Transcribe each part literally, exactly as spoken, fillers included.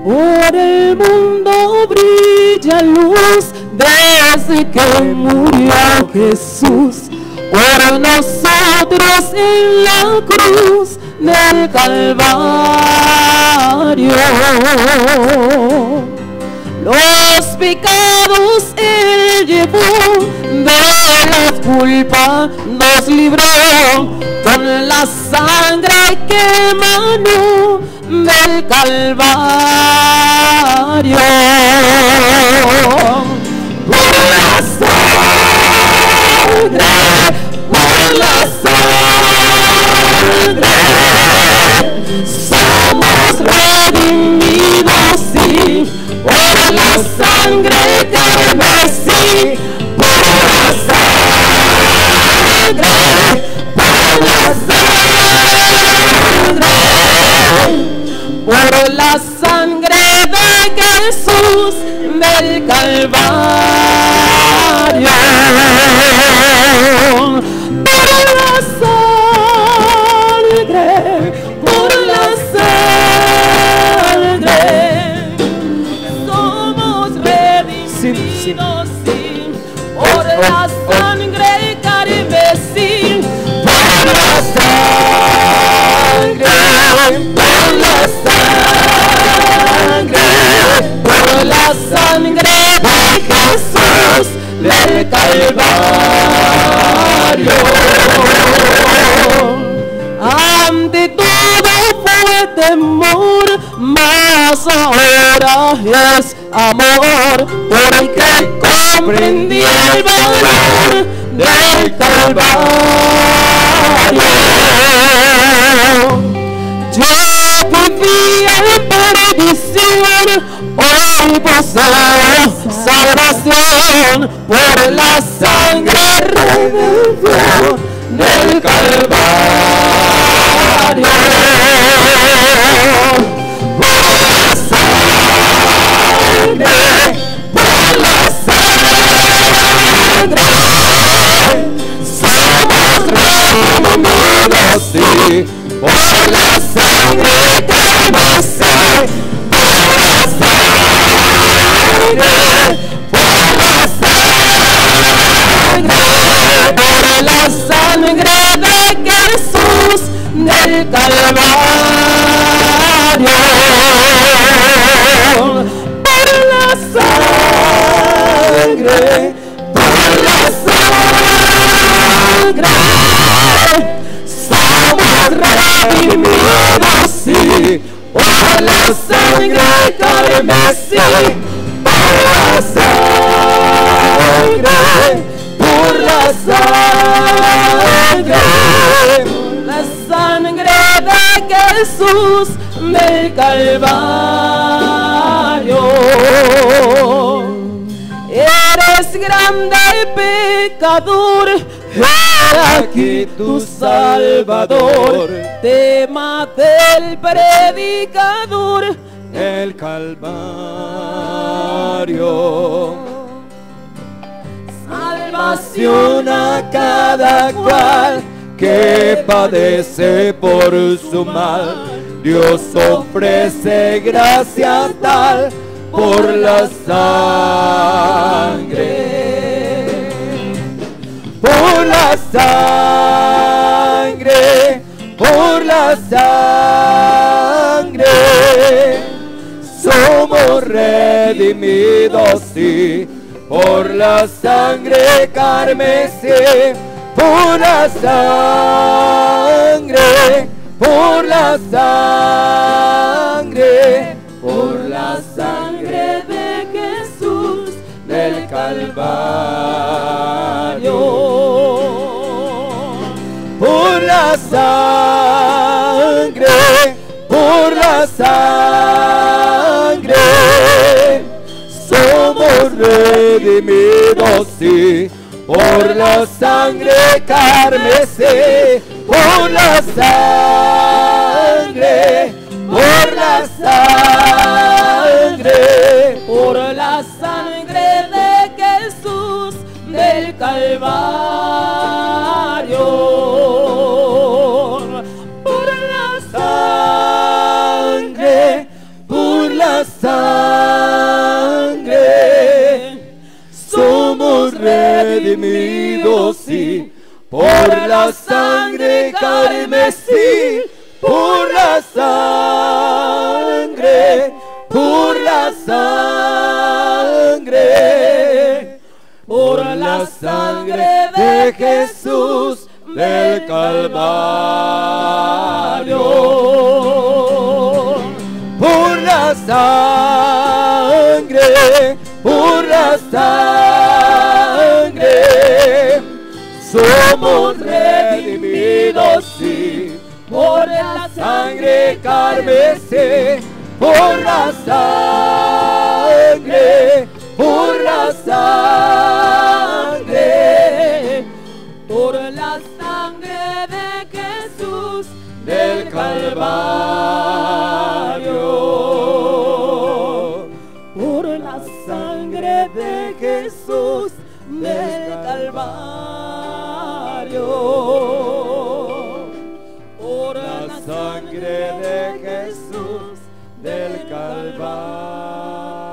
Por el mundo brilla luz desde que murió Jesús por nosotros en la cruz del Calvario. Los pecados Él llevó, de la culpa nos libró, con la sangre que emanó del Calvario. Por la sangre, por la sangre, somos redimidos, sí, por la sangre carmesí, por la sangre, por la sangre, por la sangre de Jesús del Calvario. Por la sangre, por la sangre, somos redimidos, sí, por la sangre carmesí, por la sangre, por la sangre, por la sangre de Jesús del Calvario. Ante todo fue temor, mas ahora es amor, porque comprendí el valor del Calvario. Yo vivía en perdición, hoy poseo salvación por la sangre redención del Calvario. Por la sangre, por la sangre, somos redimidos, sí, por la sangre carmesí, por la sangre, por la sangre, por la sangre de Jesús del Calvario. Por la sangre, por la sangre, somos redimidos, sí, por la sangre carmesí, por la sangre, por la sangre, la sangre de Jesús del Calvario. Eres grande pecador, he aquí tu Salvador, tema del predicador, el Calvario. Salvación a cada cual que padece por su mal, Dios ofrece gracia tal por la sangre, por la sangre, por la sangre, somos redimidos, sí, por la sangre carmesí, por la sangre, por la sangre, por la sangre de Jesús del Calvario. Por la sangre, por la sangre, somos redimidos, sí, por la sangre carmesí, por la sangre, por la sangre, por la sangre de Jesús del Calvario. Por la sangre, por la sangre, redimido, sí, por la sangre carmesí, por la sangre, por la sangre, por la sangre de Jesús del Calvario, por la sangre, por la sangre, somos redimidos, sí, por la sangre carmesí, por la sangre, por la sangre, por la sangre de Jesús del Calvario, por la sangre de Jesús del Calvario, por la sangre de Jesús del Calvario.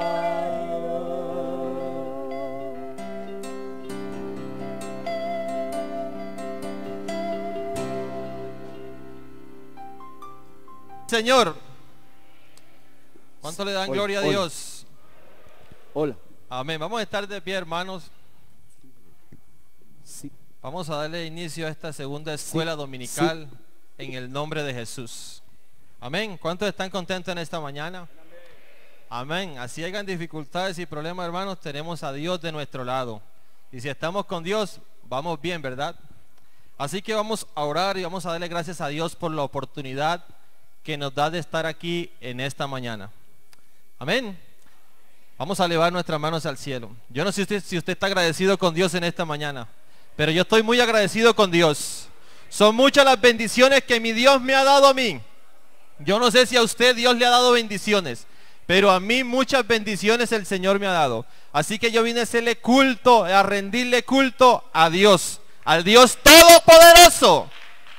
Señor, ¿cuánto le dan Hola, gloria a hola. Dios? Hola. Amén. Vamos a estar de pie, hermanos. Sí. Vamos a darle inicio a esta segunda escuela Sí, dominical en el nombre de Jesús. Amén. ¿Cuántos están contentos en esta mañana? Amén. Así hayan dificultades y problemas, hermanos, tenemos a Dios de nuestro lado. Y si estamos con Dios, vamos bien, ¿verdad? Así que vamos a orar y vamos a darle gracias a Dios por la oportunidad que nos da de estar aquí en esta mañana. Amén. Vamos a elevar nuestras manos al cielo. Yo no sé si usted, si usted está agradecido con Dios en esta mañana, pero yo estoy muy agradecido con Dios. Son muchas las bendiciones que mi Dios me ha dado a mí. Yo no sé si a usted Dios le ha dado bendiciones, pero a mí muchas bendiciones el Señor me ha dado. Así que yo vine a hacerle culto, a rendirle culto a Dios, al Dios Todopoderoso.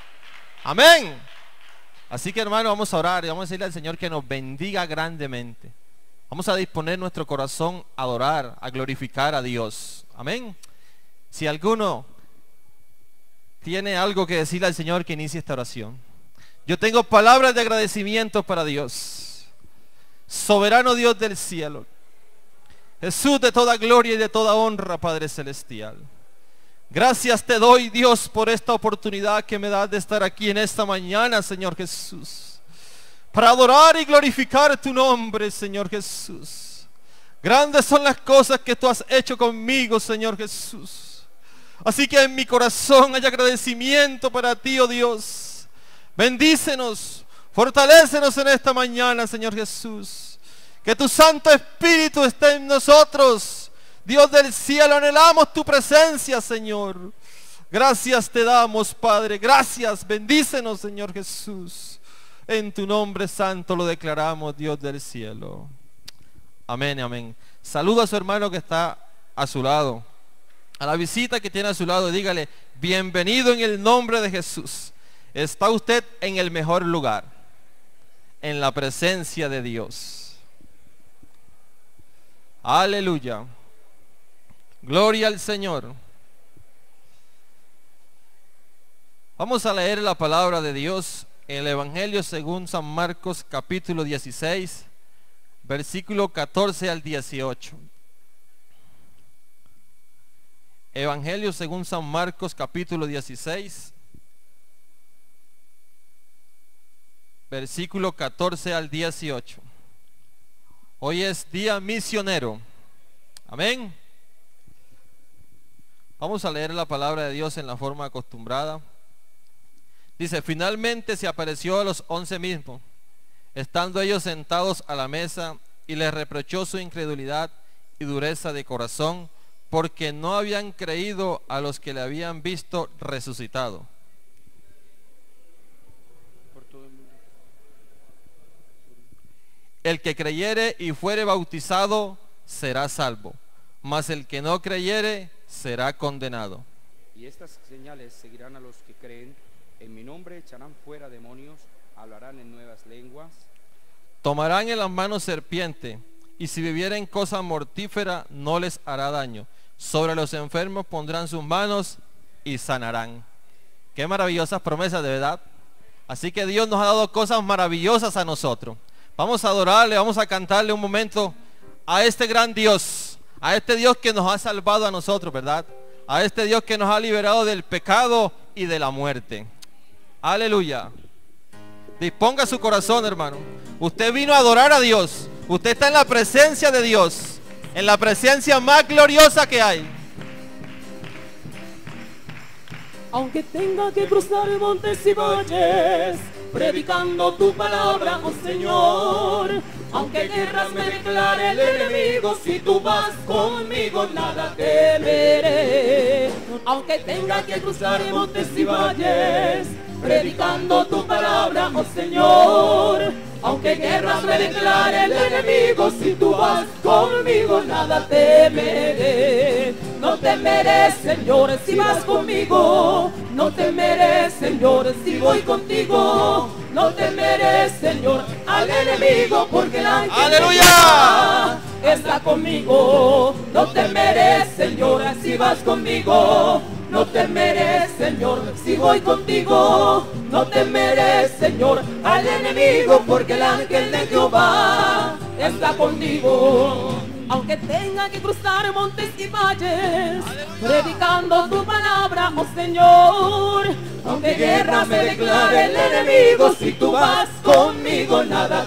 Amén. Así que, hermano, vamos a orar y vamos a decirle al Señor que nos bendiga grandemente. Vamos a disponer nuestro corazón a adorar, a glorificar a Dios. Amén. Si alguno tiene algo que decirle al Señor, que inicie esta oración. Yo tengo palabras de agradecimiento para Dios. Soberano Dios del cielo, Jesús de toda gloria y de toda honra, Padre celestial. Gracias te doy, Dios, por esta oportunidad que me das de estar aquí en esta mañana, Señor Jesús, para adorar y glorificar tu nombre, Señor Jesús. Grandes son las cosas que tú has hecho conmigo, Señor Jesús. Así que en mi corazón hay agradecimiento para ti, oh Dios. Bendícenos, fortalécenos en esta mañana, Señor Jesús. Que tu Santo Espíritu esté en nosotros. Dios del cielo, anhelamos tu presencia, Señor. Gracias te damos, Padre. Gracias, bendícenos, Señor Jesús. En tu nombre santo lo declaramos, Dios del cielo. Amén, amén. Saluda a su hermano que está a su lado, a la visita que tiene a su lado, y dígale: bienvenido en el nombre de Jesús. Está usted en el mejor lugar, en la presencia de Dios. Aleluya. Gloria al Señor. Vamos a leer la palabra de Dios en el Evangelio según San Marcos, capítulo dieciséis, versículo catorce al dieciocho. Evangelio según San Marcos, capítulo dieciséis, versículo catorce al dieciocho. Hoy es día misionero. Amén. Vamos a leer la palabra de Dios en la forma acostumbrada. Dice: finalmente se apareció a los once mismos, estando ellos sentados a la mesa, y les reprochó su incredulidad y dureza de corazón, porque no habían creído a los que le habían visto resucitado. El que creyere y fuere bautizado será salvo, mas el que no creyere será condenado. Y estas señales seguirán a los que creen: en mi nombre echarán fuera demonios, hablarán en nuevas lenguas, tomarán en las manos serpiente, y si bebieren cosa mortífera no les hará daño. Sobre los enfermos pondrán sus manos y sanarán. Qué maravillosas promesas, de verdad. Así que Dios nos ha dado cosas maravillosas a nosotros. Vamos a adorarle, vamos a cantarle un momento a este gran Dios, a este Dios que nos ha salvado a nosotros, ¿verdad? A este Dios que nos ha liberado del pecado y de la muerte. Aleluya. Disponga su corazón, hermano. Usted vino a adorar a Dios. Usted está en la presencia de Dios, en la presencia más gloriosa que hay. Aunque tenga que cruzar montes y valles, predicando tu palabra, oh Señor. Aunque guerras me declare el enemigo, si tú vas conmigo nada temeré. Aunque tenga que cruzar montes y valles, predicando tu palabra, oh Señor. Aunque guerras me declare el enemigo, si tú vas conmigo nada temeré. No temeré, Señor, si vas conmigo. No temeré, Señor, si voy contigo. No temeré, Señor, al enemigo, porque el ángel ¡Aleluya! de Jehová está conmigo. No temeré, Señor, si vas conmigo. No temeré, Señor, si voy contigo. No temeré, Señor, al enemigo, porque el ángel de Jehová está conmigo. Aunque tenga que cruzar montes y valles, predicando tu palabra, oh Señor. Aunque guerra me declare el enemigo, si tú vas conmigo nada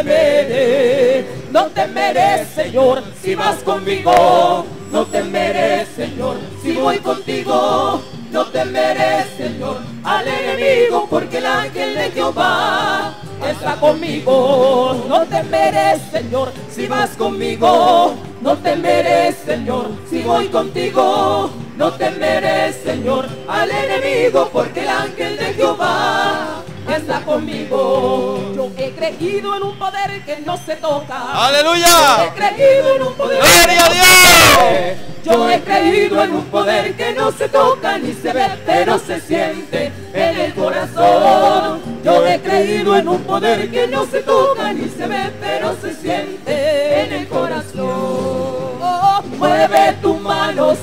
temeré. No temeré, Señor, si vas conmigo. No temeré, Señor, si voy contigo. No temeré, Señor, al enemigo, porque el ángel de Jehová está conmigo. No temeré, Señor, si vas conmigo. No temeré, Señor, si voy contigo. No temeré, Señor, al enemigo, porque el ángel de Jehová está conmigo. Yo he creído en un poder que no se toca. ¡Aleluya! Yo he creído en un poder ¡Gloria que a no Dios! se ve. Yo he creído en un poder que no se toca ni se ve, pero se siente en el corazón. Yo he creído en un poder que no se toca ni se ve, pero se siente en el corazón. Oh, mueve tu mano,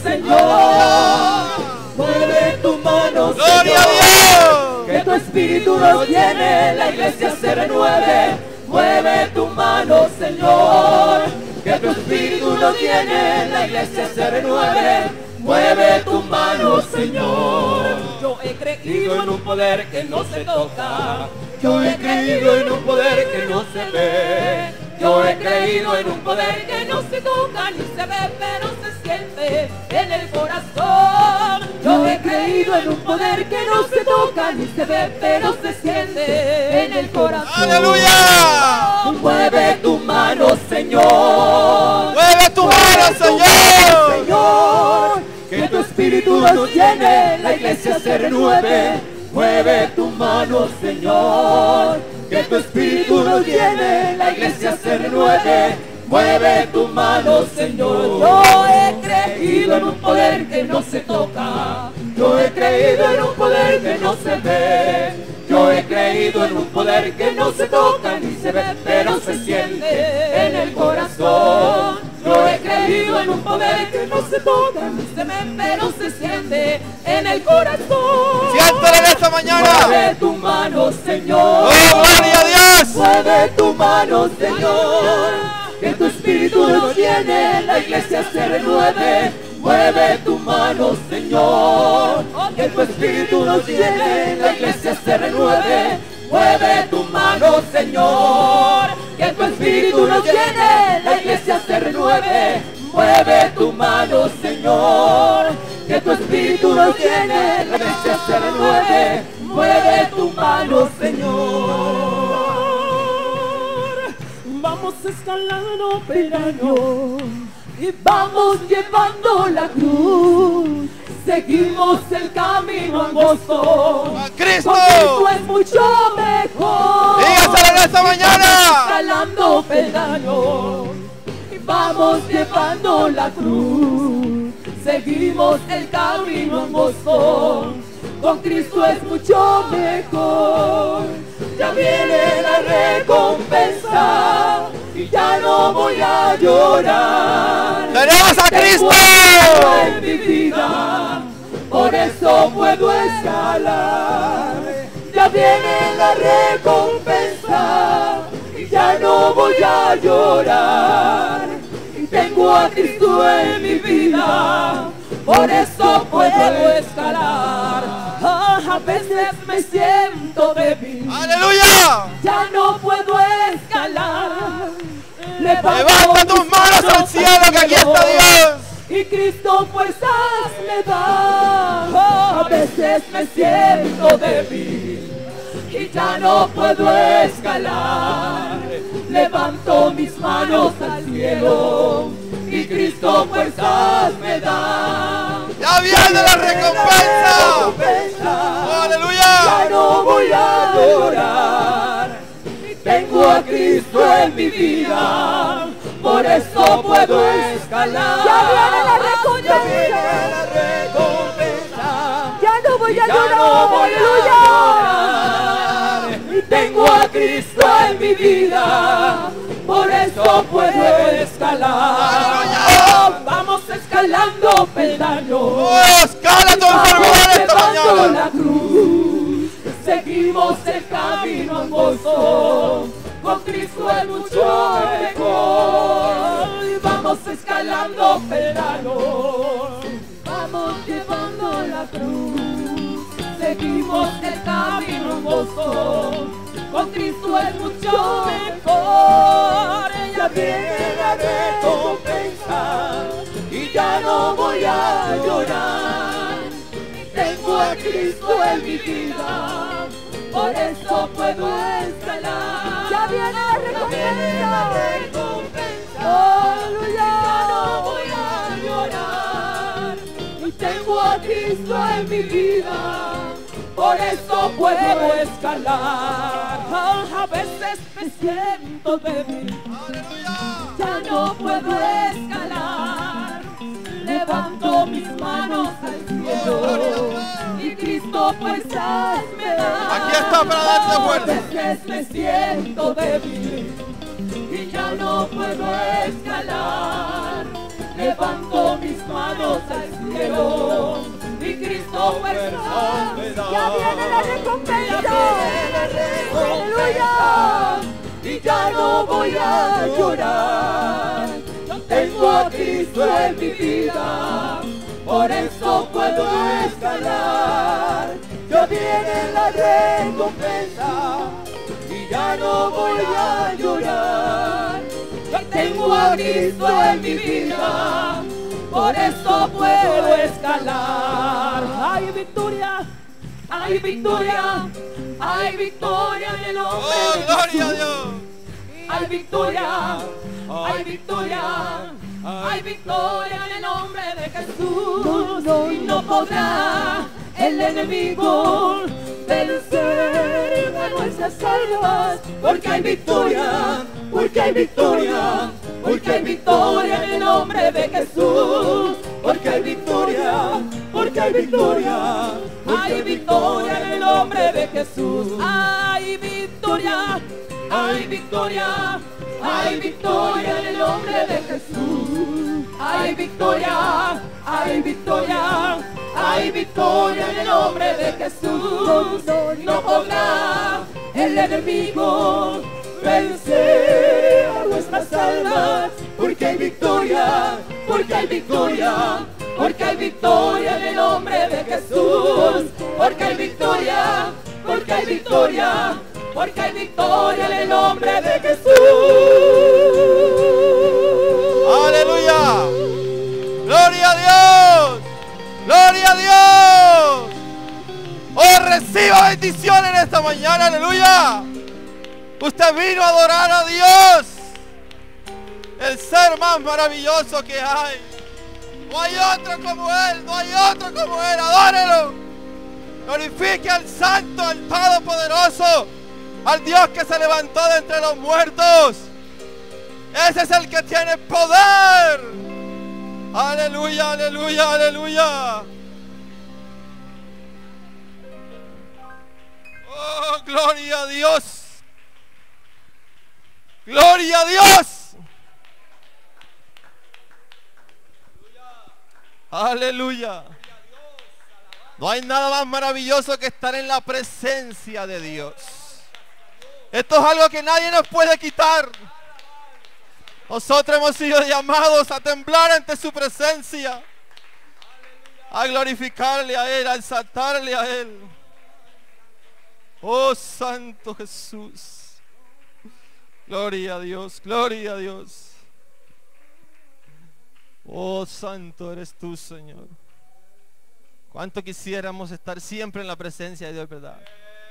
Señor. Mueve tu mano, ¡Gloria a Señor. Dios! Que tu espíritu nos llene, la iglesia se renueve. Mueve tu mano, Señor. Que tu espíritu nos llene, la iglesia se renueve. Mueve tu mano, Señor. Yo he creído en un poder que no se toca. Yo he creído en un poder que no se ve. Yo he creído en un poder que no se toca ni se ve, pero se siente en el corazón. Yo he creído en un poder que no se toca ni se ve, pero se siente en el corazón. ¡Aleluya! Mueve tu mano, Señor. ¡Mueve tu mano, Señor! Señor. Que tu espíritu nos llene, la iglesia se renueve. Mueve tu mano, Señor. Que tu espíritu nos llene, la iglesia se renueve. Mueve tu mano, Señor. Yo he creído en un poder que no se toca. Yo he creído en un poder que no se ve. Yo he creído en un poder que no se toca ni se ve, pero se siente en el corazón. Yo he creído en un poder que no se toca ni se ve, pero se siente en el corazón. ¡Siéntelo en esta mañana! Mueve tu mano, Señor. ¡Oh, gloria a Dios! Mueve tu mano, Señor. Que tu espíritu nos llene, la iglesia se renueve. Mueve tu mano, Señor. Que tu espíritu nos llene, la iglesia se renueve. Mueve tu mano, Señor. Que tu espíritu nos llene, la iglesia se renueve. Mueve tu mano, Señor. Que tu espíritu nos llene, la iglesia se renueve. Mueve tu mano, Señor. Vamos escalando peldaño y vamos llevando la cruz. Seguimos el camino angosto. ¡A Cristo! Con Cristo es mucho mejor. ¡Dígaselo en esta mañana! Escalando peldaños y vamos llevando la cruz. Seguimos el camino angosto. Con Cristo es mucho mejor. Ya viene la recompensa y ya no voy a llorar. ¡Tenemos a Cristo. En mi vida, por eso puedo escalar. Ya viene la recompensa y ya no voy a llorar. Tengo a Cristo en mi vida, por eso puedo escalar. Ah, a veces me siento débil, Aleluya. ya no puedo escalar. Levanta tus manos al cielo, que aquí está Dios. Y Cristo fuerzas me da. Oh, a veces me siento débil y ya no puedo escalar. Levanto mis manos al cielo y Cristo fuerzas me da. Ya viene la recompensa. Oh, aleluya. Ya no voy a llorar. Tengo a Cristo en mi vida, por eso puedo escalar. Ya viene la recompensa. Ya viene la recompensa. Ya no voy a Ya llorar. no voy a Aleluya. llorar. Y tengo a Cristo en mi vida, por eso puedo escalar. Oh, vamos escalando peldaños. Oh, escala tu enfermedad esta Llevando mañana. la cruz, seguimos el camino angosto. Con Cristo es mucho mejor. Vamos escalando peldaños, vamos llevando la cruz, seguimos el camino angosto. Con Cristo es mucho mejor. Ya viene la recompensa y ya no voy a llorar. Tengo a Cristo en mi vida, por eso puedo escalar. Ya viene la recompensa. Aleluya. Ya no voy a llorar. Y tengo a Cristo en mi vida, por eso puedo escalar. Oh, a veces me siento débil, ya no puedo escalar. Levanto mis manos al cielo y Cristo fuerzas me da. Aquí está para darte fuerza. A veces me siento débil y ya no puedo escalar. Levanto mis manos al cielo y Cristo fuerzas me da. Ya viene la recompensa. Aleluya. Y ya no voy a llorar. Tengo a Cristo en mi vida, por eso puedo escalar. Ya viene la recompensa y ya no voy a llorar. Tengo a Cristo en mi vida, por eso puedo escalar. Hay victoria, hay victoria, hay victoria en el nombre Oh, de gloria a Jesús. Dios. Hay victoria, hay victoria, hay victoria en el nombre de Jesús. Y no podrá el enemigo vencer a nuestras almas, porque hay victoria, porque hay victoria, porque hay victoria en el nombre de Jesús. Porque hay victoria, porque hay victoria, hay victoria en el nombre de Jesús. Hay victoria. Hay victoria, hay victoria en el nombre de Jesús. Hay victoria, hay victoria, hay victoria en el nombre de Jesús. No podrá el enemigo vencer a nuestras almas, porque hay victoria, porque hay victoria, porque hay victoria en el nombre de Jesús. Porque hay victoria, porque hay victoria, porque hay victoria en el nombre de Jesús. Aleluya. Gloria a Dios. Gloria a Dios. Oh, reciba bendición en esta mañana. Aleluya. Usted vino a adorar a Dios, el ser más maravilloso que hay. No hay otro como Él. No hay otro como Él. Adórelo. Glorifique al Santo, al Todopoderoso, al Dios que se levantó de entre los muertos. Ese es el que tiene poder. Aleluya, aleluya, aleluya. Oh, gloria a Dios. Gloria a Dios. Aleluya. No hay nada más maravilloso que estar en la presencia de Dios. Esto es algo que nadie nos puede quitar. Nosotros hemos sido llamados a temblar ante su presencia, a glorificarle a Él, a exaltarle a Él. Oh Santo Jesús. Gloria a Dios, gloria a Dios. Oh Santo eres tú, Señor. Cuánto quisiéramos estar siempre en la presencia de Dios, ¿verdad?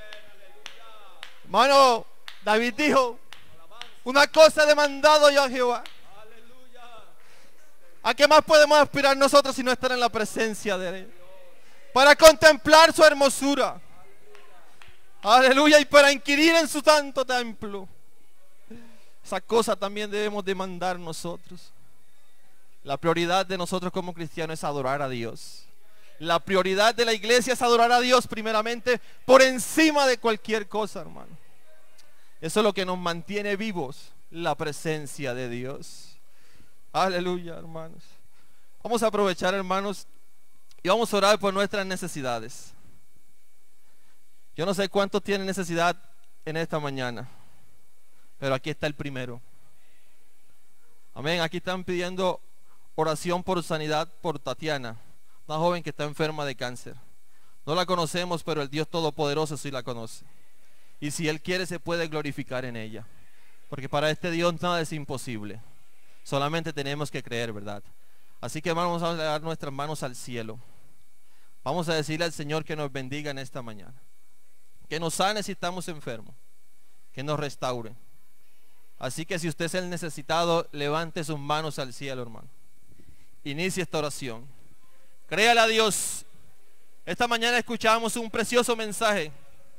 Hermano, David dijo: una cosa he demandado yo a Jehová. ¿A qué más podemos aspirar nosotros si no estar en la presencia de Él? Para contemplar su hermosura. Aleluya. Y para inquirir en su santo templo. Esa cosa también debemos demandar nosotros. La prioridad de nosotros como cristianos es adorar a Dios. La prioridad de la iglesia es adorar a Dios primeramente por encima de cualquier cosa, hermano. Eso es lo que nos mantiene vivos, la presencia de Dios. Aleluya, hermanos. Vamos a aprovechar, hermanos, y vamos a orar por nuestras necesidades. Yo no sé cuántos tienen necesidad en esta mañana, pero aquí está el primero. Amén. Aquí están pidiendo oración por sanidad por Tatiana, una joven que está enferma de cáncer. No la conocemos, pero el Dios Todopoderoso sí la conoce. Y si Él quiere, se puede glorificar en ella. Porque para este Dios nada es imposible. Solamente tenemos que creer, ¿verdad? Así que vamos a dar nuestras manos al cielo. Vamos a decirle al Señor que nos bendiga en esta mañana. Que nos sane si estamos enfermos. Que nos restaure. Así que si usted es el necesitado, levante sus manos al cielo, hermano. Inicie esta oración. Créale a Dios. Esta mañana escuchamos un precioso mensaje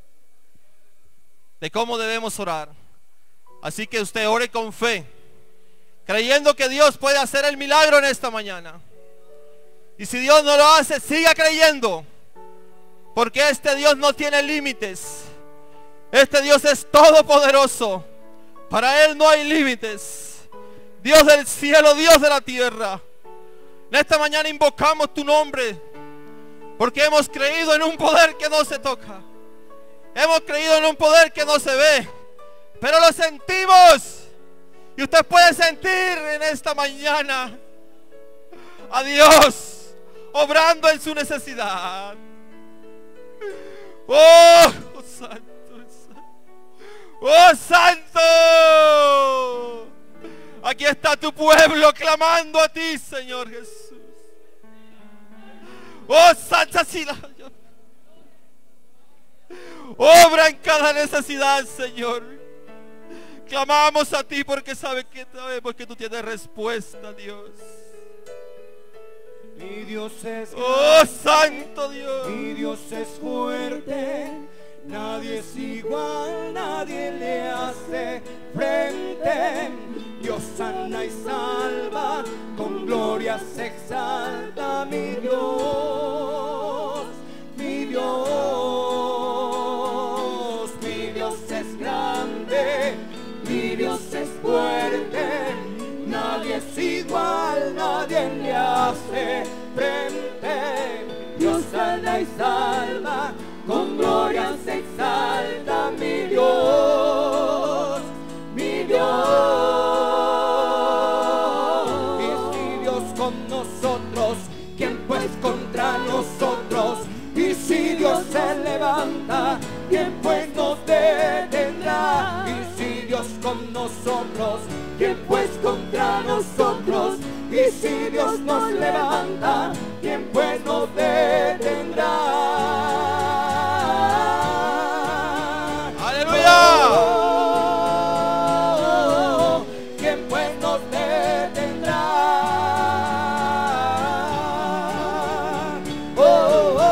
de cómo debemos orar. Así que usted ore con fe, creyendo que Dios puede hacer el milagro en esta mañana. Y si Dios no lo hace, siga creyendo, porque este Dios no tiene límites. Este Dios es todopoderoso. Para Él no hay límites. Dios del cielo, Dios de la tierra. En esta mañana invocamos tu nombre, porque hemos creído en un poder que no se toca. Hemos creído en un poder que no se ve, pero lo sentimos. Y usted puede sentir en esta mañana a Dios obrando en su necesidad. Oh, oh santo, oh santo. Aquí está tu pueblo clamando a ti, Señor Jesús. Oh Santa Sila. Obra en cada necesidad, Señor. Clamamos a ti porque sabes que sabemos que tú tienes respuesta, Dios. Mi Dios es grande, oh santo Dios. mi Dios es fuerte. Nadie es igual, nadie le hace frente. Dios sana y salva, con gloria se exalta mi Dios, mi Dios. Mi Dios es grande, mi Dios es fuerte. Nadie es igual, nadie le hace frente. Dios sana y salva, con gloria se exalta mi Dios, mi Dios. Y si Dios con nosotros, ¿quién pues contra nosotros? Y si Dios se levanta, ¿quién pues nos detendrá? Y si Dios con nosotros, ¿quién pues contra nosotros? Y si Dios nos levanta, ¿quién pues nos detendrá? Oh, ¿quién pues nos detendrá? Oh, oh,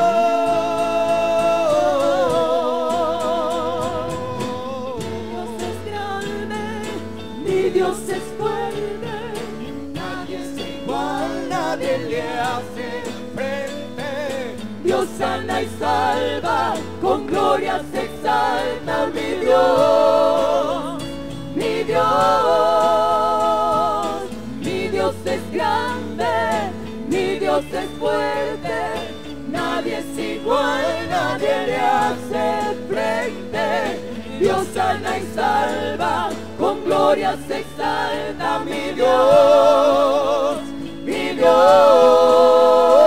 oh. Dios es grande, mi Dios es fuerte. Nadie es igual, nadie le hace frente. Dios sana y salva, con gloria se exalta mi Dios, mi Dios. Mi Dios es grande, mi Dios es fuerte. gloria se exalta mi Dios, mi Dios.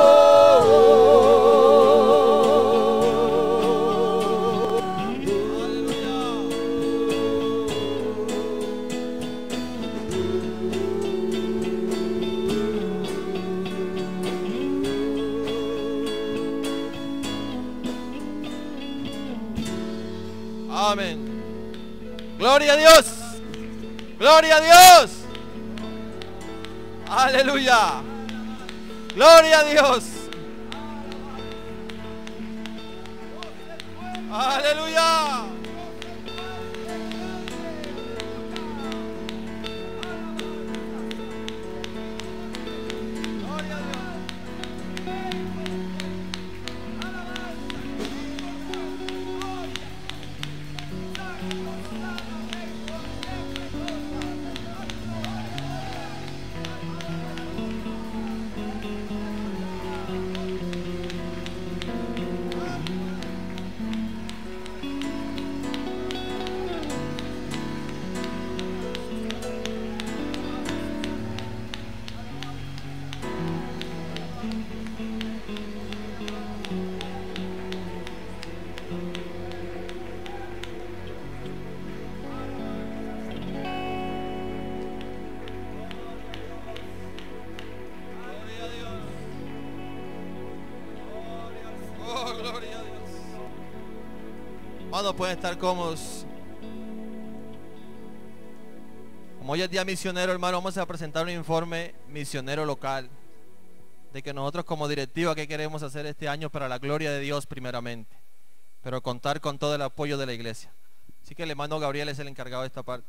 Amén. Gloria a Dios. Gloria a Dios. Aleluya. Gloria a Dios. Aleluya. Gloria a Dios. Hermanos, pueden estar cómodos. Como hoy es día misionero, hermano, vamos a presentar un informe misionero local de que nosotros como directiva qué queremos hacer este año para la gloria de Dios primeramente, pero contar con todo el apoyo de la iglesia. Así que el hermano Gabriel es el encargado de esta parte.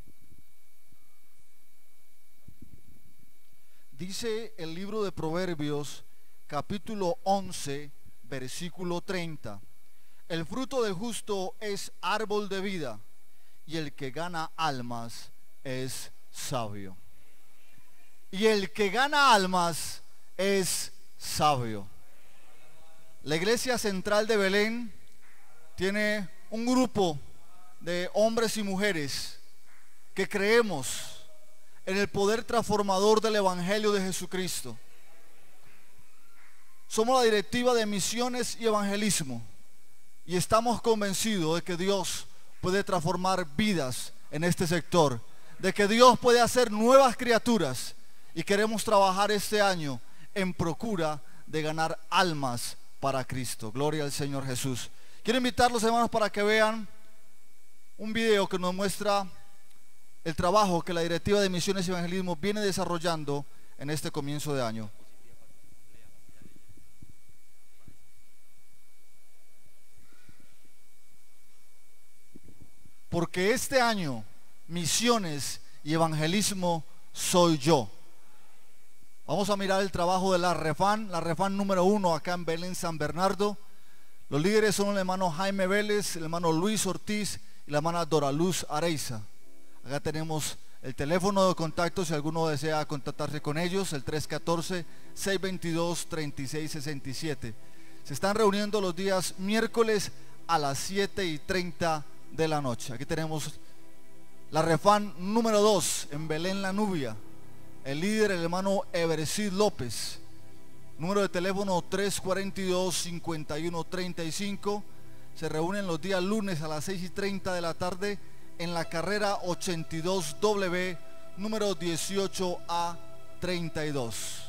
Dice el libro de Proverbios, capítulo once, versículo treinta. El fruto del justo es árbol de vida, y el que gana almas es sabio. Y el que gana almas es sabio. La iglesia central de Belén tiene un grupo de hombres y mujeres que creemos en el poder transformador del Evangelio de Jesucristo. Somos la directiva de misiones y evangelismo y estamos convencidos de que Dios puede transformar vidas en este sector, de que Dios puede hacer nuevas criaturas, y queremos trabajar este año en procura de ganar almas para Cristo. Gloria al Señor Jesús. Quiero invitarlos, hermanos, para que vean un video que nos muestra el trabajo que la directiva de misiones y evangelismo viene desarrollando en este comienzo de año. Porque este año misiones y evangelismo soy yo. Vamos a mirar el trabajo de la Refan, la Refan número uno acá en Belén, San Bernardo. Los líderes son el hermano Jaime Vélez, el hermano Luis Ortiz y la hermana Doraluz Areiza. Acá tenemos el teléfono de contacto si alguno desea contactarse con ellos, el tres uno cuatro, seis dos dos, tres seis seis siete. Se están reuniendo los días miércoles a las siete y treinta de la noche. Aquí tenemos la Refan número dos en Belén, La Nubia. El líder, el hermano Evercid López. Número de teléfono tres cuatro dos, cinco uno tres cinco. Se reúnen los días lunes a las seis y treinta de la tarde en la carrera ochenta y dos W, número dieciocho A treinta y dos.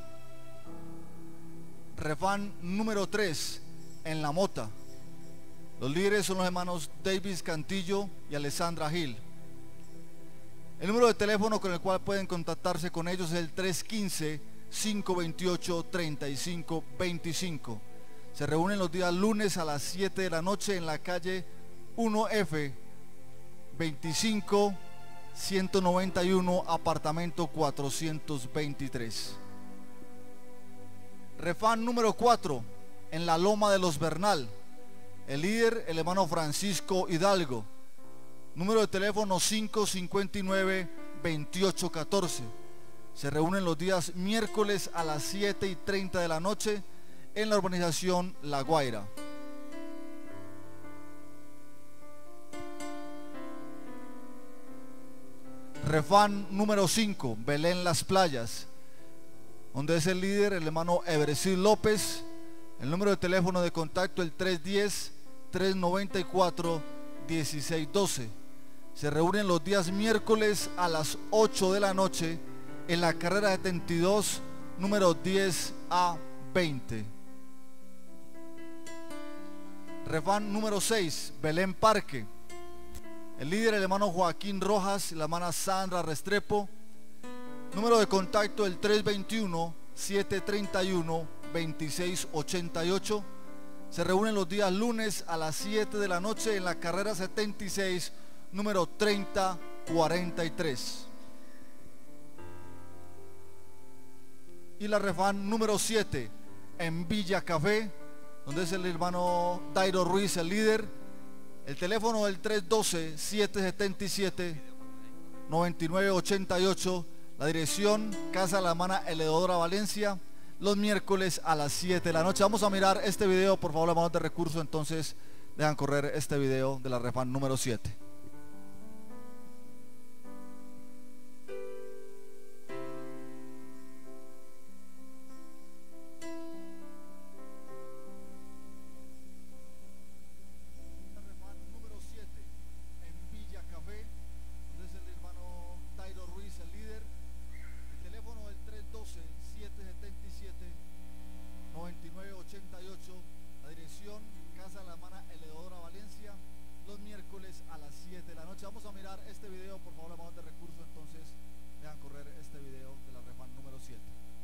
Refan número tres en La Mota. Los líderes son los hermanos Davis Cantillo y Alessandra Gil. El número de teléfono con el cual pueden contactarse con ellos es el tres uno cinco, cinco dos ocho, tres cinco dos cinco. Se reúnen los días lunes a las siete de la noche en la calle uno F, veinticinco, ciento noventa y uno, apartamento cuatrocientos veintitrés. Refan número cuatro en la Loma de los Bernal. El líder, el hermano Francisco Hidalgo. Número de teléfono cinco cinco nueve, veintiocho catorce. Se reúnen los días miércoles a las siete y treinta de la noche en la urbanización La Guaira. Refán número cinco, Belén Las Playas, donde es el líder el hermano Eversil López. El número de teléfono de contacto el tres uno cero, tres nueve cuatro, uno seis uno dos. Se reúnen los días miércoles a las ocho de la noche en la carrera setenta y dos, número diez a veinte. Refán número seis, Belén Parque. El líder el hermano Joaquín Rojas y la hermana Sandra Restrepo. Número de contacto el tres dos uno, siete tres uno, dos seis ocho ocho. Se reúnen los días lunes a las siete de la noche en la carrera setenta y seis, número treinta cuarenta y tres. Y la Refán número siete en Villa Café, donde es el hermano Dairo Ruiz el líder. El teléfono del tres uno dos, siete siete siete, nueve nueve ocho ocho. La dirección Casa de la hermana Eleodora Valencia, los miércoles a las siete de la noche. Vamos a mirar este video, por favor, hermanos de recursos. Entonces dejan correr este video de la Refán número siete. La dirección Casa de la hermana Eleodora Valencia, los miércoles a las siete de la noche. Vamos a mirar este video, por favor, hermanos de recursos. Entonces dejan correr este video de la Refán número siete.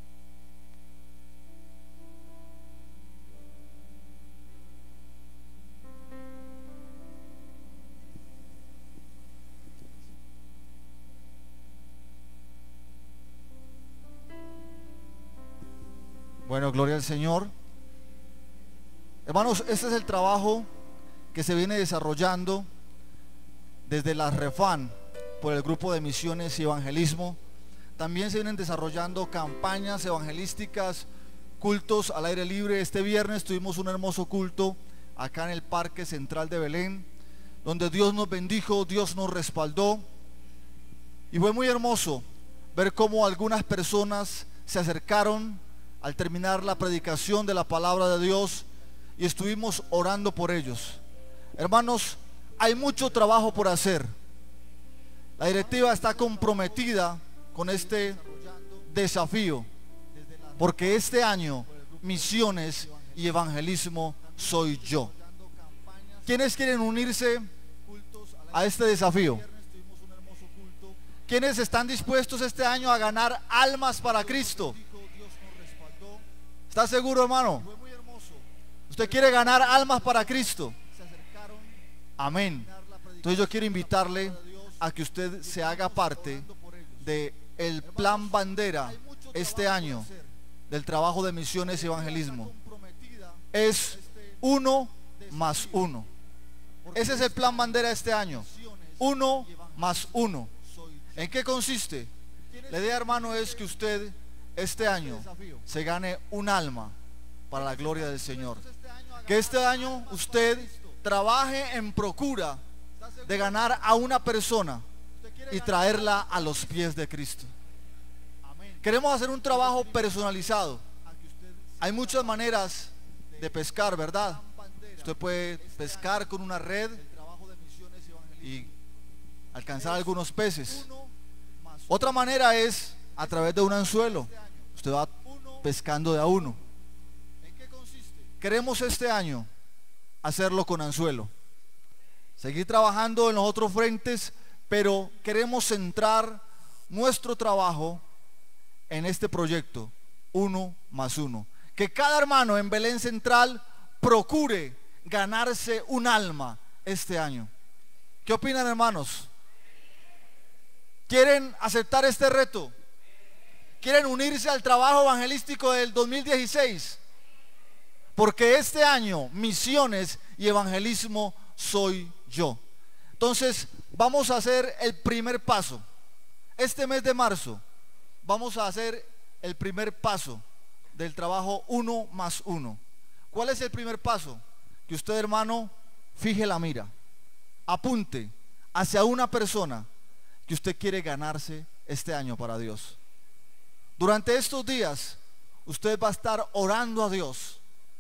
Bueno, gloria al Señor. Hermanos, este es el trabajo que se viene desarrollando desde la Refán por el grupo de misiones y evangelismo. También se vienen desarrollando campañas evangelísticas, cultos al aire libre. Este viernes tuvimos un hermoso culto acá en el Parque Central de Belén, donde Dios nos bendijo, Dios nos respaldó. Y fue muy hermoso ver cómo algunas personas se acercaron al terminar la predicación de la palabra de Dios y estuvimos orando por ellos. Hermanos, hay mucho trabajo por hacer. La directiva está comprometida con este desafío, porque este año misiones y evangelismo soy yo. ¿Quiénes quieren unirse a este desafío? ¿Quiénes están dispuestos este año a ganar almas para Cristo? ¿Está seguro, hermano? ¿Usted quiere ganar almas para Cristo? Amén. Entonces yo quiero invitarle a que usted se haga parte de el plan bandera este año del trabajo de misiones y evangelismo. Es uno más uno. Ese es el plan bandera este año. Uno más uno. ¿En qué consiste? La idea, hermano, es que usted este año se gane un alma para la gloria del Señor. Que este año usted trabaje en procura de ganar a una persona y traerla a los pies de Cristo. Queremos hacer un trabajo personalizado. Hay muchas maneras de pescar, ¿verdad? Usted puede pescar con una red y alcanzar algunos peces. Otra manera es a través de un anzuelo. Usted va pescando de a uno. Queremos este año hacerlo con anzuelo, seguir trabajando en los otros frentes, pero queremos centrar nuestro trabajo en este proyecto, uno más uno. Que cada hermano en Belén Central procure ganarse un alma este año. ¿Qué opinan, hermanos? ¿Quieren aceptar este reto? ¿Quieren unirse al trabajo evangelístico del dos mil dieciséis? Porque este año misiones y evangelismo soy yo. Entonces vamos a hacer el primer paso. Este mes de marzo vamos a hacer el primer paso del trabajo uno más uno. ¿Cuál es el primer paso? Que usted, hermano, fije la mira, apunte hacia una persona que que usted quiere ganarse este año para Dios. Durante estos días usted va a estar orando a Dios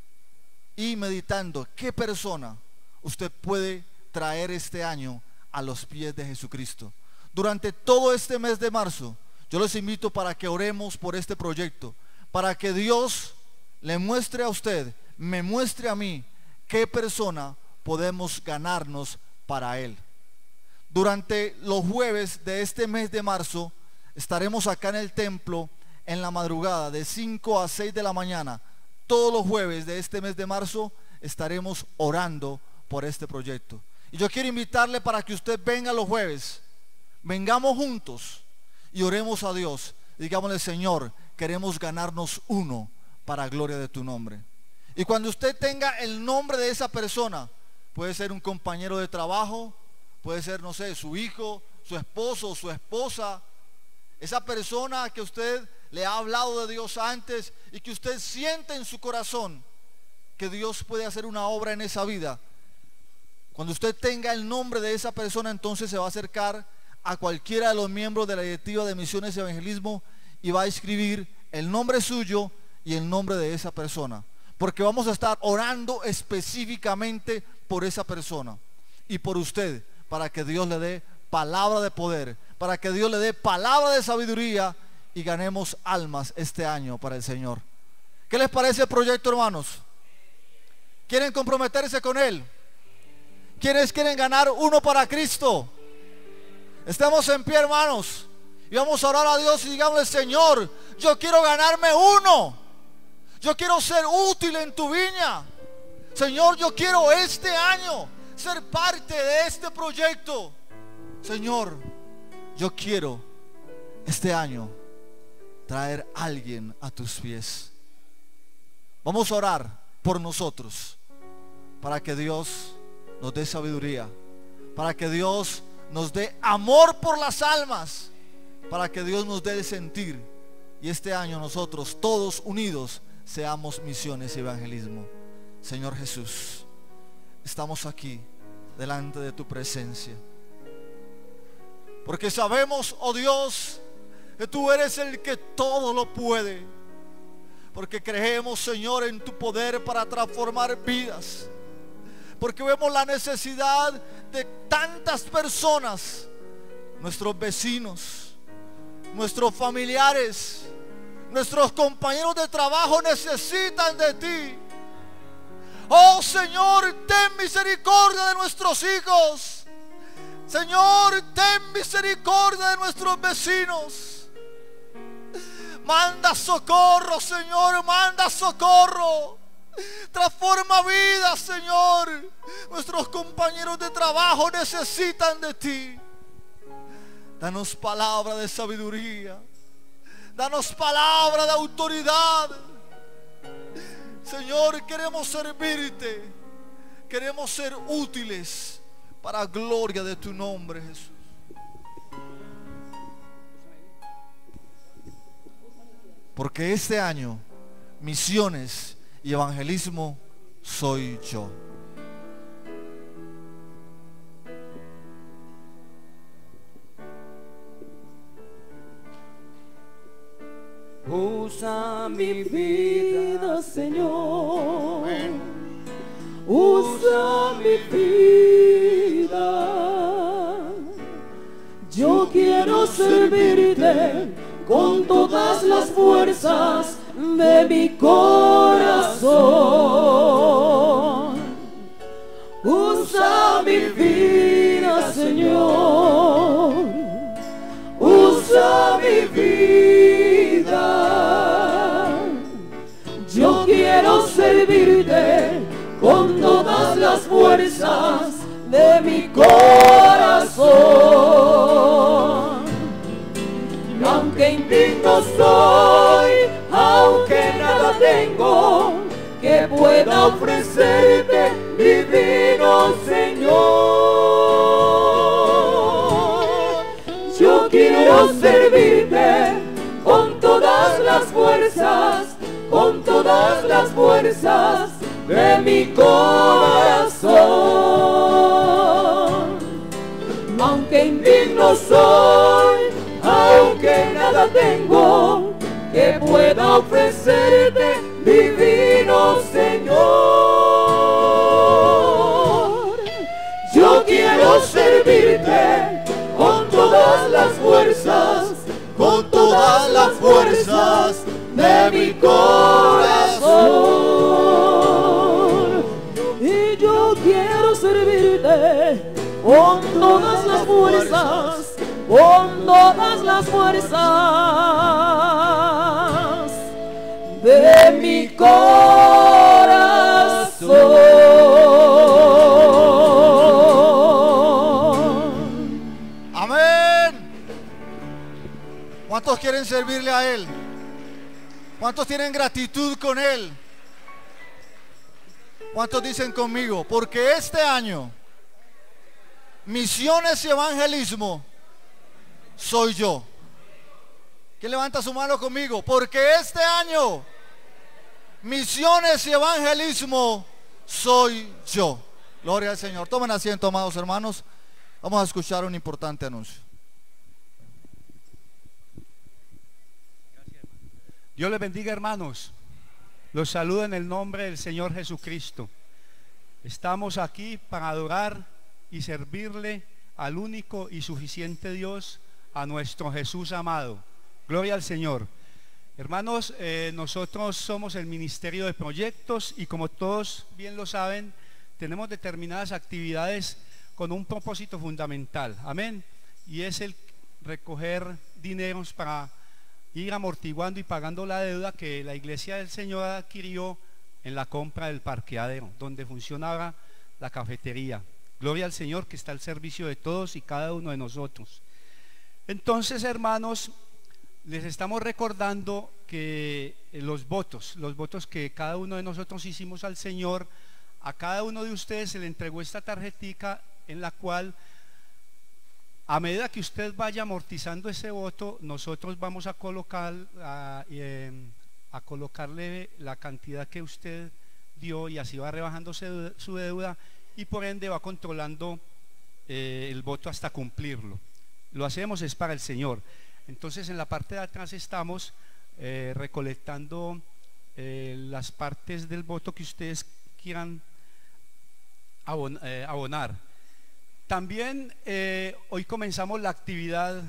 y meditando qué persona usted puede traer este año a los pies de Jesucristo. Durante todo este mes de marzo yo les invito para que oremos por este proyecto, para que Dios le muestre a usted, me muestre a mí qué persona podemos ganarnos para Él. Durante los jueves de este mes de marzo estaremos acá en el templo en la madrugada de cinco a seis de la mañana. Todos los jueves de este mes de marzo estaremos orando por este proyecto. Y yo quiero invitarle para que usted venga los jueves, vengamos juntos y oremos a Dios. Digámosle: Señor, queremos ganarnos uno para gloria de tu nombre. Y cuando usted tenga el nombre de esa persona, puede ser un compañero de trabajo, puede ser, no sé, su hijo, su esposo, su esposa, esa persona que usted le ha hablado de Dios antes y que usted siente en su corazón que Dios puede hacer una obra en esa vida. Cuando usted tenga el nombre de esa persona, entonces se va a acercar a cualquiera de los miembros de la directiva de Misiones y Evangelismo y va a escribir el nombre suyo y el nombre de esa persona, porque vamos a estar orando específicamente por esa persona y por usted, para que Dios le dé palabra de poder, para que Dios le dé palabra de sabiduría y ganemos almas este año para el Señor. ¿Qué les parece el proyecto, hermanos? ¿Quieren comprometerse con Él? ¿Quiénes quieren ganar uno para Cristo? Estemos en pie, hermanos, y vamos a orar a Dios y digámosle: Señor, yo quiero ganarme uno. Yo quiero ser útil en tu viña. Señor, yo quiero este año ser parte de este proyecto. Señor, yo quiero este año traer a alguien a tus pies. Vamos a orar por nosotros, para que Dios nos dé sabiduría, para que Dios nos dé amor por las almas, para que Dios nos dé el sentir, y este año nosotros todos unidos seamos Misiones y Evangelismo. Señor Jesús, estamos aquí delante de tu presencia, porque sabemos, oh Dios, que tú eres el que todo lo puede, porque creemos, Señor, en tu poder para transformar vidas, porque vemos la necesidad de tantas personas, nuestros vecinos, nuestros familiares, nuestros compañeros de trabajo necesitan de ti. Oh Señor, ten misericordia de nuestros hijos. Señor, ten misericordia de nuestros vecinos. Manda socorro, Señor, manda socorro. Transforma vidas, Señor. Nuestros compañeros de trabajo necesitan de ti. Danos palabra de sabiduría. Danos palabra de autoridad. Señor, queremos servirte. Queremos ser útiles para gloria de tu nombre, Jesús. Porque este año, misiones y evangelismo soy yo. Usa mi vida, Señor. Usa mi vida. Yo quiero servirte con todas las fuerzas de mi corazón. Usa mi vida, Señor. Usa mi vida. Yo quiero servirte con todas las fuerzas de mi corazón. Y aunque indigno soy, aunque nada tengo que pueda ofrecerte, divino Señor, yo quiero servirte con todas las fuerzas, con todas las fuerzas de mi corazón. Aunque indigno soy, nada tengo que pueda ofrecerte, divino Señor. Yo quiero servirte con todas las fuerzas, con todas las fuerzas de mi corazón. Y yo quiero servirte con todas las fuerzas, con todas las fuerzas de mi corazón. Amén. ¿Cuántos quieren servirle a Él? ¿Cuántos tienen gratitud con Él? ¿Cuántos dicen conmigo? Porque este año, misiones y evangelismo, soy yo. ¿Quién levanta su mano conmigo? Porque este año, misiones y evangelismo, soy yo. Gloria al Señor. Tomen asiento, amados hermanos. Vamos a escuchar un importante anuncio. Dios les bendiga, hermanos. Los saludo en el nombre del Señor Jesucristo. Estamos aquí para adorar y servirle al único y suficiente Dios, a nuestro Jesús amado. Gloria al Señor. Hermanos, eh, nosotros somos el Ministerio de Proyectos y como todos bien lo saben, tenemos determinadas actividades con un propósito fundamental. Amén. Y es el recoger dineros para ir amortiguando y pagando la deuda que la Iglesia del Señor adquirió en la compra del parqueadero, donde funcionaba la cafetería. Gloria al Señor, que está al servicio de todos y cada uno de nosotros. Entonces, hermanos, les estamos recordando que los votos, los votos que cada uno de nosotros hicimos al Señor, a cada uno de ustedes se le entregó esta tarjetica en la cual, a medida que usted vaya amortizando ese voto, nosotros vamos a colocar a, eh, a colocarle la cantidad que usted dio y así va rebajándose su deuda y por ende va controlando eh, el voto hasta cumplirlo. Lo hacemos es para el Señor. Entonces en la parte de atrás estamos eh, recolectando eh, las partes del voto que ustedes quieran abon eh, abonar. También eh, hoy comenzamos la actividad,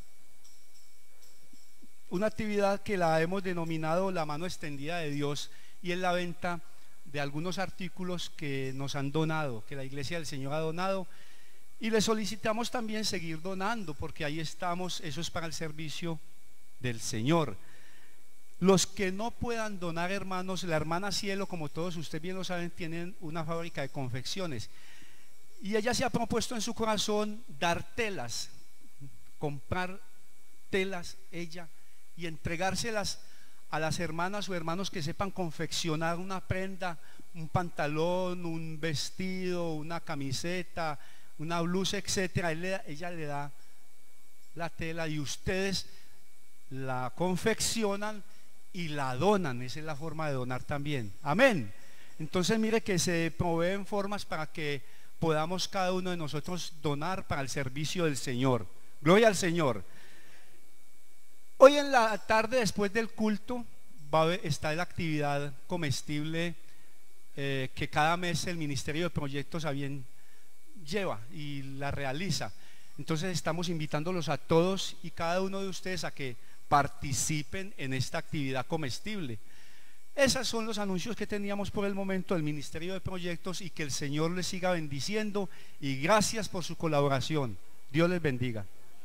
una actividad que la hemos denominado la mano extendida de Dios, y es la venta de algunos artículos que nos han donado, que la Iglesia del Señor ha donado, y le solicitamos también seguir donando, porque ahí estamos, eso es para el servicio del Señor. Los que no puedan donar, hermanos, la hermana Cielo, como todos ustedes bien lo saben, tienen una fábrica de confecciones. Y ella se ha propuesto en su corazón dar telas, comprar telas ella y entregárselas a las hermanas o hermanos que sepan confeccionar una prenda, un pantalón, un vestido, una camiseta, una blusa, etcétera. Ella le da la tela y ustedes la confeccionan y la donan. Esa es la forma de donar también. Amén. Entonces mire que se proveen formas para que podamos cada uno de nosotros donar para el servicio del Señor. Gloria al Señor. Hoy en la tarde, después del culto, va a estar la actividad comestible eh, que cada mes el Ministerio de Proyectos a bien lleva y la realiza. Entonces estamos invitándolos a todos y cada uno de ustedes a que participen en esta actividad comestible. Esos son los anuncios que teníamos por el momento del Ministerio de Proyectos, y que el Señor les siga bendiciendo y gracias por su colaboración. Dios les bendiga.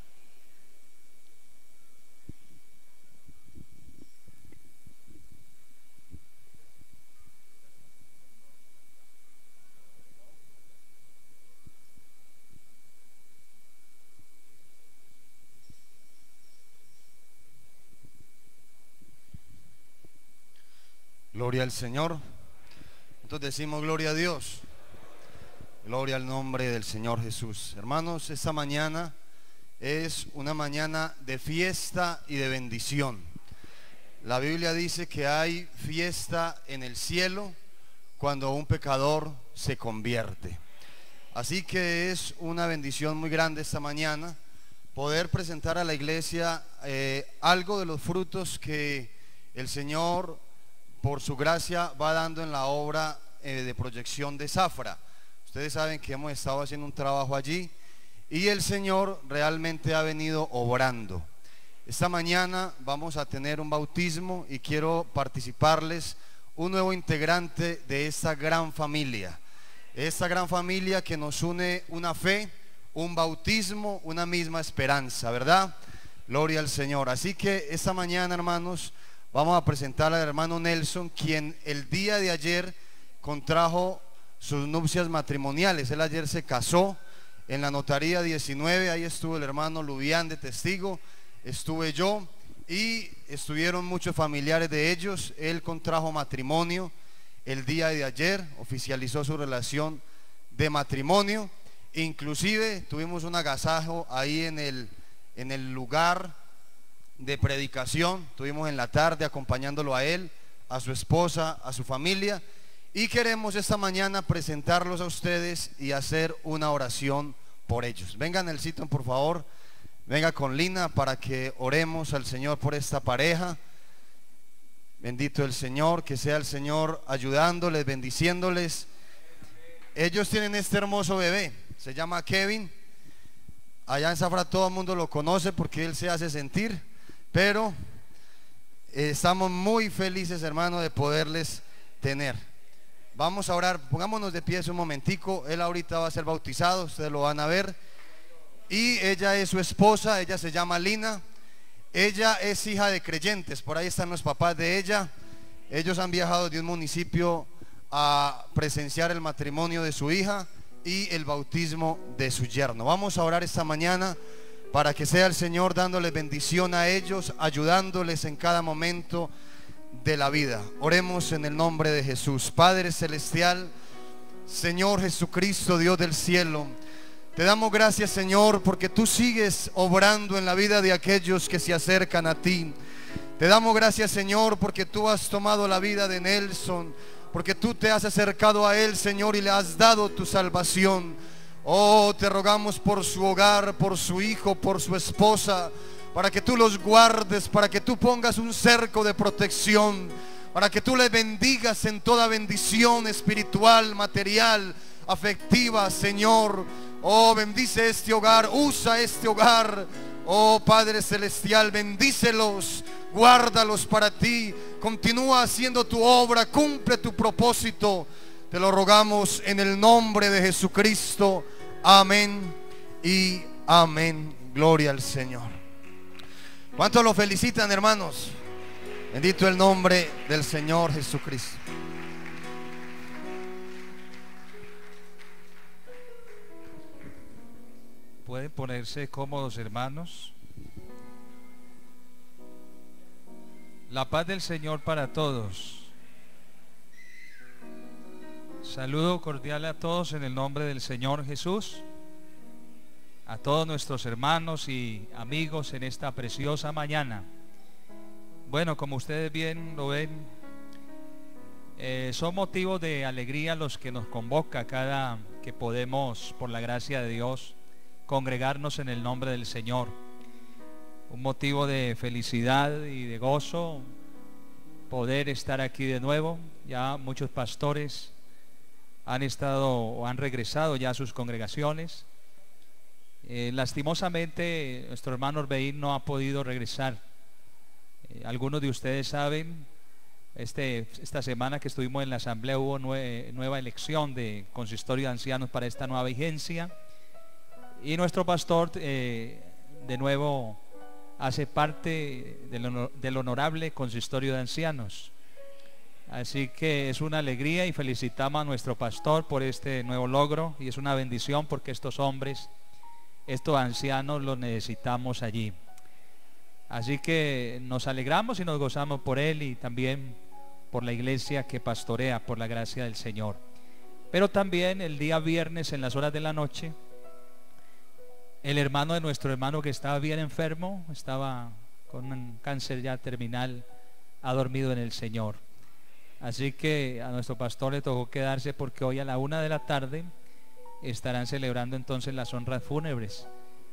Gloria al Señor. Entonces decimos gloria a Dios. Gloria al nombre del Señor Jesús. Hermanos, esta mañana es una mañana de fiesta y de bendición. La Biblia dice que hay fiesta en el cielo cuando un pecador se convierte. Así que es una bendición muy grande esta mañana poder presentar a la iglesia eh, algo de los frutos que el Señor, por su gracia, va dando en la obra eh, de proyección de Zafra. Ustedes saben que hemos estado haciendo un trabajo allí y el Señor realmente ha venido obrando. Esta mañana vamos a tener un bautismo y quiero participarles un nuevo integrante de esta gran familia. Esta gran familia que nos une una fe, un bautismo, una misma esperanza, ¿verdad? Gloria al Señor. Así que esta mañana, hermanos, vamos a presentar al hermano Nelson, quien el día de ayer contrajo sus nupcias matrimoniales. Él ayer se casó en la notaría diecinueve, ahí estuvo el hermano Lubián de testigo, estuve yo y estuvieron muchos familiares de ellos. Él contrajo matrimonio el día de ayer, oficializó su relación de matrimonio. Inclusive tuvimos un agasajo ahí en el, en el lugar de predicación. Estuvimos en la tarde acompañándolo a él, a su esposa, a su familia. Y queremos esta mañana presentarlos a ustedes y hacer una oración por ellos. Vengan, Nelsito, por favor. Venga con Lina para que oremos al Señor por esta pareja. Bendito el Señor, que sea el Señor ayudándoles, bendiciéndoles. Ellos tienen este hermoso bebé, se llama Kevin. Allá en Zafra todo el mundo lo conoce porque él se hace sentir, pero eh, estamos muy felices, hermano, de poderles tener. Vamos a orar, pongámonos de pie un momentico. Él ahorita va a ser bautizado, ustedes lo van a ver. Y ella es su esposa, ella se llama Lina. Ella es hija de creyentes, por ahí están los papás de ella. Ellos han viajado de un municipio a presenciar el matrimonio de su hija y el bautismo de su yerno. Vamos a orar esta mañana para que sea el Señor dándoles bendición a ellos, ayudándoles en cada momento de la vida. Oremos en el nombre de Jesús. Padre celestial, Señor Jesucristo, Dios del cielo, te damos gracias, Señor, porque tú sigues obrando en la vida de aquellos que se acercan a ti. Te damos gracias, Señor, porque tú has tomado la vida de Nelson, porque tú te has acercado a él, Señor, y le has dado tu salvación. Oh, te rogamos por su hogar, por su hijo, por su esposa, para que tú los guardes, para que tú pongas un cerco de protección, para que tú les bendigas en toda bendición espiritual, material, afectiva, Señor. Oh, bendice este hogar, usa este hogar. Oh, Padre celestial, bendícelos, guárdalos para ti. Continúa haciendo tu obra, cumple tu propósito. Te lo rogamos en el nombre de Jesucristo. Amén y amén. Gloria al Señor. ¿Cuántos lo felicitan, hermanos? Bendito el nombre del Señor Jesucristo. Pueden ponerse cómodos, hermanos. La paz del Señor para todos. Saludo cordial a todos en el nombre del Señor Jesús. A todos nuestros hermanos y amigos en esta preciosa mañana. Bueno, como ustedes bien lo ven, eh, son motivos de alegría los que nos convoca cada que podemos, por la gracia de Dios, congregarnos en el nombre del Señor. Un motivo de felicidad y de gozo poder estar aquí de nuevo. Ya muchos pastores han estado o han regresado ya a sus congregaciones. Eh, lastimosamente nuestro hermano Orbeín no ha podido regresar. Eh, algunos de ustedes saben, este, esta semana que estuvimos en la asamblea hubo nue nueva elección de consistorio de ancianos para esta nueva vigencia. Y nuestro pastor eh, de nuevo hace parte del, honor, del honorable consistorio de ancianos. Así que es una alegría y felicitamos a nuestro pastor por este nuevo logro. Y es una bendición porque estos hombres, estos ancianos los necesitamos allí. Así que nos alegramos y nos gozamos por él y también por la iglesia que pastorea por la gracia del Señor. Pero también el día viernes en las horas de la noche, el hermano de nuestro hermano que estaba bien enfermo, estaba con un cáncer ya terminal, ha dormido en el Señor. Así que a nuestro pastor le tocó quedarse porque hoy a la una de la tarde estarán celebrando entonces las honras fúnebres.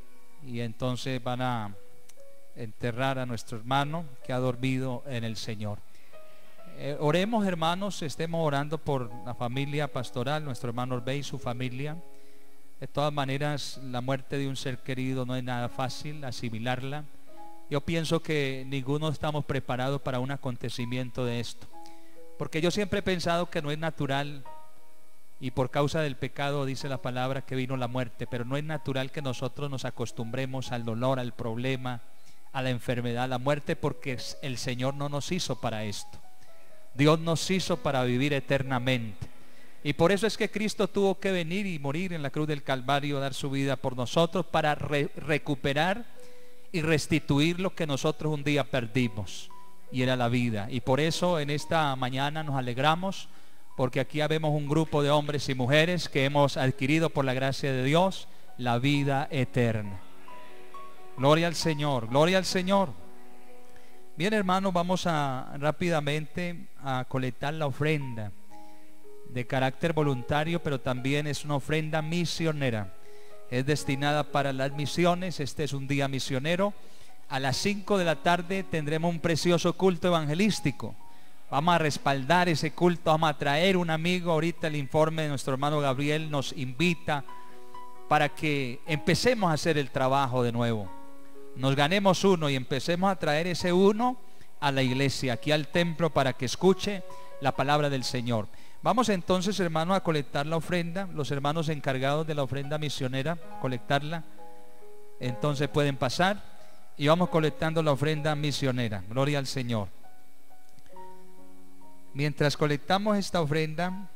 y entonces van a enterrar a nuestro hermano que ha dormido en el Señor. Eh, oremos, hermanos, estemos orando por la familia pastoral, nuestro hermano Orbey y su familia. De todas maneras, la muerte de un ser querido no es nada fácil asimilarla. Yo pienso que ninguno estamos preparados para un acontecimiento de esto, porque yo siempre he pensado que no es natural, y por causa del pecado dice la palabra que vino la muerte, pero no es natural que nosotros nos acostumbremos al dolor, al problema, a la enfermedad, a la muerte, porque el Señor no nos hizo para esto. Dios nos hizo para vivir eternamente, y por eso es que Cristo tuvo que venir y morir en la cruz del Calvario, dar su vida por nosotros, para re recuperar y restituir lo que nosotros un día perdimos, y era la vida. Y por eso en esta mañana nos alegramos, porque aquí vemos un grupo de hombres y mujeres que hemos adquirido por la gracia de Dios la vida eterna. Gloria al Señor, gloria al Señor. Bien, hermanos, vamos a rápidamente a colectar la ofrenda de carácter voluntario, pero también es una ofrenda misionera. Es destinada para las misiones. Este es un día misionero. A las cinco de la tarde tendremos un precioso culto evangelístico. Vamos a respaldar ese culto, vamos a traer un amigo. Ahorita el informe de nuestro hermano Gabriel nos invita para que empecemos a hacer el trabajo de nuevo. Nos ganemos uno y empecemos a traer ese uno a la iglesia, aquí al templo, para que escuche la palabra del Señor. Vamos entonces, hermanos, a colectar la ofrenda. Los hermanos encargados de la ofrenda misionera, colectarla, entonces pueden pasar, y vamos colectando la ofrenda misionera. Gloria al Señor. Mientras colectamos esta ofrenda,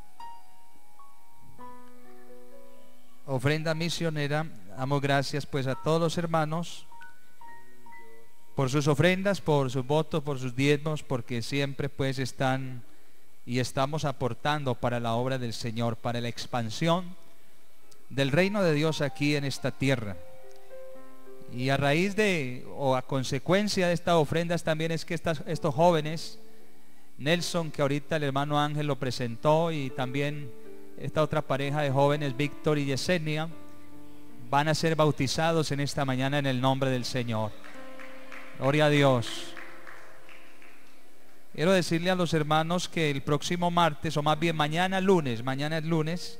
ofrenda misionera, damos gracias pues a todos los hermanos por sus ofrendas, por sus votos, por sus diezmos, porque siempre pues están y estamos aportando para la obra del Señor, para la expansión del reino de Dios aquí en esta tierra. Y a raíz de, o a consecuencia de estas ofrendas también es que estas, estos jóvenes, Nelson, que ahorita el hermano Ángel lo presentó, y también esta otra pareja de jóvenes, Víctor y Yesenia, van a ser bautizados en esta mañana en el nombre del Señor. Gloria a Dios. Quiero decirle a los hermanos que el próximo martes, o más bien mañana lunes, mañana es lunes,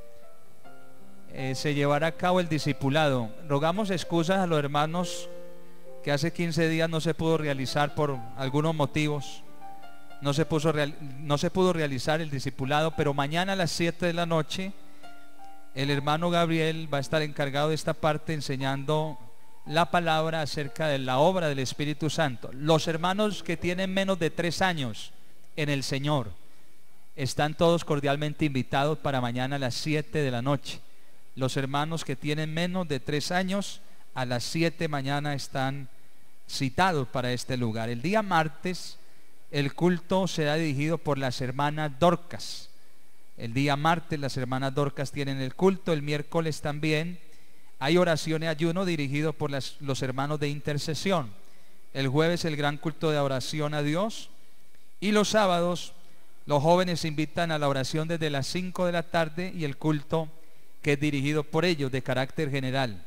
eh, se llevará a cabo el discipulado. Rogamos excusas a los hermanos que hace quince días no se pudo realizar por algunos motivos. No se, puso real, no se pudo realizar el discipulado, pero mañana a las siete de la noche el hermano Gabriel va a estar encargado de esta parte, enseñando la palabra acerca de la obra del Espíritu Santo. Los hermanos que tienen menos de tres años en el Señor están todos cordialmente invitados para mañana a las siete de la noche. Los hermanos que tienen menos de tres años a las siete mañana están citados para este lugar. El día martes el culto será dirigido por las hermanas Dorcas. El día martes las hermanas Dorcas tienen el culto. El miércoles también hay oración y ayuno dirigido por las, los hermanos de intercesión. El jueves el gran culto de oración a Dios. Y los sábados los jóvenes se invitan a la oración desde las cinco de la tarde, y el culto que es dirigido por ellos de carácter general.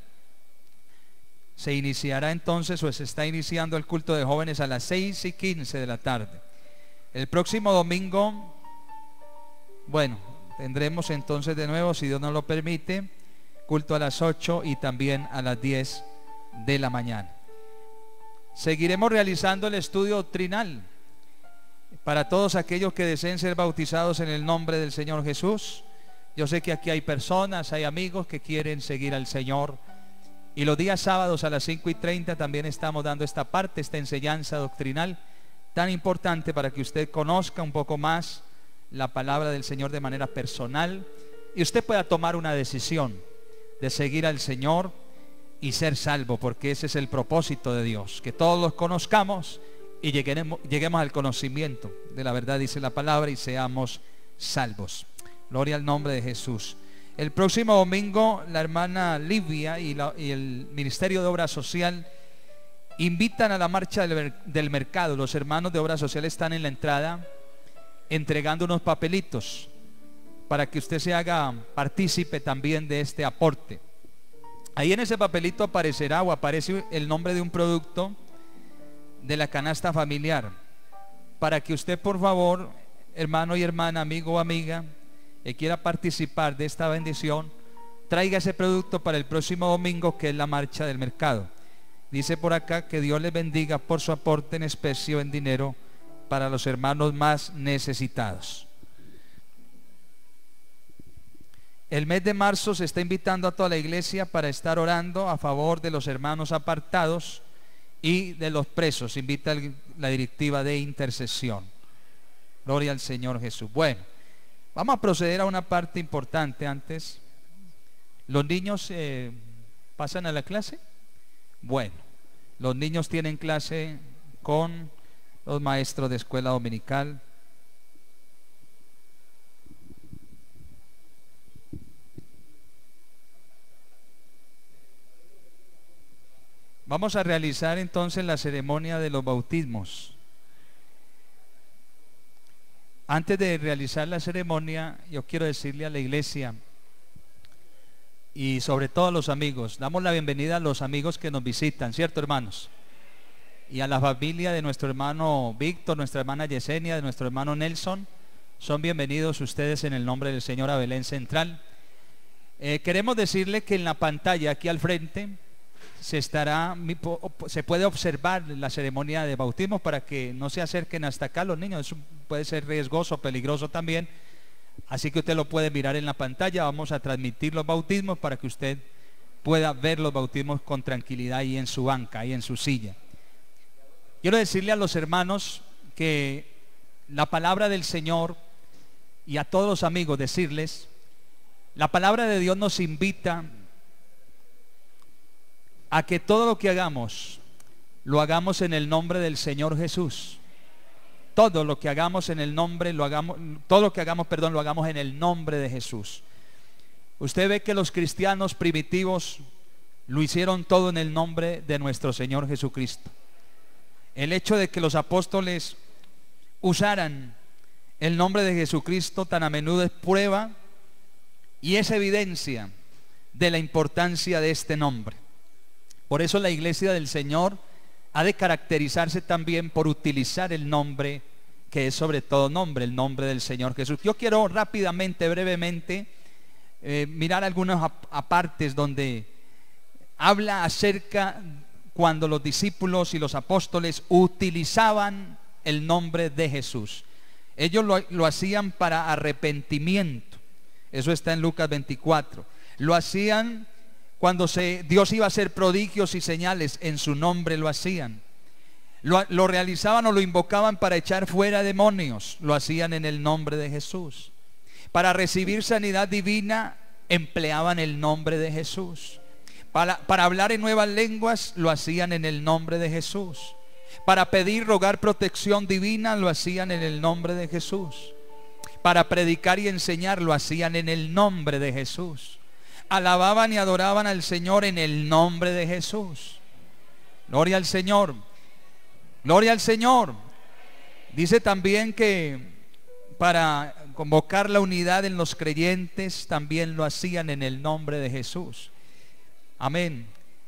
Se iniciará entonces, o se está iniciando el culto de jóvenes a las seis y quince de la tarde. El próximo domingo, bueno, tendremos entonces de nuevo, si Dios nos lo permite, culto a las ocho y también a las diez de la mañana. Seguiremos realizando el estudio doctrinal para todos aquellos que deseen ser bautizados en el nombre del Señor Jesús. Yo sé que aquí hay personas, hay amigos que quieren seguir al Señor. Y los días sábados a las cinco y treinta también estamos dando esta parte, esta enseñanza doctrinal tan importante para que usted conozca un poco más la palabra del Señor de manera personal, y usted pueda tomar una decisión de seguir al Señor y ser salvo, porque ese es el propósito de Dios, que todos los conozcamos y lleguemos, lleguemos al conocimiento de la verdad, dice la palabra, y seamos salvos. Gloria al nombre de Jesús. El próximo domingo la hermana Livia y, la, y el Ministerio de Obra Social invitan a la marcha del, del mercado. Los hermanos de Obra Social están en la entrada entregando unos papelitos para que usted se haga partícipe también de este aporte. Ahí en ese papelito aparecerá o aparece el nombre de un producto de la canasta familiar, para que usted, por favor, hermano y hermana, amigo o amiga, que quiera participar de esta bendición, traiga ese producto para el próximo domingo, que es la marcha del mercado. Dice por acá que Dios les bendiga por su aporte en especie o en dinero para los hermanos más necesitados. El mes de marzo se está invitando a toda la iglesia para estar orando a favor de los hermanos apartados y de los presos. Invita la directiva de intercesión. Gloria al Señor Jesús. Bueno, vamos a proceder a una parte importante antes. ¿Los niños eh, pasan a la clase? Bueno, los niños tienen clase con los maestros de escuela dominical. Vamos a realizar entonces la ceremonia de los bautismos. Antes de realizar la ceremonia, yo quiero decirle a la iglesia y sobre todo a los amigos, damos la bienvenida a los amigos que nos visitan, ¿cierto, hermanos? Y a la familia de nuestro hermano Víctor, nuestra hermana Yesenia, de nuestro hermano Nelson. Son bienvenidos ustedes en el nombre del Señor a Belén Central. Eh, queremos decirle que en la pantalla aquí al frente se estará, se puede observar la ceremonia de bautismo, para que no se acerquen hasta acá los niños. Eso puede ser riesgoso, peligroso también. Así que usted lo puede mirar en la pantalla. Vamos a transmitir los bautismos para que usted pueda ver los bautismos con tranquilidad ahí en su banca, ahí en su silla. Quiero decirle a los hermanos que la palabra del Señor, y a todos los amigos decirles, la palabra de Dios nos invita a que todo lo que hagamos lo hagamos en el nombre del Señor Jesús. Todo lo que hagamos en el nombre lo hagamos, todo lo que hagamos, perdón, lo hagamos en el nombre de Jesús. Usted ve que los cristianos primitivos lo hicieron todo en el nombre de nuestro Señor Jesucristo. El hecho de que los apóstoles usaran el nombre de Jesucristo tan a menudo es prueba y es evidencia de la importancia de este nombre. Por eso la iglesia del Señor ha de caracterizarse también por utilizar el nombre que es sobre todo nombre, el nombre del Señor Jesús. Yo quiero rápidamente, brevemente, eh, mirar algunos apartes donde habla acerca cuando los discípulos y los apóstoles utilizaban el nombre de Jesús. Ellos lo, lo hacían para arrepentimiento. Eso está en Lucas veinticuatro. Lo hacían cuando se, Dios iba a hacer prodigios y señales, en su nombre lo hacían. Lo, lo realizaban o lo invocaban para echar fuera demonios, lo hacían en el nombre de Jesús. Para recibir sanidad divina, empleaban el nombre de Jesús. Para, para hablar en nuevas lenguas, lo hacían en el nombre de Jesús. Para pedir, rogar protección divina, lo hacían en el nombre de Jesús. Para predicar y enseñar, lo hacían en el nombre de Jesús. Alababan y adoraban al Señor en el nombre de Jesús. Gloria al Señor. Gloria al Señor. Dice también que para convocar la unidad en los creyentes también lo hacían en el nombre de Jesús. Amén.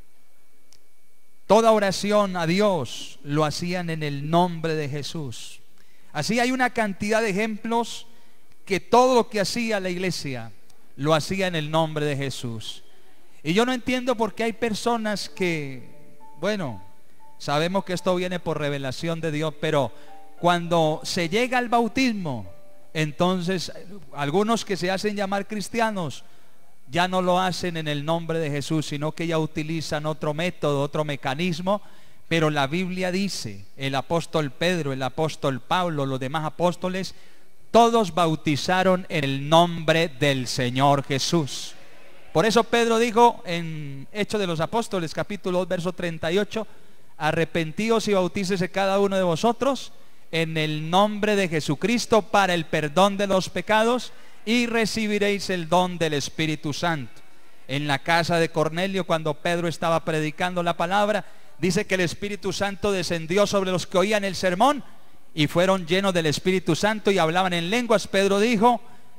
Toda oración a Dios lo hacían en el nombre de Jesús. Así hay una cantidad de ejemplos que todo lo que hacía la iglesia lo hacía en el nombre de Jesús. Y yo no entiendo por qué hay personas que, bueno, sabemos que esto viene por revelación de Dios, pero cuando se llega al bautismo, entonces algunos que se hacen llamar cristianos ya no lo hacen en el nombre de Jesús, sino que ya utilizan otro método, otro mecanismo. Pero la Biblia dice, el apóstol Pedro, el apóstol Pablo, los demás apóstoles, todos bautizaron en el nombre del Señor Jesús. Por eso Pedro dijo en Hechos de los Apóstoles, capítulo dos, verso treinta y ocho, arrepentíos y bautícese cada uno de vosotros en el nombre de Jesucristo para el perdón de los pecados, y recibiréis el don del Espíritu Santo. En la casa de Cornelio, cuando Pedro estaba predicando la palabra, dice que el Espíritu Santo descendió sobre los que oían el sermón y fueron llenos del Espíritu Santo y hablaban en lenguas. Pedro dijo,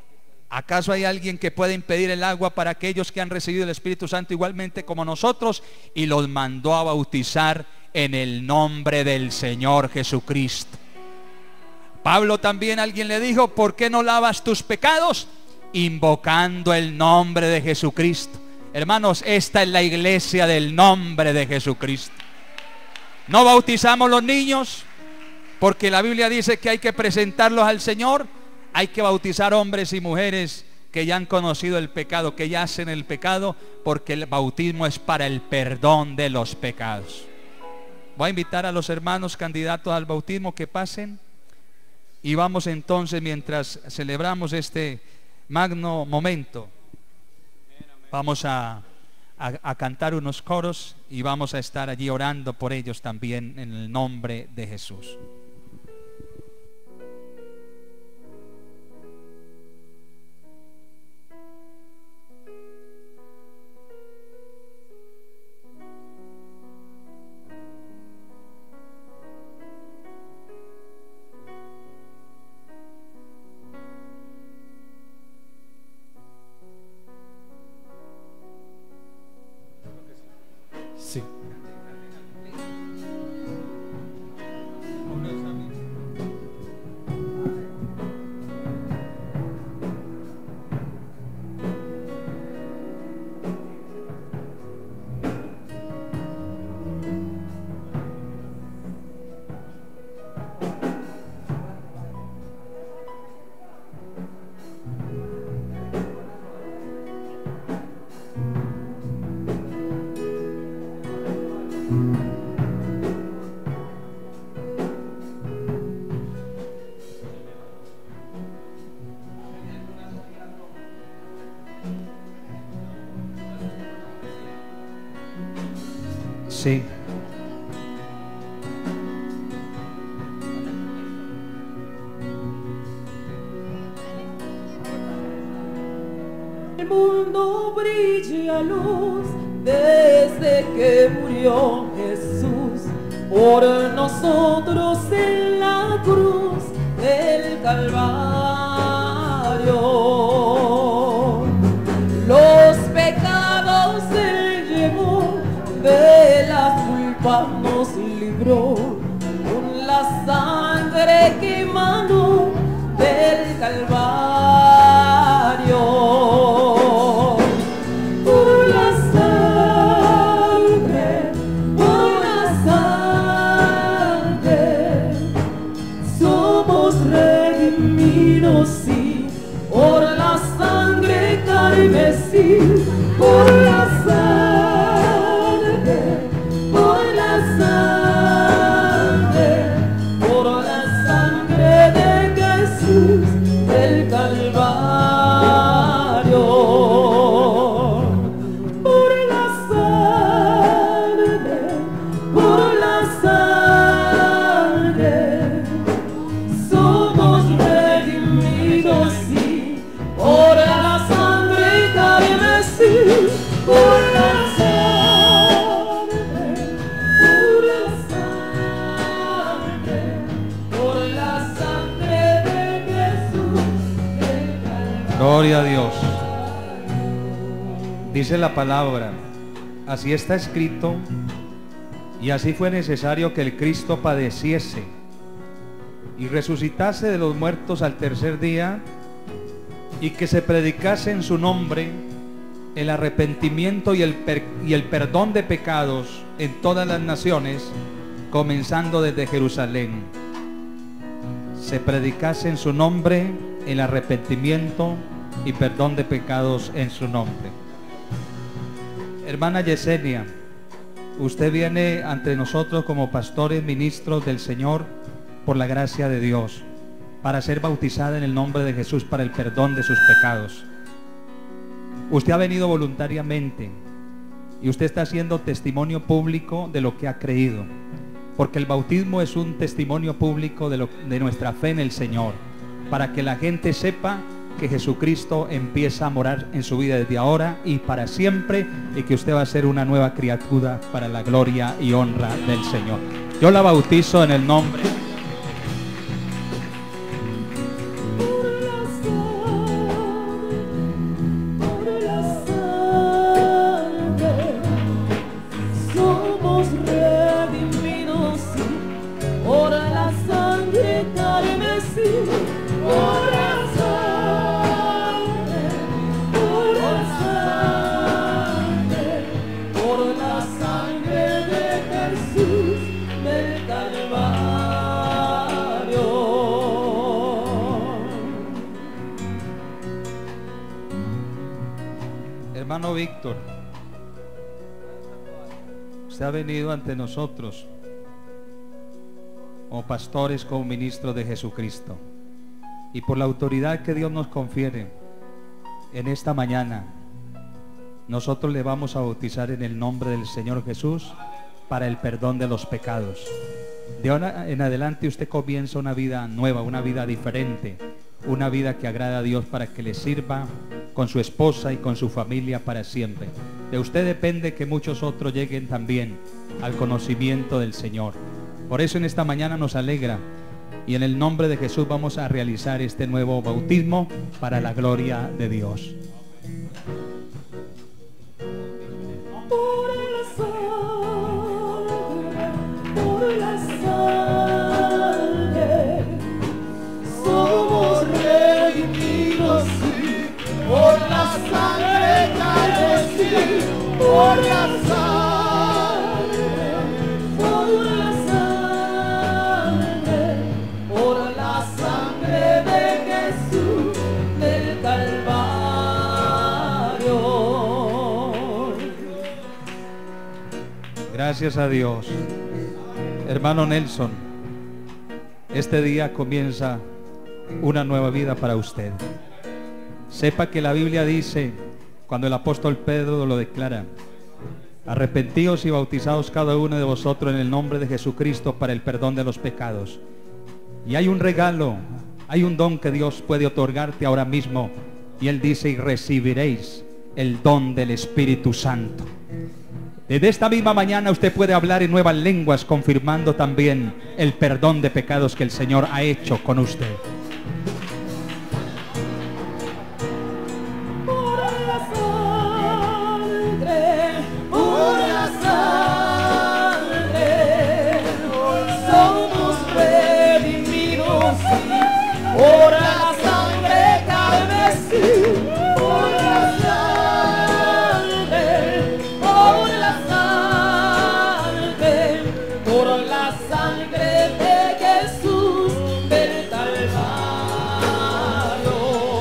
¿Acaso hay alguien que puede impedir el agua para aquellos que han recibido el Espíritu Santo igualmente como nosotros? Y los mandó a bautizar en el nombre del Señor Jesucristo. Pablo también, alguien le dijo: ¿por qué no lavas tus pecados? Invocando el nombre de Jesucristo. Hermanos, esta es la iglesia del nombre de Jesucristo. No bautizamos los niños porque la Biblia dice que hay que presentarlos al Señor. Hay que bautizar hombres y mujeres que ya han conocido el pecado, que ya hacen el pecado, porque el bautismo es para el perdón de los pecados. Voy a invitar a los hermanos candidatos al bautismo que pasen, y vamos entonces, mientras celebramos este magno momento, vamos a, a, a cantar unos coros y vamos a estar allí orando por ellos también en el nombre de Jesús. Sí. Sí. El mundo brilla luz desde que murió Jesús por nosotros en la cruz del Calvario. Los pecados Él llevó, de la culpa nos libró, con la sangre que emanó del Calvario. Por la sangre, por la sangre, somos redimidos, sí, por la sangre carmesí, por la sangre, por la sangre, por la sangre de Jesús del Calvario. Por la sangre, por la sangre, somos redimidos, sí, por la sangre carmesí, por la sangre, por la sangre, por la sangre de Jesús del Calvario. Gloria a Dios. Dice la palabra: así está escrito, y así fue necesario que el Cristo padeciese y resucitase de los muertos al tercer día, y que se predicase en su nombre el arrepentimiento y el, per y el perdón de pecados en todas las naciones, comenzando desde Jerusalén. Se predicase en su nombre el arrepentimiento y perdón de pecados en su nombre. Hermana Yesenia, usted viene ante nosotros como pastores, ministros del Señor, por la gracia de Dios, para ser bautizada en el nombre de Jesús para el perdón de sus pecados. Usted ha venido voluntariamente y usted está haciendo testimonio público de lo que ha creído, porque el bautismo es un testimonio público de, lo, de nuestra fe en el Señor, para que la gente sepa que Jesucristo empieza a morar en su vida desde ahora y para siempre, y que usted va a ser una nueva criatura para la gloria y honra del Señor. Yo la bautizo en el nombre. Por la sangre, Hermano Víctor, usted ha venido ante nosotros como pastores, como ministros de Jesucristo, y por la autoridad que Dios nos confiere en esta mañana, nosotros le vamos a bautizar en el nombre del Señor Jesús para el perdón de los pecados. De ahora en adelante usted comienza una vida nueva, una vida diferente, una vida que agrada a Dios, para que le sirva con su esposa y con su familia para siempre. De usted depende que muchos otros lleguen también al conocimiento del Señor. Por eso en esta mañana nos alegra, y en el nombre de Jesús vamos a realizar este nuevo bautismo para la gloria de Dios. Por la sangre, por la sangre, somos redimidos, sí, por la sangre carmesí, por la sangre, por la sangre, por la sangre de Jesús del Calvario. Gracias a Dios. Hermano Nelson, este día comienza una nueva vida para usted. Sepa que la Biblia dice, cuando el apóstol Pedro lo declara: arrepentíos y bautizaos cada uno de vosotros en el nombre de Jesucristo para el perdón de los pecados. Y hay un regalo, hay un don que Dios puede otorgarte ahora mismo, y Él dice: y recibiréis el don del Espíritu Santo. Desde esta misma mañana usted puede hablar en nuevas lenguas, confirmando también el perdón de pecados que el Señor ha hecho con usted. Por la sangre, por la sangre, somos redimidos, sí, por la sangre carmesí, por la sangre, por la sangre, por la sangre de Jesús del Calvario.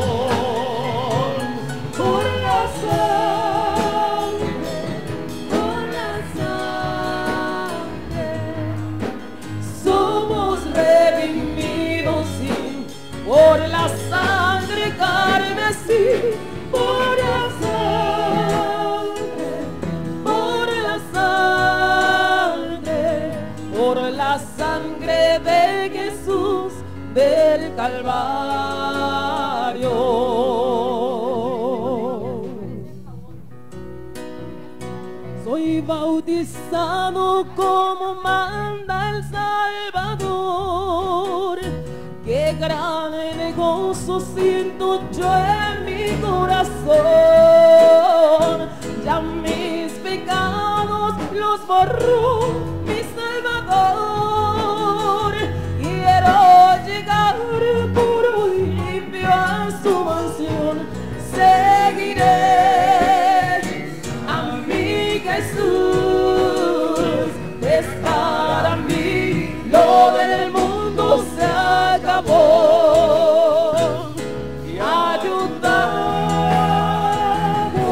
Por la sangre, por la sangre, somos redimidos, sí, por la sangre carmesí, por la sangre, por la sangre, por la sangre de Jesús del Calvario. Soy bautizado como manda el Salvador. Qué gran gozo siento yo en mi corazón. Ya mis pecados los borró mi Salvador. Quiero llegar puro y limpio a su mansión. Seguiré a mi Jesús. Es para mí, lo del mundo se acabó. Y ayudado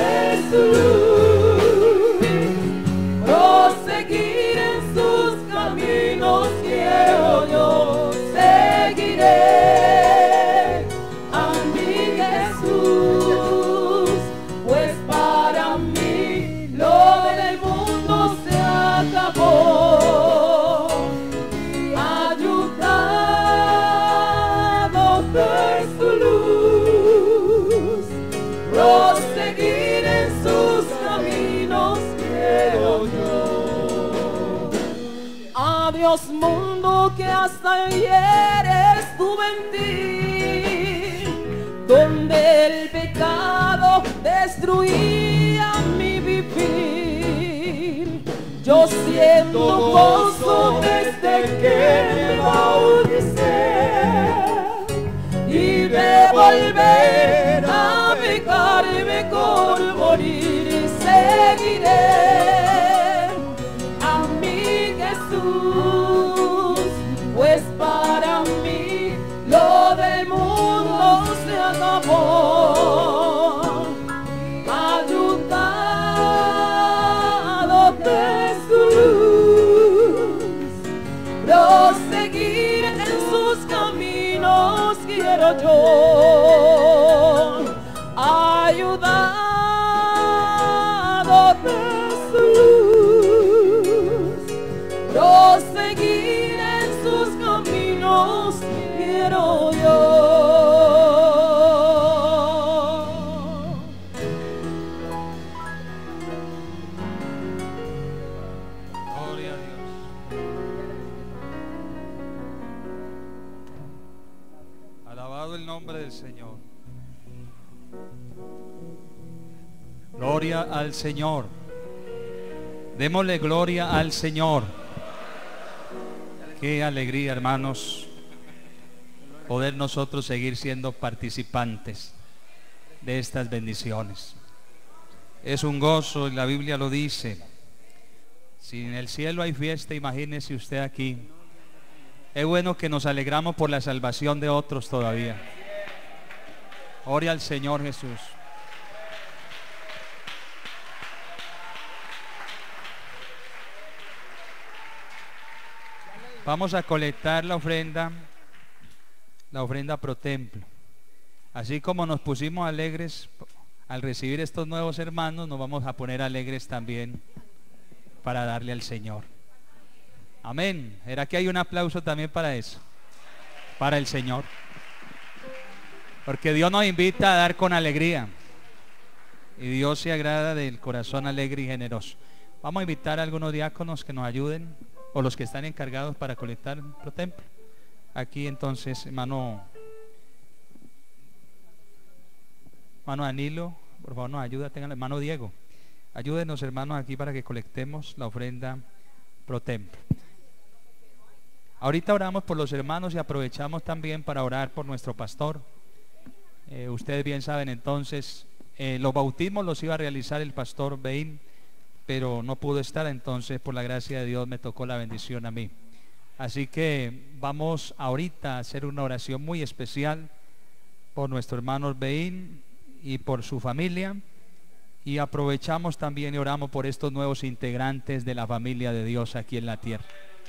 Jesús, proseguir en sus caminos quiero yo. Seguiré a mi Jesús, pues para mí lo del mundo se acabó. Ayudado por su luz, proseguir en sus caminos quiero yo. Adiós mundo que hasta ayer estuve en ti, donde el pecado destruía mi vivir. Yo siento gozo desde que me bauticé, y de volver a pecarme con morir. Seguiré a mi Jesús, pues para mí lo del mundo se acabó. Ayúdame nombre del Señor. Gloria al Señor. Démosle gloria al Señor. Qué alegría, hermanos, poder nosotros seguir siendo participantes de estas bendiciones. Es un gozo, y la Biblia lo dice. Si en el cielo hay fiesta, imagínese usted aquí. Es bueno que nos alegramos por la salvación de otros todavía. Ore al Señor Jesús. Vamos a colectar la ofrenda, la ofrenda pro templo. Así como nos pusimos alegres al recibir estos nuevos hermanos, nos vamos a poner alegres también para darle al Señor. Amén. ¿Era que hay un aplauso también para eso? Para el Señor. Porque Dios nos invita a dar con alegría. Y Dios se agrada del corazón alegre y generoso. Vamos a invitar a algunos diáconos que nos ayuden, o los que están encargados para colectar pro templo. Aquí entonces, hermano, hermano Danilo, por favor nos ayuda, tengan, hermano Diego, ayúdenos hermanos aquí para que colectemos la ofrenda pro templo. Ahorita oramos por los hermanos y aprovechamos también para orar por nuestro pastor. Eh, ustedes bien saben entonces, eh, los bautismos los iba a realizar el pastor Beín, pero no pudo estar, entonces por la gracia de Dios me tocó la bendición a mí. Así que vamos ahorita a hacer una oración muy especial por nuestro hermano Beín y por su familia, y aprovechamos también y oramos por estos nuevos integrantes de la familia de Dios aquí en la tierra.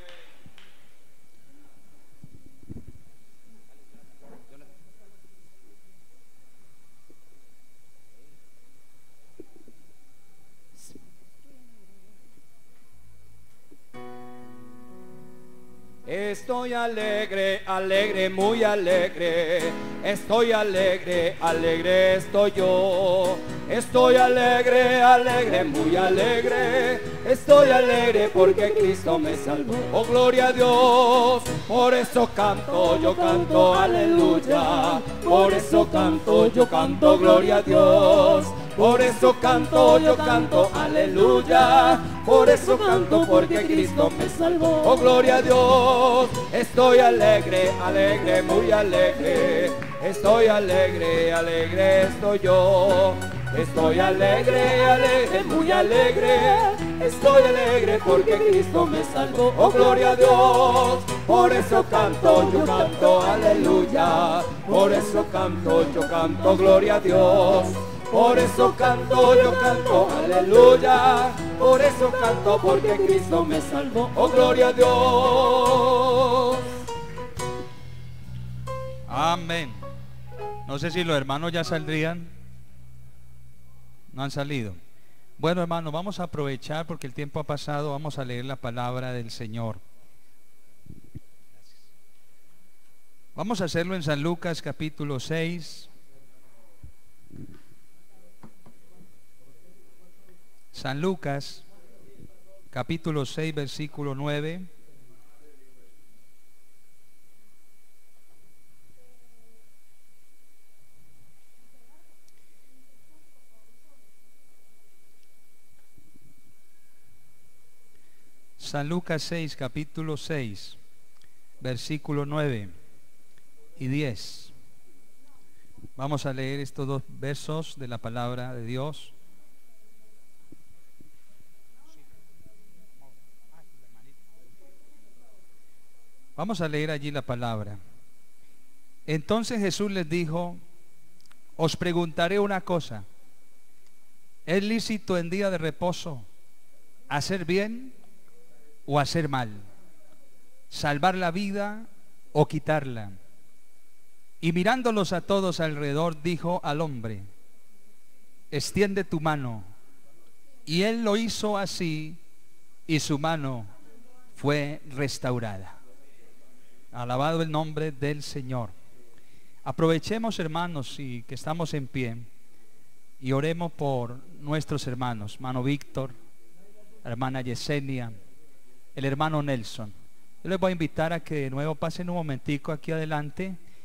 Estoy alegre, alegre, muy alegre. Estoy alegre, alegre estoy yo. Estoy alegre, alegre, muy alegre. Estoy alegre porque Cristo me salvó. Oh, gloria a Dios. Por eso canto, yo canto, aleluya. Por eso canto, yo canto, gloria a Dios. Por eso canto, yo canto, aleluya. Por eso canto, porque Cristo me salvó. Oh, gloria a Dios. Estoy alegre, alegre, muy alegre. Estoy alegre, alegre estoy yo. Estoy alegre, alegre, muy alegre. Estoy alegre porque Cristo me salvó. Oh, gloria a Dios. Por eso canto, yo canto, aleluya. Por eso canto, yo canto, gloria a Dios. Por eso canto, yo canto, aleluya. Por eso canto, porque Cristo me salvó. Oh, gloria a Dios. Amén. No sé si los hermanos ya saldrían. No han salido. Bueno, hermanos, vamos a aprovechar porque el tiempo ha pasado. Vamos a leer la palabra del Señor. Vamos a hacerlo en San Lucas capítulo seis. San Lucas capítulo seis versículo nueve. San Lucas seis capítulo seis versículo nueve y diez. Vamos a leer estos dos versos de la palabra de Dios. Vamos a leer allí la palabra. Entonces Jesús les dijo: os preguntaré una cosa. ¿Es lícito en día de reposo hacer bien o hacer mal? ¿Salvar la vida o quitarla? Y mirándolos a todos alrededor, dijo al hombre: extiende tu mano. Y él lo hizo así, y su mano fue restaurada. Alabado el nombre del Señor. Aprovechemos, hermanos, y que estamos en pie, y oremos por nuestros hermanos, hermano Víctor, hermana Yesenia, el hermano Nelson. Yo les voy a invitar a que de nuevo pasen un momentico aquí adelante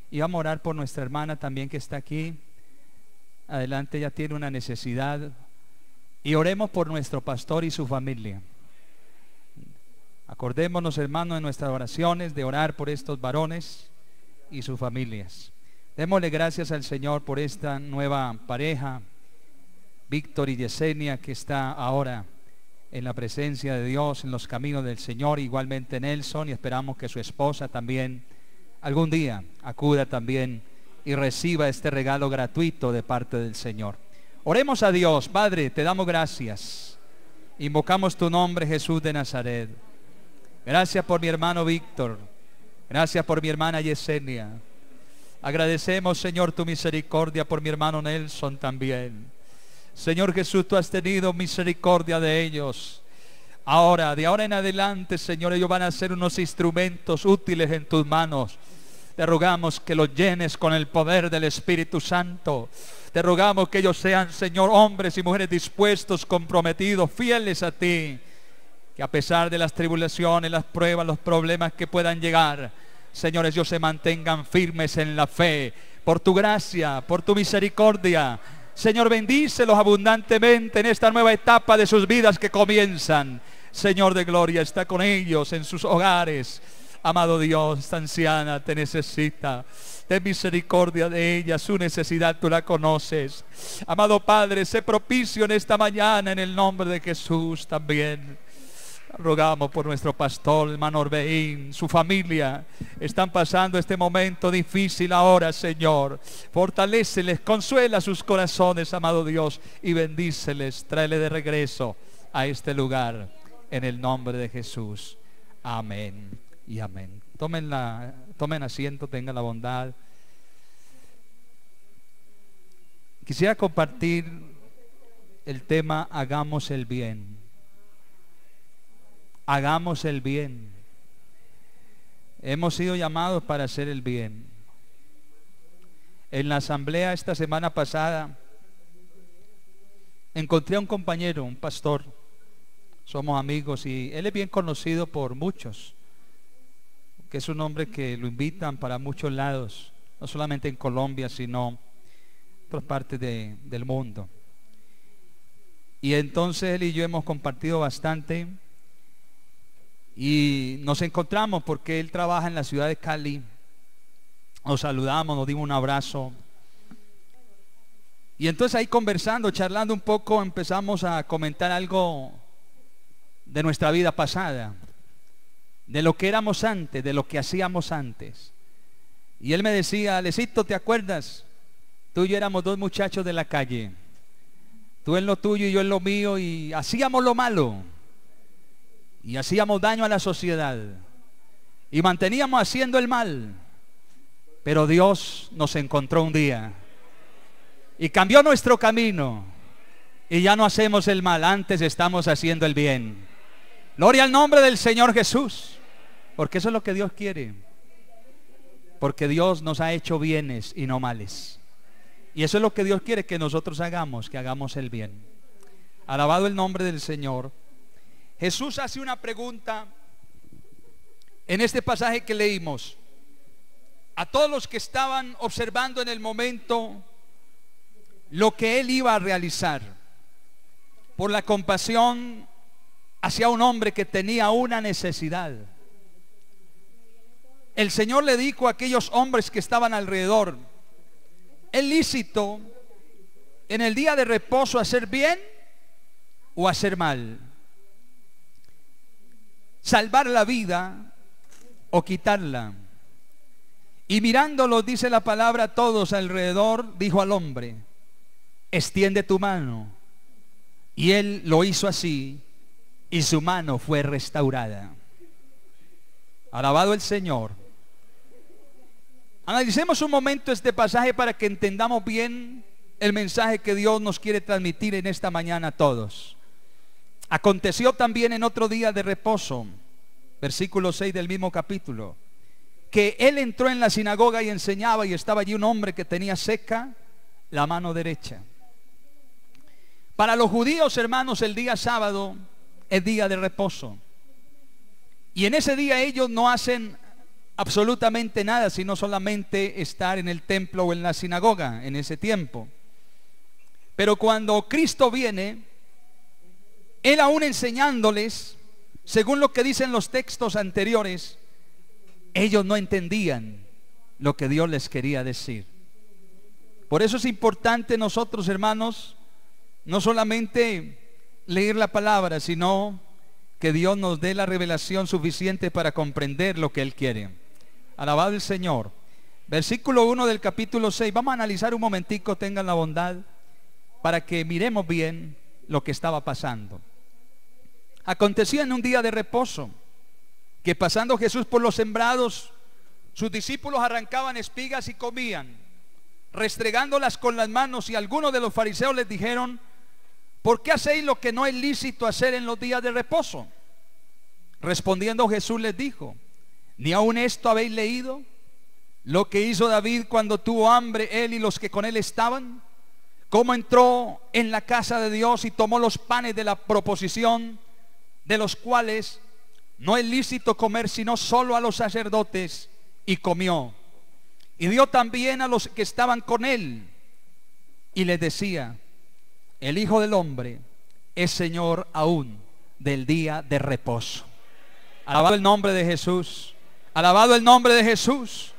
Y vamos a orar por nuestra hermana también que está aquí. Adelante, ella tiene una necesidad. Y oremos por nuestro pastor y su familia. Acordémonos, hermanos, en nuestras oraciones de orar por estos varones y sus familias. Démosle gracias al Señor por esta nueva pareja, Víctor y Yesenia, que está ahora en la presencia de Dios, en los caminos del Señor. Igualmente Nelson, y esperamos que su esposa también algún día acuda también y reciba este regalo gratuito de parte del Señor. Oremos a Dios. Padre, te damos gracias. Invocamos tu nombre, Jesús de Nazaret. Gracias por mi hermano Víctor. Gracias por mi hermana Yesenia. Agradecemos, Señor, tu misericordia por mi hermano Nelson también. Señor Jesús, tú has tenido misericordia de ellos. Ahora, de ahora en adelante, Señor, ellos van a ser unos instrumentos útiles en tus manos. Te rogamos que los llenes con el poder del Espíritu Santo. Te rogamos que ellos sean, Señor, hombres y mujeres dispuestos, comprometidos, fieles a ti. Que a pesar de las tribulaciones, las pruebas, los problemas que puedan llegar, señores, ellos se mantengan firmes en la fe. Por tu gracia, por tu misericordia, Señor, bendícelos abundantemente en esta nueva etapa de sus vidas que comienzan. Señor de gloria, está con ellos en sus hogares. Amado Dios, esta anciana te necesita. Ten misericordia de ella, su necesidad tú la conoces. Amado Padre, sé propicio en esta mañana en el nombre de Jesús también. Rogamos por nuestro pastor, hermano Orbeín, su familia. Están pasando este momento difícil ahora, Señor. Fortaléceles, consuela sus corazones, amado Dios, y bendíceles. Tráele de regreso a este lugar, en el nombre de Jesús. Amén y amén. Tomen, la, tomen asiento, tengan la bondad. Quisiera compartir el tema hagamos el bien. Hagamos el bien. Hemos sido llamados para hacer el bien. En la asamblea esta semana pasada encontré a un compañero, un pastor. Somos amigos y él es bien conocido por muchos, que es un hombre que lo invitan para muchos lados, no solamente en Colombia, sino en otras partes de, del mundo. Y entonces él y yo hemos compartido bastante. Y nos encontramos porque él trabaja en la ciudad de Cali. Nos saludamos, nos dimos un abrazo. Y entonces ahí conversando, charlando un poco, empezamos a comentar algo de nuestra vida pasada, de lo que éramos antes, de lo que hacíamos antes. Y él me decía, Alecito, ¿te acuerdas? Tú y yo éramos dos muchachos de la calle. Tú en lo tuyo y yo en lo mío, y hacíamos lo malo. Y hacíamos daño a la sociedad. Y manteníamos haciendo el mal. Pero Dios nos encontró un día. Y cambió nuestro camino. Y ya no hacemos el mal, antes estamos haciendo el bien. Gloria al nombre del Señor Jesús. Porque eso es lo que Dios quiere. Porque Dios nos ha hecho bienes y no males. Y eso es lo que Dios quiere que nosotros hagamos, que hagamos el bien. Alabado el nombre del Señor. Jesús hace una pregunta en este pasaje que leímos a todos los que estaban observando en el momento lo que él iba a realizar por la compasión hacia un hombre que tenía una necesidad. El Señor le dijo a aquellos hombres que estaban alrededor: ¿es lícito en el día de reposo hacer bien o hacer mal? Salvar la vida o quitarla. Y mirándolos, dice la palabra, a todos alrededor, dijo al hombre: extiende tu mano. Y él lo hizo así, y su mano fue restaurada. Alabado el Señor. Analicemos un momento este pasaje para que entendamos bien el mensaje que Dios nos quiere transmitir en esta mañana a todos. Aconteció también en otro día de reposo, versículo seis del mismo capítulo, que él entró en la sinagoga y enseñaba, y estaba allí un hombre que tenía seca la mano derecha. Para los judíos, hermanos, el día sábado es día de reposo. Y en ese día ellos no hacen absolutamente nada, sino solamente estar en el templo o en la sinagoga en ese tiempo. Pero cuando Cristo viene, Él aún enseñándoles, según lo que dicen los textos anteriores, ellos no entendían lo que Dios les quería decir. Por eso es importante nosotros, hermanos, no solamente leer la palabra, sino que Dios nos dé la revelación suficiente para comprender lo que Él quiere. Alabado el Señor. Versículo uno del capítulo seis. Vamos a analizar un momentico, tengan la bondad, para que miremos bien lo que estaba pasando. Aconteció en un día de reposo, que pasando Jesús por los sembrados, sus discípulos arrancaban espigas y comían, restregándolas con las manos, y algunos de los fariseos les dijeron: ¿por qué hacéis lo que no es lícito hacer en los días de reposo? Respondiendo Jesús les dijo: ¿ni aun esto habéis leído? Lo que hizo David cuando tuvo hambre, él y los que con él estaban, cómo entró en la casa de Dios y tomó los panes de la proposición, de los cuales no es lícito comer sino solo a los sacerdotes, y comió, y dio también a los que estaban con él, y les decía: el Hijo del Hombre es Señor aún del día de reposo. Alabado el nombre de Jesús. Alabado el nombre de Jesús.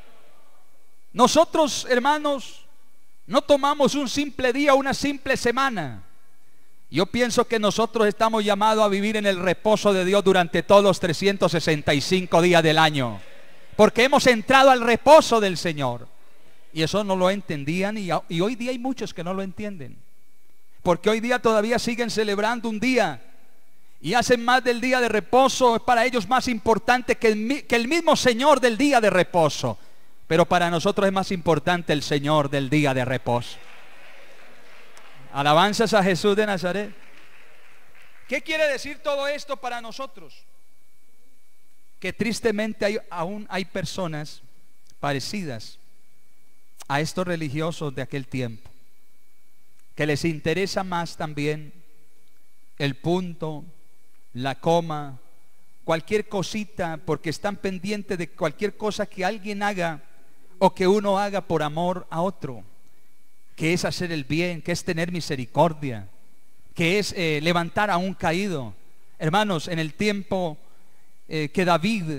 Nosotros, hermanos, no tomamos un simple día, una simple semana. Yo pienso que nosotros estamos llamados a vivir en el reposo de Dios durante todos los trescientos sesenta y cinco días del año, porque hemos entrado al reposo del Señor. Y eso no lo entendían, y, y hoy día hay muchos que no lo entienden, porque hoy día todavía siguen celebrando un día y hacen más del día de reposo. Es para ellos más importante que el, que el mismo Señor del día de reposo. Pero para nosotros es más importante el Señor del día de reposo. Alabanzas a Jesús de Nazaret. ¿Qué quiere decir todo esto para nosotros? Que tristemente hay, aún hay personas parecidas a estos religiosos de aquel tiempo, que les interesa más también el punto, la coma, cualquier cosita, porque están pendientes de cualquier cosa que alguien haga o que uno haga por amor a otro, que es hacer el bien, que es tener misericordia, que es eh, levantar a un caído. Hermanos, en el tiempo eh, que David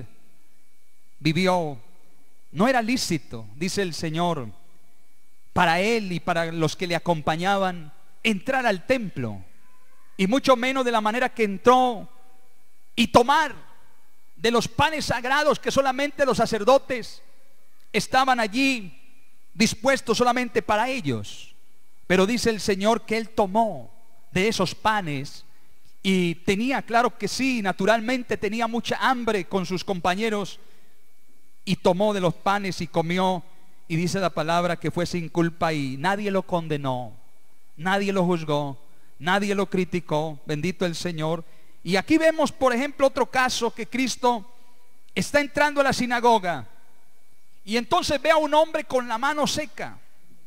vivió, no era lícito, dice el Señor, para él y para los que le acompañaban, entrar al templo, y mucho menos de la manera que entró, y tomar de los panes sagrados que solamente los sacerdotes estaban allí dispuestos solamente para ellos. Pero dice el Señor que Él tomó de esos panes, y tenía, claro que sí, naturalmente tenía mucha hambre con sus compañeros, y tomó de los panes y comió, y dice la palabra que fue sin culpa, y nadie lo condenó, nadie lo juzgó, nadie lo criticó. Bendito el Señor. Y aquí vemos, por ejemplo, otro caso, que Cristo está entrando a la sinagoga, y entonces ve a un hombre con la mano seca,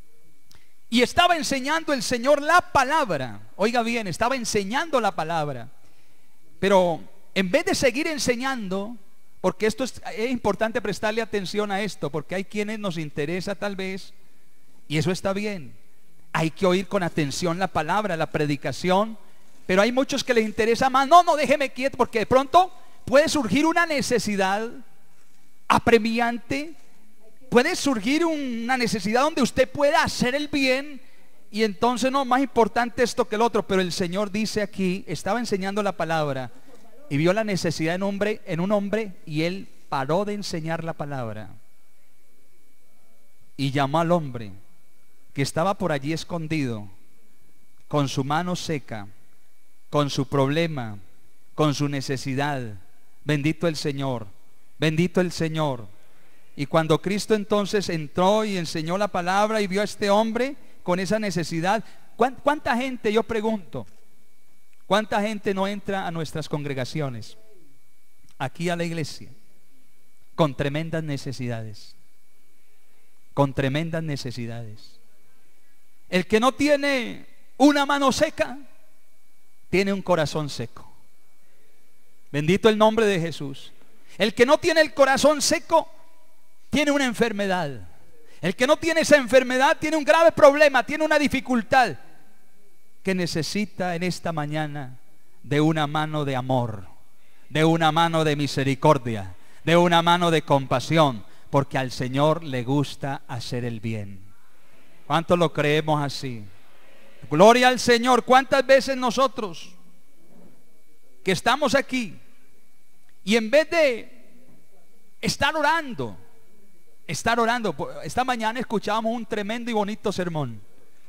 y estaba enseñando el Señor la palabra. Oiga bien, estaba enseñando la palabra, pero en vez de seguir enseñando, porque esto es, es importante prestarle atención a esto, porque hay quienes nos interesa tal vez, y eso está bien, hay que oír con atención la palabra, la predicación, pero hay muchos que les interesa más: no, no, déjeme quieto, porque de pronto puede surgir una necesidad apremiante, puede surgir una necesidad donde usted pueda hacer el bien, y entonces no, más importante esto que el otro. Pero el Señor dice aquí, estaba enseñando la palabra y vio la necesidad en un hombre, en un hombre, y Él paró de enseñar la palabra y llamó al hombre que estaba por allí escondido, con su mano seca, con su problema, con su necesidad. Bendito el Señor, bendito el Señor. Y cuando Cristo entonces entró y enseñó la palabra y vio a este hombre con esa necesidad, ¿cuánta gente, yo pregunto, cuánta gente no entra a nuestras congregaciones, aquí a la iglesia, con tremendas necesidades, con tremendas necesidades? El que no tiene una mano seca, tiene un corazón seco. Bendito el nombre de Jesús. El que no tiene el corazón seco tiene una enfermedad. El que no tiene esa enfermedad tiene un grave problema, tiene una dificultad que necesita en esta mañana de una mano de amor, de una mano de misericordia, de una mano de compasión, porque al Señor le gusta hacer el bien. ¿Cuántos lo creemos así? Gloria al Señor. ¿Cuántas veces nosotros que estamos aquí y en vez de estar orando, estar orando, esta mañana escuchábamos un tremendo y bonito sermón?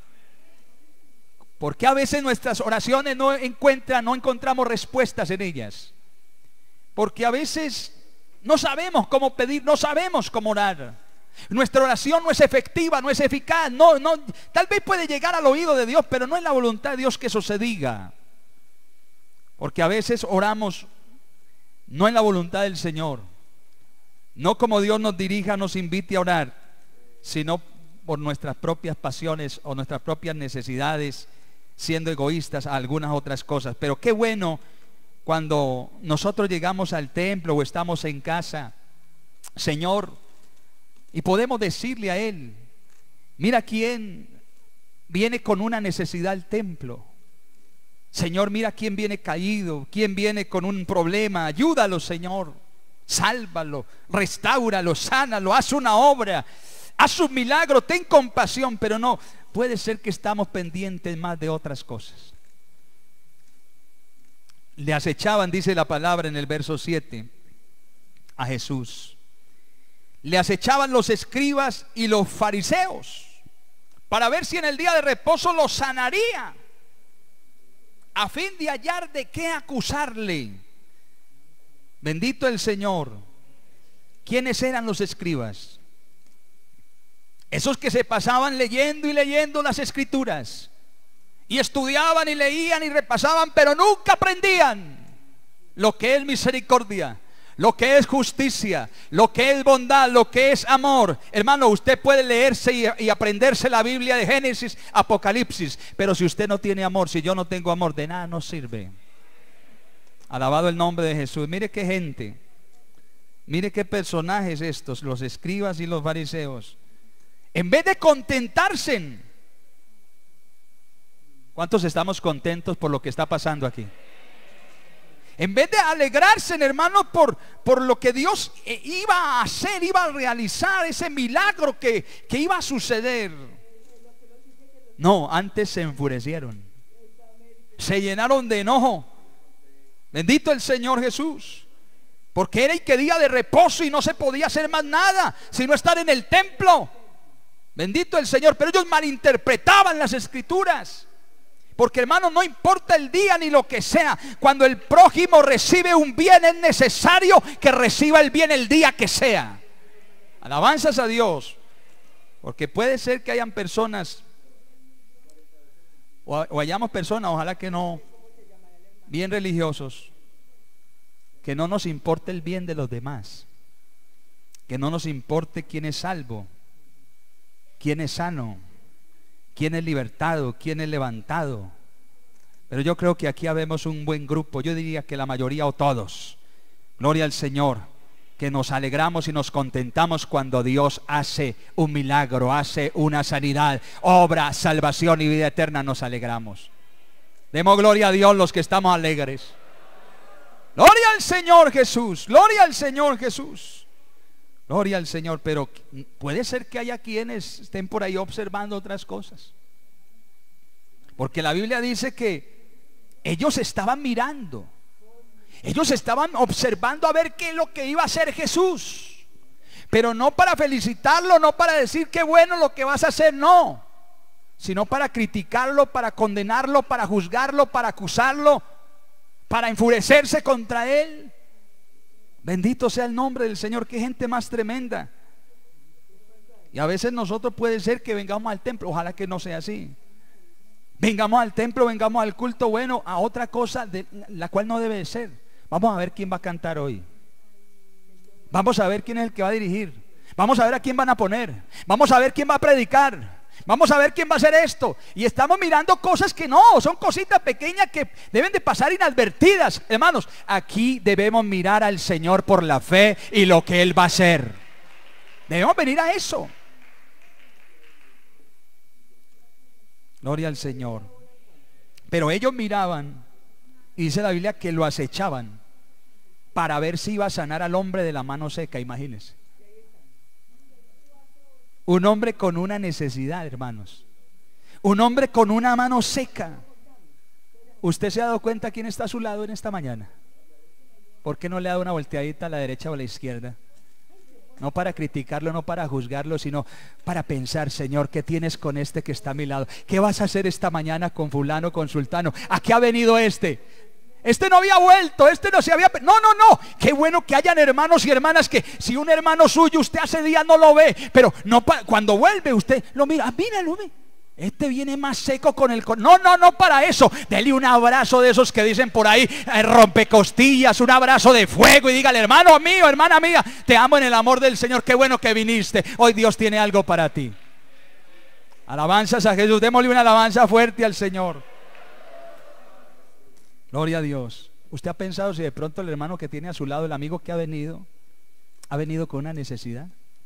Porque a veces nuestras oraciones no encuentran, no encontramos respuestas en ellas. Porque a veces no sabemos cómo pedir, no sabemos cómo orar. Nuestra oración no es efectiva, no es eficaz, no, no, tal vez puede llegar al oído de Dios, pero no es la voluntad de Dios que eso se diga. Porque a veces oramos no en la voluntad del Señor, no como Dios nos dirija, nos invite a orar, sino por nuestras propias pasiones o nuestras propias necesidades, siendo egoístas a algunas otras cosas. Pero qué bueno cuando nosotros llegamos al templo o estamos en casa, Señor, y podemos decirle a Él: mira quién viene con una necesidad al templo. Señor, mira quién viene caído, quién viene con un problema. Ayúdalo, Señor. Sálvalo, restáuralo, sánalo, haz una obra, haz un milagro, ten compasión. Pero no, puede ser que estamos pendientes más de otras cosas. Le acechaban, dice la palabra en el verso siete, a Jesús. Le acechaban los escribas y los fariseos para ver si en el día de reposo lo sanaría, a fin de hallar de qué acusarle. Bendito el Señor. ¿Quiénes eran los escribas? Esos que se pasaban leyendo y leyendo las escrituras, y estudiaban y leían y repasaban, pero nunca aprendían lo que es misericordia, lo que es justicia, lo que es bondad, lo que es amor. Hermano, usted puede leerse y, y aprenderse la Biblia de Génesis, Apocalipsis, pero si usted no tiene amor, si yo no tengo amor, de nada nos sirve. Alabado el nombre de Jesús. Mire qué gente, mire qué personajes estos, los escribas y los fariseos. En vez de contentarse, ¿cuántos estamos contentos por lo que está pasando aquí? En vez de alegrarse, hermano, por, por lo que Dios iba a hacer, iba a realizar, ese milagro que, que iba a suceder, no, antes se enfurecieron, se llenaron de enojo. Bendito el Señor Jesús, porque era y que día de reposo y no se podía hacer más nada sino estar en el templo. Bendito el Señor. Pero ellos malinterpretaban las escrituras, porque, hermano, no importa el día ni lo que sea, cuando el prójimo recibe un bien es necesario que reciba el bien el día que sea. Alabanzas a Dios. Porque puede ser que hayan personas, o, o hayamos personas, ojalá que no, bien religiosos, que no nos importe el bien de los demás, que no nos importe quién es salvo, quién es sano, quién es libertado, quién es levantado. Pero yo creo que aquí habemos un buen grupo, yo diría que la mayoría o todos, gloria al Señor, que nos alegramos y nos contentamos cuando Dios hace un milagro, hace una sanidad, obra, salvación y vida eterna. Nos alegramos. Demos gloria a Dios los que estamos alegres. Gloria al Señor Jesús, gloria al Señor Jesús, gloria al Señor. Pero puede ser que haya quienes estén por ahí observando otras cosas, porque la Biblia dice que ellos estaban mirando, ellos estaban observando a ver qué es lo que iba a hacer Jesús, pero no para felicitarlo, no para decir qué bueno lo que vas a hacer, no, sino para criticarlo, para condenarlo, para juzgarlo, para acusarlo, para enfurecerse contra él. Bendito sea el nombre del Señor. Qué gente más tremenda. Y a veces nosotros puede ser que vengamos al templo, ojalá que no sea así, vengamos al templo, vengamos al culto, bueno, a otra cosa de la cual no debe ser. Vamos a ver quién va a cantar hoy, vamos a ver quién es el que va a dirigir, vamos a ver a quién van a poner, vamos a ver quién va a predicar, Vamos a ver quién va a hacer esto. Y estamos mirando cosas que no, son cositas pequeñas que deben de pasar inadvertidas. Hermanos, aquí debemos mirar al Señor por la fe y lo que Él va a hacer. Debemos venir a eso. Gloria al Señor. Pero ellos miraban, y dice la Biblia que lo acechaban para ver si iba a sanar al hombre de la mano seca. Imagínense. Un hombre con una necesidad, hermanos. Un hombre con una mano seca. ¿Usted se ha dado cuenta quién está a su lado en esta mañana? ¿Por qué no le ha dado una volteadita a la derecha o a la izquierda? No para criticarlo, no para juzgarlo, sino para pensar, Señor, ¿qué tienes con este que está a mi lado? ¿Qué vas a hacer esta mañana con fulano, con sultano? ¿A qué ha venido este? Este no había vuelto, este no se había... No, no, no. Qué bueno que hayan hermanos y hermanas que si un hermano suyo usted hace día no lo ve, pero no pa... cuando vuelve usted lo mira. Ah, mira, lo ve. Este viene más seco con el... No, no, no para eso. Dele un abrazo de esos que dicen por ahí, eh, rompecostillas, un abrazo de fuego y dígale, hermano mío, hermana mía, te amo en el amor del Señor. Qué bueno que viniste. Hoy Dios tiene algo para ti. Alabanzas a Jesús. Démosle una alabanza fuerte al Señor. Gloria a Dios. ¿Usted ha pensado si de pronto el hermano que tiene a su lado, el amigo que ha venido, ha venido con una necesidad?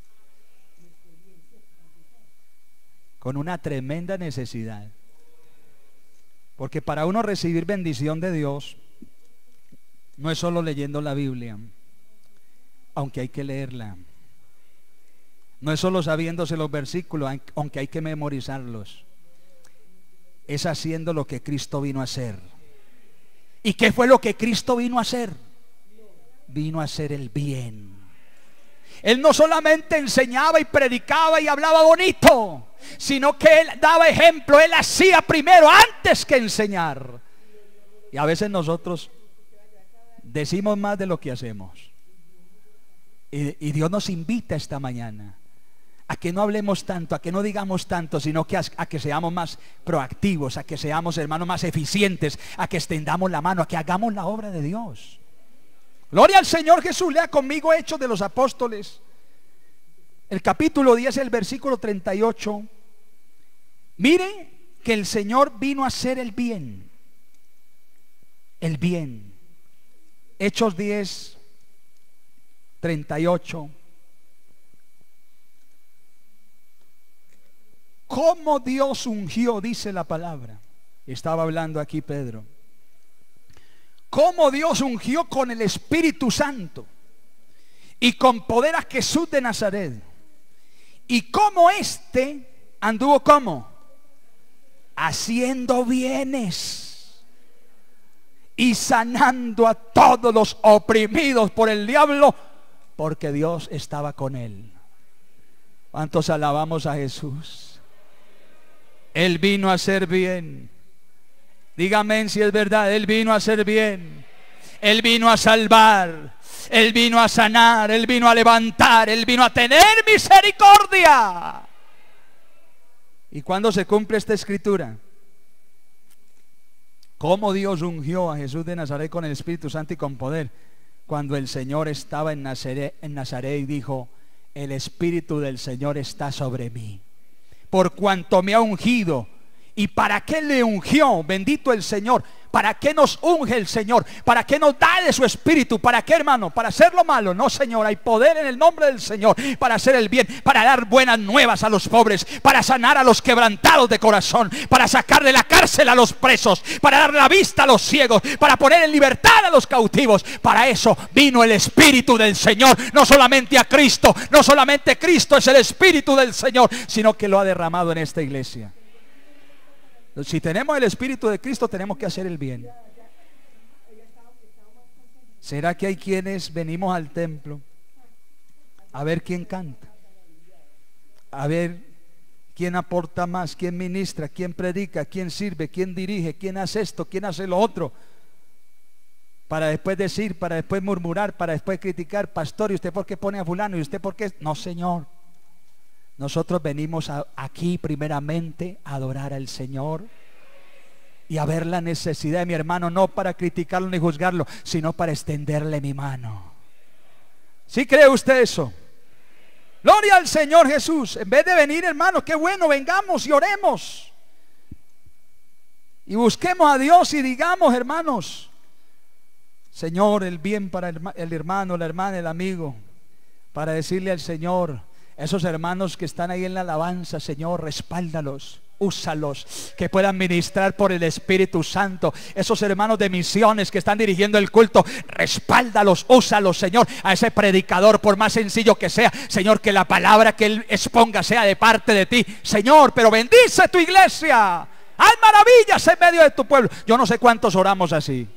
Con una tremenda necesidad. Porque para uno recibir bendición de Dios no es solo leyendo la Biblia, aunque hay que leerla. No es solo sabiéndose los versículos, aunque hay que memorizarlos. Es haciendo lo que Cristo vino a hacer. ¿Y qué fue lo que Cristo vino a hacer? Vino a hacer el bien. Él no solamente enseñaba y predicaba y hablaba bonito, sino que Él daba ejemplo. Él hacía primero antes que enseñar. Y a veces nosotros decimos más de lo que hacemos. Y, y Dios nos invita esta mañana a que no hablemos tanto, a que no digamos tanto, sino que a, a que seamos más proactivos, a que seamos, hermanos, más eficientes, a que extendamos la mano, a que hagamos la obra de Dios. Gloria al Señor Jesús. Lea conmigo Hechos de los Apóstoles, el capítulo diez, el versículo treinta y ocho. Mire que el Señor vino a hacer el bien. El bien. Hechos diez, treinta y ocho. Cómo Dios ungió, dice la palabra. Estaba hablando aquí Pedro. Cómo Dios ungió con el Espíritu Santo y con poder a Jesús de Nazaret. Y cómo éste anduvo como haciendo bienes y sanando a todos los oprimidos por el diablo, porque Dios estaba con él. ¿Cuántos alabamos a Jesús? Él vino a hacer bien. Dígame si es verdad. Él vino a hacer bien. Él vino a salvar. Él vino a sanar. Él vino a levantar. Él vino a tener misericordia. ¿Y cuándo se cumple esta escritura? ¿Cómo Dios ungió a Jesús de Nazaret con el Espíritu Santo y con poder? Cuando el Señor estaba en Nazaret, en Nazaret y dijo: el Espíritu del Señor está sobre mí, por cuanto me ha ungido. ¿Y para qué le ungió? Bendito el Señor. ¿Para qué nos unge el Señor? ¿Para qué nos da de su Espíritu? ¿Para qué, hermano? ¿Para hacer lo malo? No, Señor, hay poder en el nombre del Señor para hacer el bien, para dar buenas nuevas a los pobres, para sanar a los quebrantados de corazón, para sacar de la cárcel a los presos, para dar la vista a los ciegos, para poner en libertad a los cautivos. Para eso vino el Espíritu del Señor. No solamente a Cristo, no solamente Cristo es el Espíritu del Señor, sino que lo ha derramado en esta iglesia. Si tenemos el Espíritu de Cristo, tenemos que hacer el bien. ¿Será que hay quienes venimos al templo a ver quién canta, a ver quién aporta más, quién ministra, quién predica, quién sirve, quién dirige, quién hace esto, quién hace lo otro, para después decir, para después murmurar, para después criticar? Pastor, ¿y usted por qué pone a fulano? ¿Y usted por qué? No, Señor. Nosotros venimos a, aquí primeramente a adorar al Señor y a ver la necesidad de mi hermano, no para criticarlo ni juzgarlo, sino para extenderle mi mano. ¿Sí cree usted eso? Gloria al Señor Jesús. En vez de venir, hermanos, qué bueno, vengamos y oremos. Y busquemos a Dios y digamos, hermanos, Señor, el bien para el hermano, la hermana, el amigo, para decirle al Señor, esos hermanos que están ahí en la alabanza, Señor, respáldalos, úsalos, que puedan ministrar por el Espíritu Santo. Esos hermanos de misiones que están dirigiendo el culto, respáldalos, úsalos, Señor. A ese predicador, por más sencillo que sea, Señor, que la palabra que él exponga sea de parte de ti, Señor. Pero bendice tu iglesia, hay maravillas en medio de tu pueblo. Yo no sé cuántos oramos así.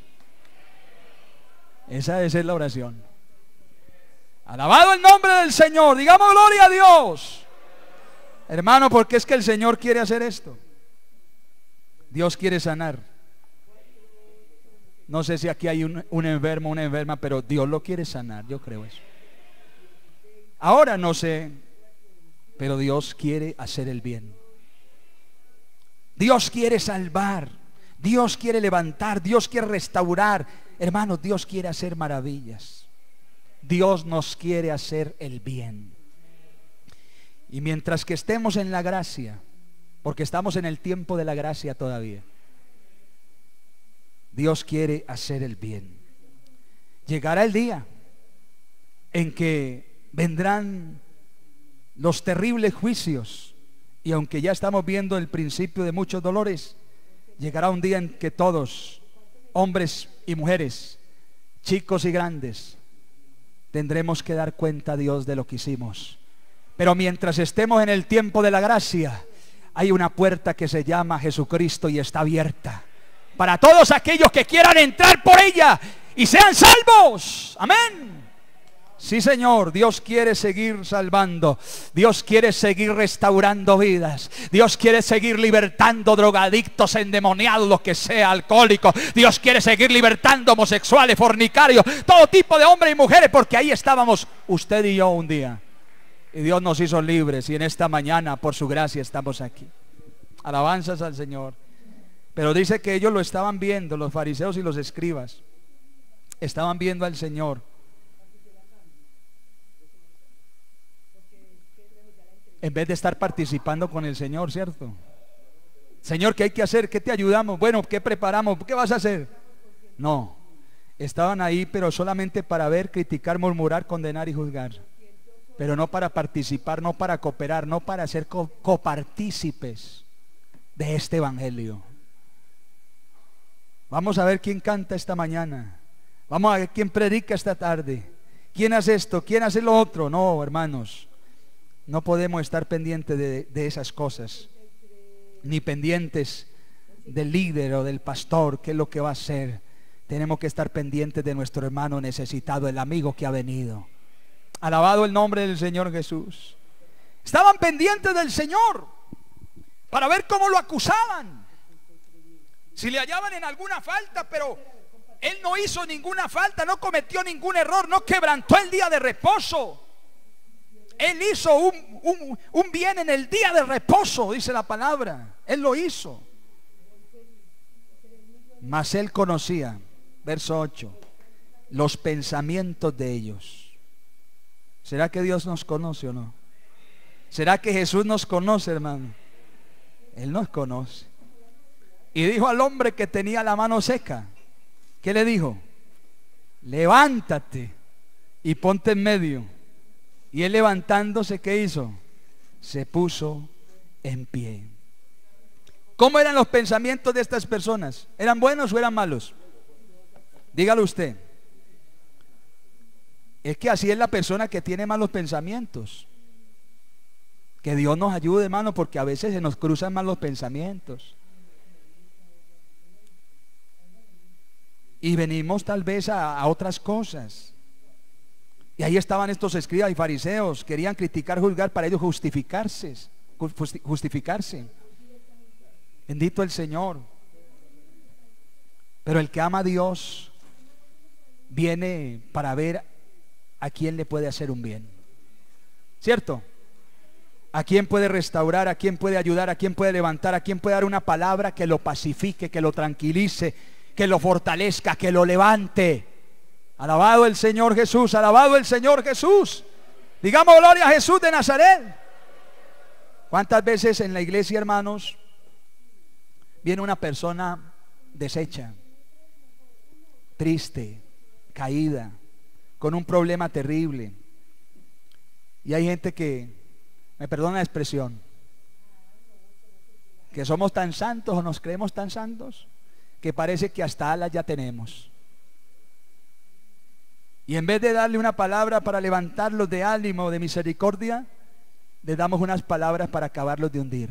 Esa debe ser la oración. Alabado el nombre del Señor. Digamos gloria a Dios. Hermano, porque es que el Señor quiere hacer esto. Dios quiere sanar. No sé si aquí hay un, un enfermo, una enferma, pero Dios lo quiere sanar. Yo creo eso. Ahora no sé, pero Dios quiere hacer el bien. Dios quiere salvar. Dios quiere levantar. Dios quiere restaurar. Hermanos, Dios quiere hacer maravillas. Dios nos quiere hacer el bien. Y mientras que estemos en la gracia, porque estamos en el tiempo de la gracia todavía, Dios quiere hacer el bien. Llegará el día en que vendrán los terribles juicios, y aunque ya estamos viendo el principio de muchos dolores, llegará un día en que todos, hombres y mujeres, chicos y grandes, tendremos que dar cuenta a Dios de lo que hicimos. Pero mientras estemos en el tiempo de la gracia, hay una puerta que se llama Jesucristo y está abierta para todos aquellos que quieran entrar por ella y sean salvos. Amén. Sí, Señor, Dios quiere seguir salvando. Dios quiere seguir restaurando vidas. Dios quiere seguir libertando drogadictos, endemoniados, lo que sea, alcohólicos. Dios quiere seguir libertando homosexuales, fornicarios, todo tipo de hombres y mujeres, porque ahí estábamos usted y yo un día. Y Dios nos hizo libres, y en esta mañana, por su gracia, estamos aquí. Alabanzas al Señor. Pero dice que ellos lo estaban viendo, los fariseos y los escribas. Estaban viendo al Señor. En vez de estar participando con el Señor, ¿cierto? Señor, ¿qué hay que hacer? ¿Qué te ayudamos? Bueno, ¿qué preparamos? ¿Qué vas a hacer? No, estaban ahí pero solamente para ver, criticar, murmurar, condenar y juzgar. Pero no para participar, no para cooperar, no para ser co copartícipes de este evangelio. Vamos a ver quién canta esta mañana. Vamos a ver quién predica esta tarde. ¿Quién hace esto? ¿Quién hace lo otro? No, hermanos. No podemos estar pendientes de, de esas cosas, ni pendientes del líder o del pastor, qué es lo que va a hacer. Tenemos que estar pendientes de nuestro hermano necesitado, el amigo que ha venido. Alabado el nombre del Señor Jesús. Estaban pendientes del Señor para ver cómo lo acusaban, si le hallaban en alguna falta, pero Él no hizo ninguna falta, no cometió ningún error, no quebrantó el día de reposo. Él hizo un, un, un bien en el día de reposo, dice la palabra. Él lo hizo. Mas Él conocía, verso ocho, los pensamientos de ellos. ¿Será que Dios nos conoce o no? ¿Será que Jesús nos conoce, hermano? Él nos conoce. Y dijo al hombre que tenía la mano seca, ¿qué le dijo? Levántate y ponte en medio. Y él levantándose, ¿qué hizo? Se puso en pie. ¿Cómo eran los pensamientos de estas personas? ¿Eran buenos o eran malos? Dígalo usted. Es que así es la persona que tiene malos pensamientos. Que Dios nos ayude, hermano, porque a veces se nos cruzan malos pensamientos. Y venimos tal vez a, a otras cosas. Y ahí estaban estos escribas y fariseos, querían criticar, juzgar, para ellos justificarse, justificarse. Bendito el Señor. Pero el que ama a Dios viene para ver a quién le puede hacer un bien, ¿cierto? A quién puede restaurar, a quién puede ayudar, a quién puede levantar, a quién puede dar una palabra que lo pacifique, que lo tranquilice, que lo fortalezca, que lo levante. Alabado el Señor Jesús, alabado el Señor Jesús. Digamos gloria a Jesús de Nazaret. ¿Cuántas veces en la iglesia, hermanos, viene una persona deshecha, triste, caída, con un problema terrible? Y hay gente que, me perdona la expresión, que somos tan santos o nos creemos tan santos que parece que hasta alas ya tenemos. Y en vez de darle una palabra para levantarlos de ánimo, de misericordia, le damos unas palabras para acabarlos de hundir.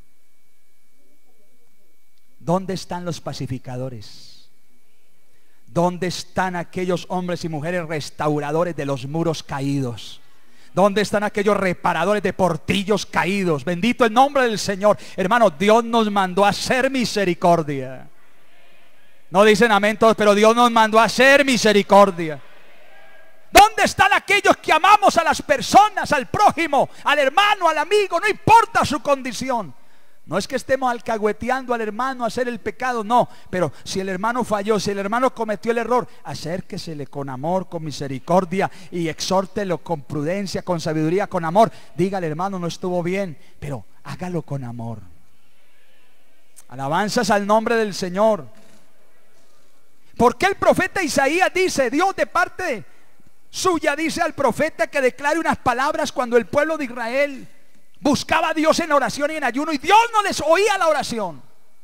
¿Dónde están los pacificadores? ¿Dónde están aquellos hombres y mujeres restauradores de los muros caídos? ¿Dónde están aquellos reparadores de portillos caídos? Bendito el nombre del Señor. Hermano, Dios nos mandó a hacer misericordia. No dicen amén todos, pero Dios nos mandó a hacer misericordia. ¿Dónde están aquellos que amamos a las personas, al prójimo, al hermano, al amigo? No importa su condición. No es que estemos alcahueteando al hermano a hacer el pecado, no. Pero si el hermano falló, si el hermano cometió el error, acérquesele con amor, con misericordia y exhórtelo con prudencia, con sabiduría, con amor. Dígale, hermano, no estuvo bien, pero hágalo con amor. Alabanzas al nombre del Señor. Porque el profeta Isaías dice, Dios de parte suya dice al profeta que declare unas palabras cuando el pueblo de Israel buscaba a Dios en oración y en ayuno, y Dios no les oía la oración.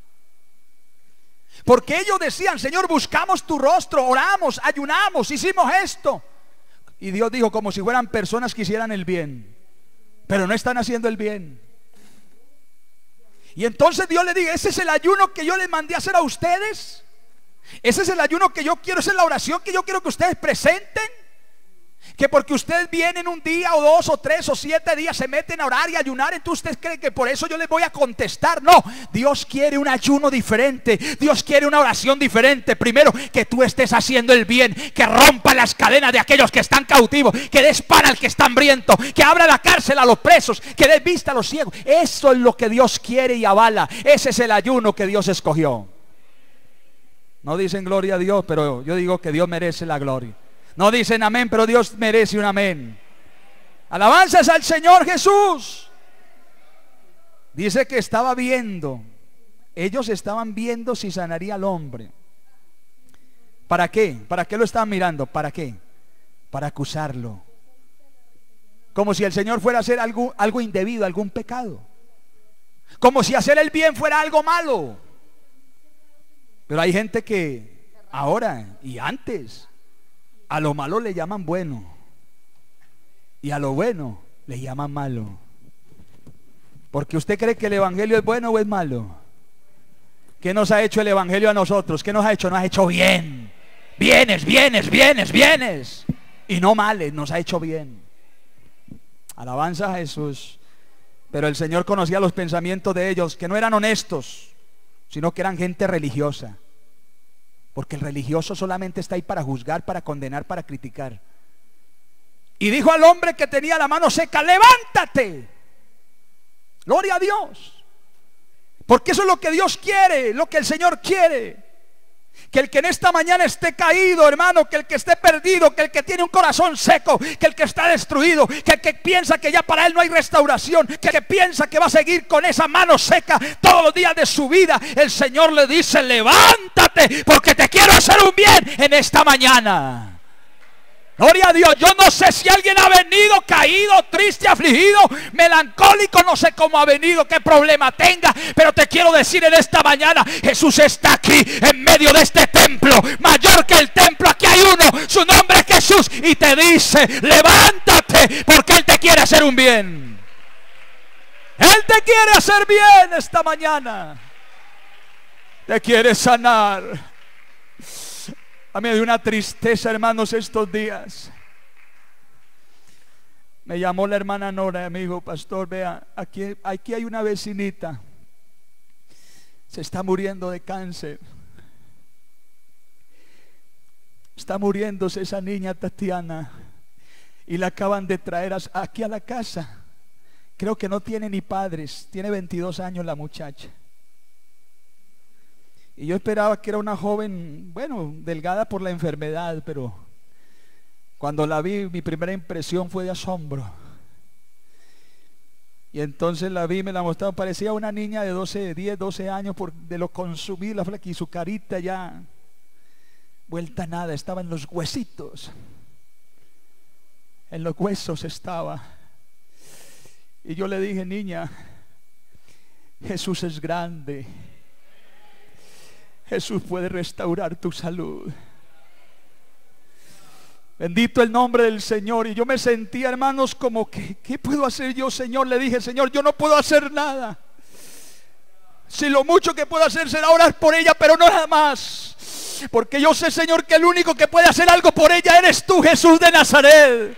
Porque ellos decían, Señor, buscamos tu rostro, oramos, ayunamos, hicimos esto. Y Dios dijo, como si fueran personas que hicieran el bien, pero no están haciendo el bien. Y entonces Dios le dice, ese es el ayuno que yo les mandé a hacer a ustedes. Ese es el ayuno que yo quiero, esa es la oración que yo quiero que ustedes presenten. Que porque ustedes vienen un día o dos o tres o siete días, se meten a orar y ayunar, entonces ustedes creen que por eso yo les voy a contestar. No, Dios quiere un ayuno diferente. Dios quiere una oración diferente. Primero, que tú estés haciendo el bien, que rompa las cadenas de aquellos que están cautivos, que des pan al que está hambriento, que abra la cárcel a los presos, que des vista a los ciegos. Eso es lo que Dios quiere y avala. Ese es el ayuno que Dios escogió. No dicen gloria a Dios, pero yo digo que Dios merece la gloria. No dicen amén, pero Dios merece un amén. Alabanzas al Señor Jesús. Dice que estaba viendo, ellos estaban viendo si sanaría al hombre. ¿Para qué? ¿Para qué lo estaban mirando? ¿Para qué? Para acusarlo. Como si el Señor fuera a hacer algo, algo indebido, algún pecado. Como si hacer el bien fuera algo malo. Pero hay gente que ahora y antes a lo malo le llaman bueno y a lo bueno le llaman malo. Porque usted cree que el evangelio es bueno o es malo. ¿Qué nos ha hecho el evangelio a nosotros? ¿Qué nos ha hecho? Nos ha hecho bien. Bienes, bienes, bienes, bienes. Y no males, nos ha hecho bien. Alabanza a Jesús. Pero el Señor conocía los pensamientos de ellos, que no eran honestos, sino que eran gente religiosa. Porque el religioso solamente está ahí para juzgar, para condenar, para criticar. Y dijo al hombre que tenía la mano seca, levántate. Gloria a Dios. Porque eso es lo que Dios quiere, lo que el Señor quiere. Que el que en esta mañana esté caído, hermano, que el que esté perdido, que el que tiene un corazón seco, que el que está destruido, que el que piensa que ya para él no hay restauración, que el que piensa que va a seguir con esa mano seca todos los días de su vida, el Señor le dice, levántate, porque te quiero hacer un bien en esta mañana. Gloria a Dios. Yo no sé si alguien ha venido caído, triste, afligido, melancólico, no sé cómo ha venido, qué problema tenga, pero te quiero decir en esta mañana, Jesús está aquí en medio de este templo, mayor que el templo. Aquí hay uno, su nombre es Jesús, y te dice, levántate, porque Él te quiere hacer un bien. Él te quiere hacer bien esta mañana. Te quiere sanar. A mí me dio una tristeza, hermanos, estos días. Me llamó la hermana Nora y me dijo, pastor, vea, aquí, aquí hay una vecinita. Se está muriendo de cáncer. Está muriéndose esa niña Tatiana. Y la acaban de traer aquí a la casa. Creo que no tiene ni padres. Tiene veintidós años la muchacha. Y yo esperaba que era una joven, bueno, delgada por la enfermedad, pero Cuando la vi, mi primera impresión fue de asombro. Y entonces la vi, me la mostraron, parecía una niña de doce, diez, doce años por, de lo consumir la flaca, y su carita ya vuelta a nada, estaba en los huesitos. En los huesos estaba. Y yo le dije, niña, Jesús es grande. Jesús puede restaurar tu salud. Bendito el nombre del Señor. Y yo me sentía, hermanos, como que, ¿qué puedo hacer yo, Señor? Le dije, Señor, yo no puedo hacer nada. Si lo mucho que puedo hacer será orar por ella, pero no nada más. Porque yo sé, Señor, que el único que puede hacer algo por ella eres tú, Jesús de Nazaret.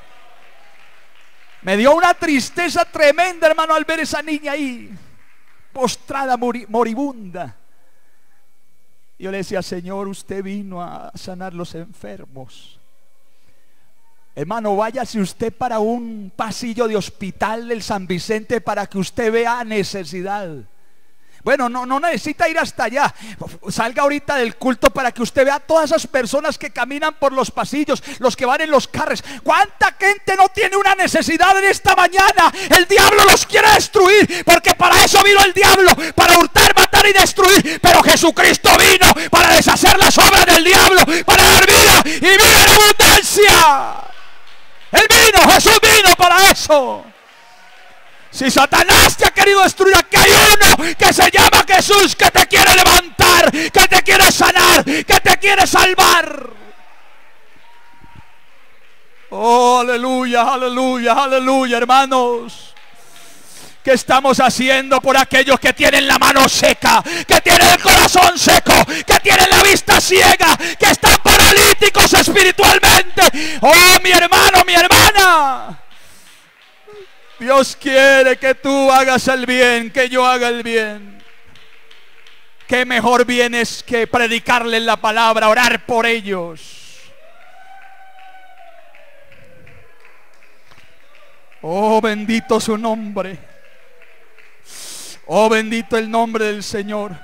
Me dio una tristeza tremenda, hermano, al ver esa niña ahí, postrada, moribunda. Yo le decía, Señor, usted vino a sanar los enfermos. Hermano, váyase usted para un pasillo de hospital del San Vicente para que usted vea necesidad. Bueno, no, no necesita ir hasta allá. Salga ahorita del culto para que usted vea todas esas personas que caminan por los pasillos, los que van en los carros. ¿Cuánta gente no tiene una necesidad en esta mañana? El diablo los quiere destruir, porque para eso vino el diablo, para hurtar, matar y destruir. Pero Jesucristo vino para deshacer las obras del diablo, para dar vida y vida en abundancia. Él vino, Jesús vino para eso. Si Satanás te ha querido destruir, aquí hay uno que se llama Jesús, que te quiere levantar, que te quiere sanar, que te quiere salvar. Oh, aleluya, aleluya, aleluya, hermanos. ¿Qué estamos haciendo por aquellos que tienen la mano seca, que tienen el corazón seco, que tienen la vista ciega, que están paralíticos espiritualmente? Oh, mi hermano, mi hermana, Dios quiere que tú hagas el bien, que yo haga el bien. Qué mejor bien es que predicarles la palabra, orar por ellos. Oh, bendito su nombre. Oh, bendito el nombre del Señor.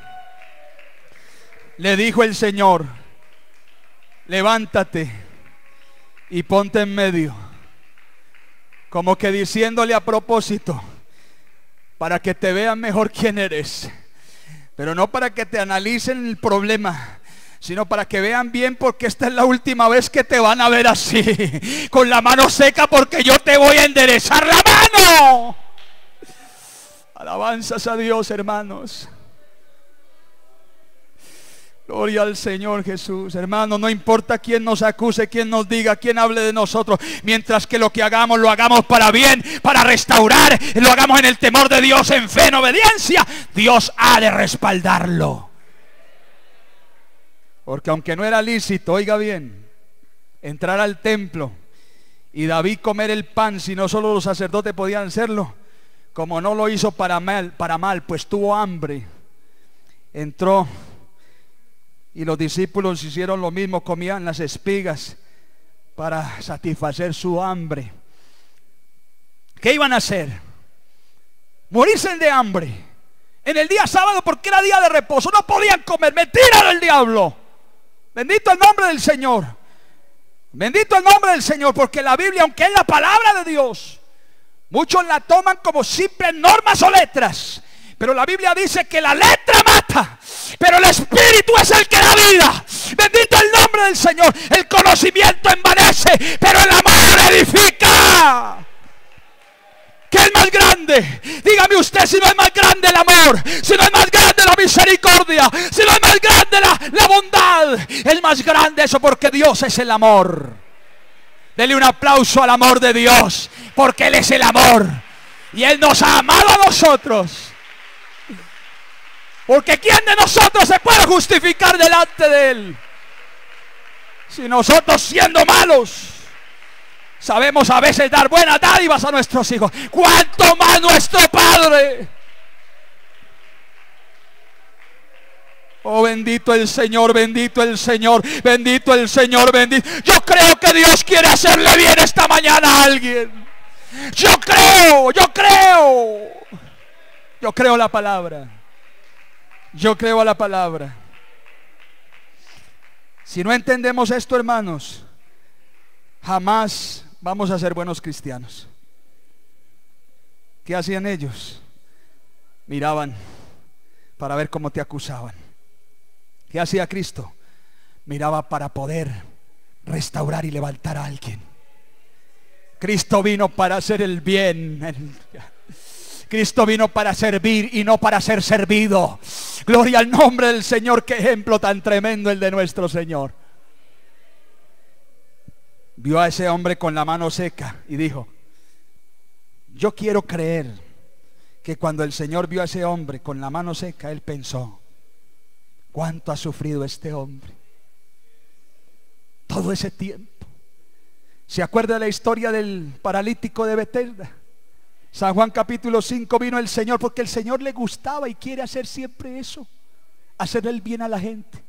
Le dijo el Señor, levántate y ponte en medio, como que diciéndole a propósito, para que te vean mejor quién eres, pero no para que te analicen el problema, sino para que vean bien, porque esta es la última vez que te van a ver así, con la mano seca, porque yo te voy a enderezar la mano. Alabanzas a Dios, hermanos. Gloria al Señor Jesús. Hermano, no importa quién nos acuse, quién nos diga, quién hable de nosotros, mientras que lo que hagamos lo hagamos para bien, para restaurar, lo hagamos en el temor de Dios, en fe, en obediencia, Dios ha de respaldarlo. Porque aunque no era lícito, oiga bien, entrar al templo y David comer el pan, si no solo los sacerdotes podían hacerlo, como no lo hizo para mal, para mal, pues tuvo hambre, entró. Y los discípulos hicieron lo mismo, comían las espigas para satisfacer su hambre. ¿Qué iban a hacer? Morirse de hambre en el día sábado, porque era día de reposo. No podían comer. Mentira del diablo. Bendito el nombre del Señor. Bendito el nombre del Señor, porque la Biblia, aunque es la palabra de Dios, muchos la toman como simples normas o letras. Pero la Biblia dice que la letra mata, pero el Espíritu es el que da vida. Bendito el nombre del Señor. El conocimiento envanece, pero el amor edifica. ¿Qué es más grande? Dígame usted si no es más grande el amor, si no es más grande la misericordia, si no es más grande la, la bondad. Es más grande eso, porque Dios es el amor. Dele un aplauso al amor de Dios, porque Él es el amor y Él nos ha amado a nosotros. Porque ¿quién de nosotros se puede justificar delante de Él? Si nosotros, siendo malos, sabemos a veces dar buenas dádivas a nuestros hijos, ¿cuánto más nuestro Padre? Oh, bendito el Señor, bendito el Señor, bendito el Señor, bendito. Yo creo que Dios quiere hacerle bien esta mañana a alguien. Yo creo, yo creo. Yo creo la palabra. Yo creo a la palabra. Si no entendemos esto, hermanos, jamás vamos a ser buenos cristianos. ¿Qué hacían ellos? Miraban para ver cómo te acusaban. ¿Qué hacía Cristo? Miraba para poder restaurar y levantar a alguien. Cristo vino para hacer el bien. Cristo vino para servir y no para ser servido. Gloria al nombre del Señor. Qué ejemplo tan tremendo el de nuestro Señor. Vio a ese hombre con la mano seca y dijo: yo quiero creer que cuando el Señor vio a ese hombre con la mano seca, Él pensó: ¿cuánto ha sufrido este hombre? Todo ese tiempo. ¿Se acuerda de la historia del paralítico de Betesda? San Juan capítulo cinco, vino el Señor porque el Señor le gustaba y quiere hacer siempre eso, hacer el bien a la gente.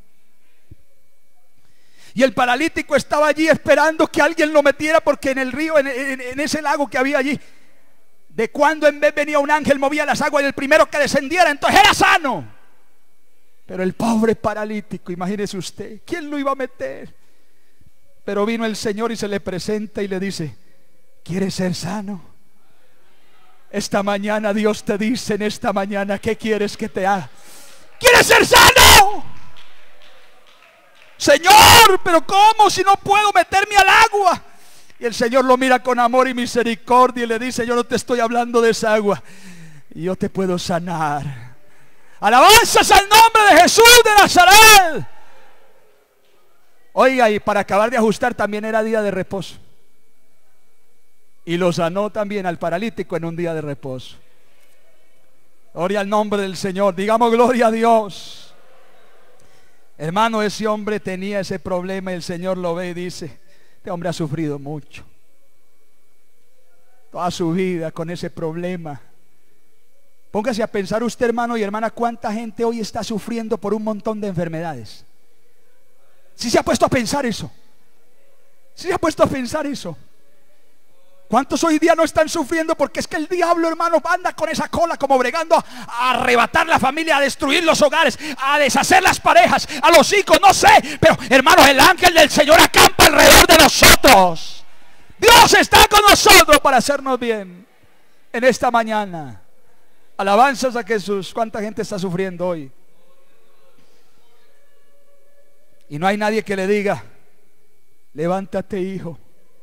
Y el paralítico estaba allí esperando que alguien lo metiera, porque en el río, en, en, en ese lago que había allí, de cuando en vez venía un ángel, movía las aguas y el primero que descendiera entonces era sano. Pero el pobre paralítico, imagínese usted, ¿quién lo iba a meter? Pero vino el Señor y se le presenta y le dice: ¿quieres ser sano? Esta mañana Dios te dice, en esta mañana, ¿qué quieres que te haga? ¿Quieres ser sano? Señor, pero ¿cómo si no puedo meterme al agua? Y el Señor lo mira con amor y misericordia y le dice: yo no te estoy hablando de esa agua, yo te puedo sanar. Alabanzas al nombre de Jesús de Nazaret. Oiga, y para acabar de ajustar, también era día de reposo. Y lo sanó también al paralítico en un día de reposo. Gloria al nombre del Señor. Digamos gloria a Dios. Hermano, ese hombre tenía ese problema y el Señor lo ve y dice: este hombre ha sufrido mucho, toda su vida con ese problema. Póngase a pensar usted, hermano y hermana, cuánta gente hoy está sufriendo por un montón de enfermedades. ¿Sí se ha puesto a pensar eso? ¿Sí se ha puesto a pensar eso? ¿Cuántos hoy día no están sufriendo porque es que el diablo, hermano, anda con esa cola como bregando a, a arrebatar la familia, a destruir los hogares, a deshacer las parejas, a los hijos, no sé? Pero, hermanos, el ángel del Señor acampa alrededor de nosotros. Dios está con nosotros para hacernos bien en esta mañana. Alabanzas a Jesús. ¿Cuánta gente está sufriendo hoy? Y no hay nadie que le diga: levántate, hijo,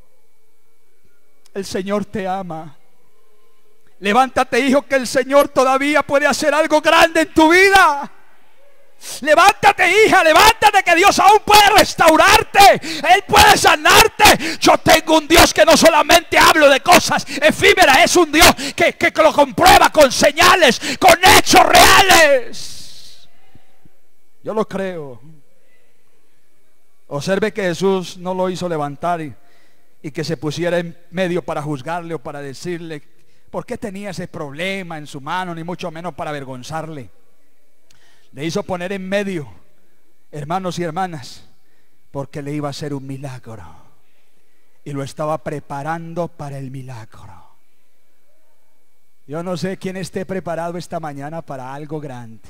el Señor te ama. Levántate, hijo, que el Señor todavía puede hacer algo grande en tu vida. Levántate, hija, levántate, que Dios aún puede restaurarte. Él puede sanarte. Yo tengo un Dios que no solamente hablo de cosas efímeras, es un Dios que, que, que lo comprueba con señales, con hechos reales. Yo lo creo. Observe que Jesús no lo hizo levantar y, y que se pusiera en medio para juzgarle o para decirle por qué tenía ese problema en su mano, ni mucho menos para avergonzarle. Le hizo poner en medio, hermanos y hermanas, porque le iba a hacer un milagro y lo estaba preparando para el milagro. Yo no sé quién esté preparado esta mañana para algo grande.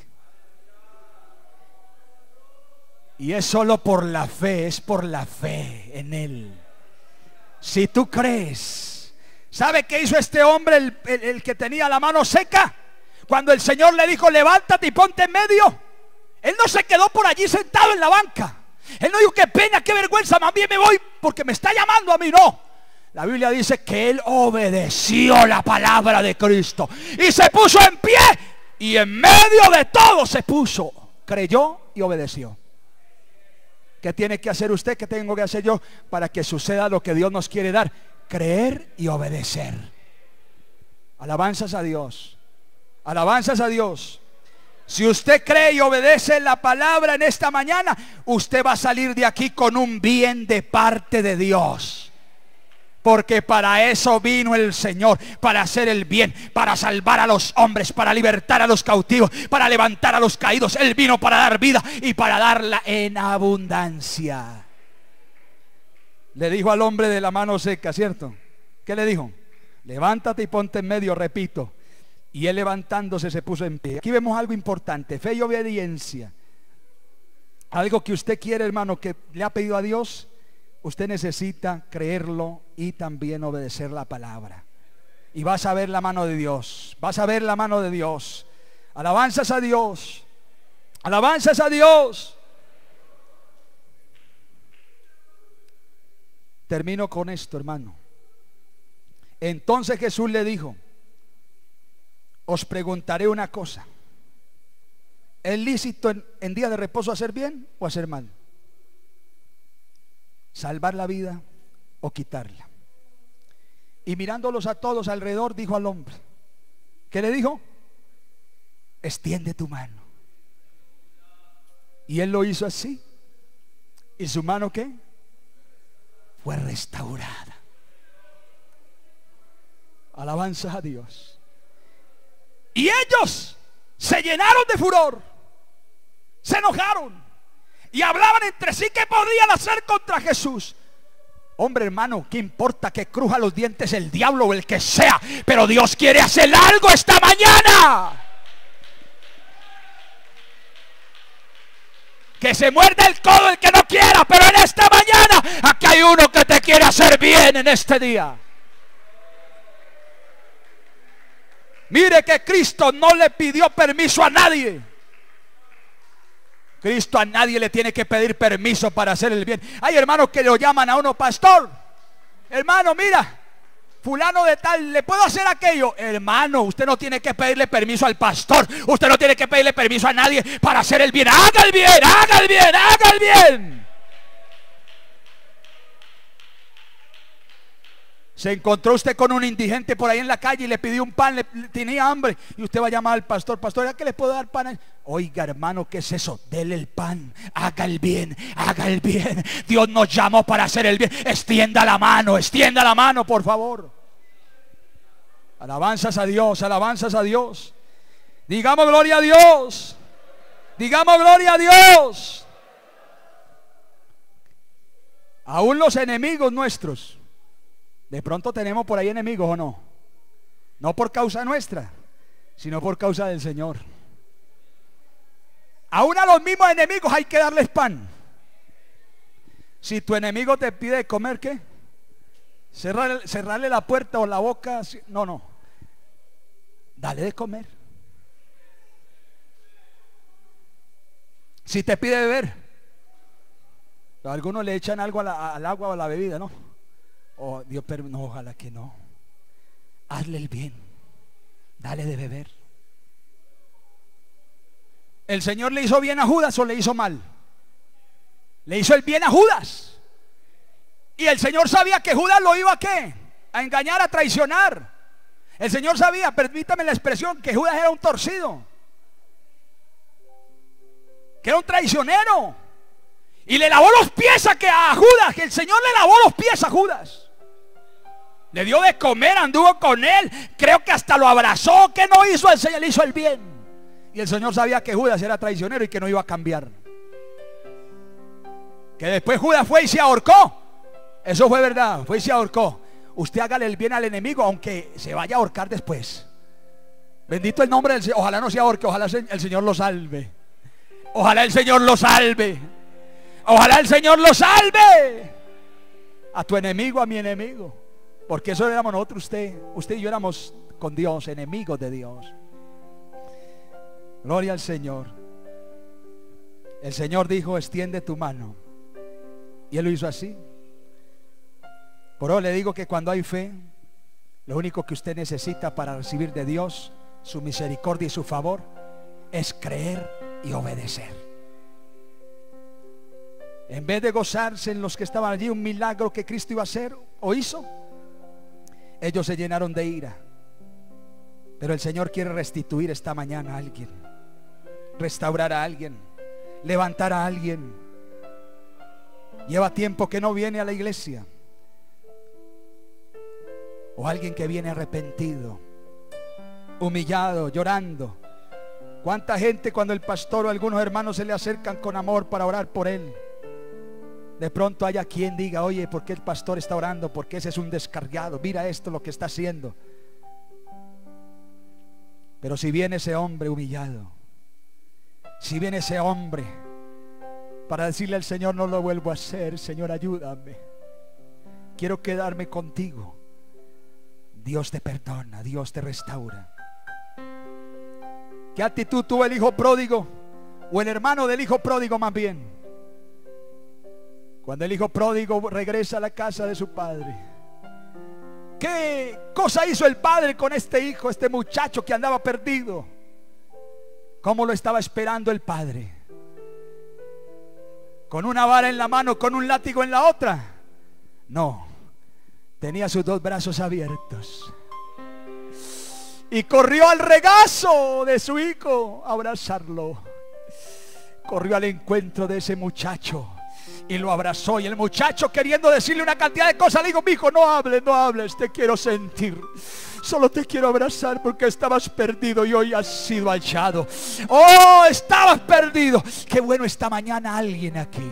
Y es solo por la fe, es por la fe en Él. Si tú crees. ¿Sabe qué hizo este hombre, el, el, el que tenía la mano seca? Cuando el Señor le dijo: levántate y ponte en medio, él no se quedó por allí sentado en la banca. Él no dijo: qué pena, qué vergüenza, más bien me voy porque me está llamando a mí. No. La Biblia dice que él obedeció la palabra de Cristo y se puso en pie, y en medio de todo se puso, creyó y obedeció. ¿Qué tiene que hacer usted? ¿Qué tengo que hacer yo para que suceda lo que Dios nos quiere dar? Creer y obedecer. Alabanzas a Dios. Alabanzas a Dios. Si usted cree y obedece la palabra en esta mañana, usted va a salir de aquí con un bien de parte de Dios. Porque para eso vino el Señor, para hacer el bien, para salvar a los hombres, para libertar a los cautivos, para levantar a los caídos. Él vino para dar vida y para darla en abundancia. Le dijo al hombre de la mano seca, ¿cierto? ¿Qué le dijo? Levántate y ponte en medio, repito. Y él, levantándose, se puso en pie. Aquí vemos algo importante: fe y obediencia. Algo que usted quiere, hermano, que le ha pedido a Dios, usted necesita creerlo y también obedecer la palabra. Y vas a ver la mano de Dios. Vas a ver la mano de Dios. Alabanzas a Dios. Alabanzas a Dios. Termino con esto, hermano. Entonces Jesús le dijo: os preguntaré una cosa. ¿Es lícito en, en día de reposo hacer bien o hacer mal? ¿Salvar la vida o quitarla? Y mirándolos a todos alrededor, dijo al hombre, ¿qué le dijo? Extiende tu mano. Y él lo hizo así. ¿Y su mano qué? Fue restaurada. Alabanza a Dios. Y ellos se llenaron de furor, se enojaron y hablaban entre sí qué podrían hacer contra Jesús. Hombre, hermano, ¿qué importa que cruja los dientes el diablo o el que sea? Pero Dios quiere hacer algo esta mañana. Que se muerda el codo el que no quiera, pero en esta mañana aquí hay uno que te quiere hacer bien en este día. Mire que Cristo no le pidió permiso a nadie. Cristo a nadie le tiene que pedir permiso para hacer el bien. Hay hermanos que lo llaman a uno pastor. Hermano, mira, fulano de tal, ¿le puedo hacer aquello? Hermano, usted no tiene que pedirle permiso al pastor. Usted no tiene que pedirle permiso a nadie para hacer el bien. Haga el bien, haga el bien, haga el bien. Se encontró usted con un indigente por ahí en la calle y le pidió un pan, le, le tenía hambre, y usted va a llamar al pastor: pastor, ¿a qué le puedo dar pan? Oiga, hermano, ¿qué es eso? Dele el pan, haga el bien, haga el bien. Dios nos llamó para hacer el bien. Extienda la mano, extienda la mano, por favor. Alabanzas a Dios, alabanzas a Dios. Digamos gloria a Dios. Digamos gloria a Dios. Aún los enemigos nuestros, de pronto tenemos por ahí enemigos, ¿o no? No por causa nuestra, sino por causa del Señor. Aún a los mismos enemigos hay que darles pan. Si tu enemigo te pide comer, ¿qué? Cerrar, cerrarle la puerta o la boca. No, no. Dale de comer. Si te pide beber, algunos le echan algo a la, al agua o a la bebida, ¿no? Oh, Dios, pero no, ojalá que no. Hazle el bien. Dale de beber. ¿El Señor le hizo bien a Judas o le hizo mal? Le hizo el bien a Judas. Y el Señor sabía que Judas lo iba a ¿qué? A engañar, a traicionar. El Señor sabía, permítame la expresión, que Judas era un torcido, que era un traicionero. Y le lavó los pies a, que a Judas, que el Señor le lavó los pies a Judas. Le dio de comer, anduvo con él. Creo que hasta lo abrazó. ¿Qué no hizo el Señor? Le hizo el bien. Y el Señor sabía que Judas era traicionero y que no iba a cambiar. Que después Judas fue y se ahorcó. Eso fue verdad, fue y se ahorcó. Usted hágale el bien al enemigo, aunque se vaya a ahorcar después. Bendito el nombre del Señor. Ojalá no se ahorque, ojalá el Señor lo salve. Ojalá el Señor lo salve. Ojalá el Señor lo salve. A tu enemigo, a mi enemigo. Porque eso éramos nosotros, usted. Usted y yo éramos con Dios, enemigos de Dios. Gloria al Señor. El Señor dijo: extiende tu mano. Y él lo hizo así. Por eso le digo que cuando hay fe, lo único que usted necesita para recibir de Dios su misericordia y su favor es creer y obedecer. En vez de gozarse en los que estaban allí un milagro que Cristo iba a hacer o hizo, ellos se llenaron de ira. Pero el Señor quiere restituir esta mañana a alguien, restaurar a alguien, levantar a alguien. Lleva tiempo que no viene a la iglesia, o alguien que viene arrepentido, humillado, llorando. ¿Cuánta gente cuando el pastor o algunos hermanos se le acercan con amor para orar por él, de pronto haya quien diga: oye, ¿por qué el pastor está orando? Porque ese es un descarriado, mira esto lo que está haciendo. Pero si viene ese hombre humillado, si viene ese hombre para decirle al Señor: no lo vuelvo a hacer, Señor, ayúdame, quiero quedarme contigo. Dios te perdona, Dios te restaura. ¿Qué actitud tuvo el hijo pródigo? O el hermano del hijo pródigo más bien. Cuando el hijo pródigo regresa a la casa de su padre, ¿qué cosa hizo el padre con este hijo, este muchacho que andaba perdido? ¿Cómo lo estaba esperando el padre? ¿Con una vara en la mano, con un látigo en la otra? No, tenía sus dos brazos abiertos y corrió al regazo de su hijo a abrazarlo. Corrió al encuentro de ese muchacho y lo abrazó, y el muchacho, queriendo decirle una cantidad de cosas, le dijo: mi hijo, no hables, no hables, te quiero sentir, solo te quiero abrazar porque estabas perdido y hoy has sido hallado. Oh, estabas perdido. Qué bueno, esta mañana alguien aquí,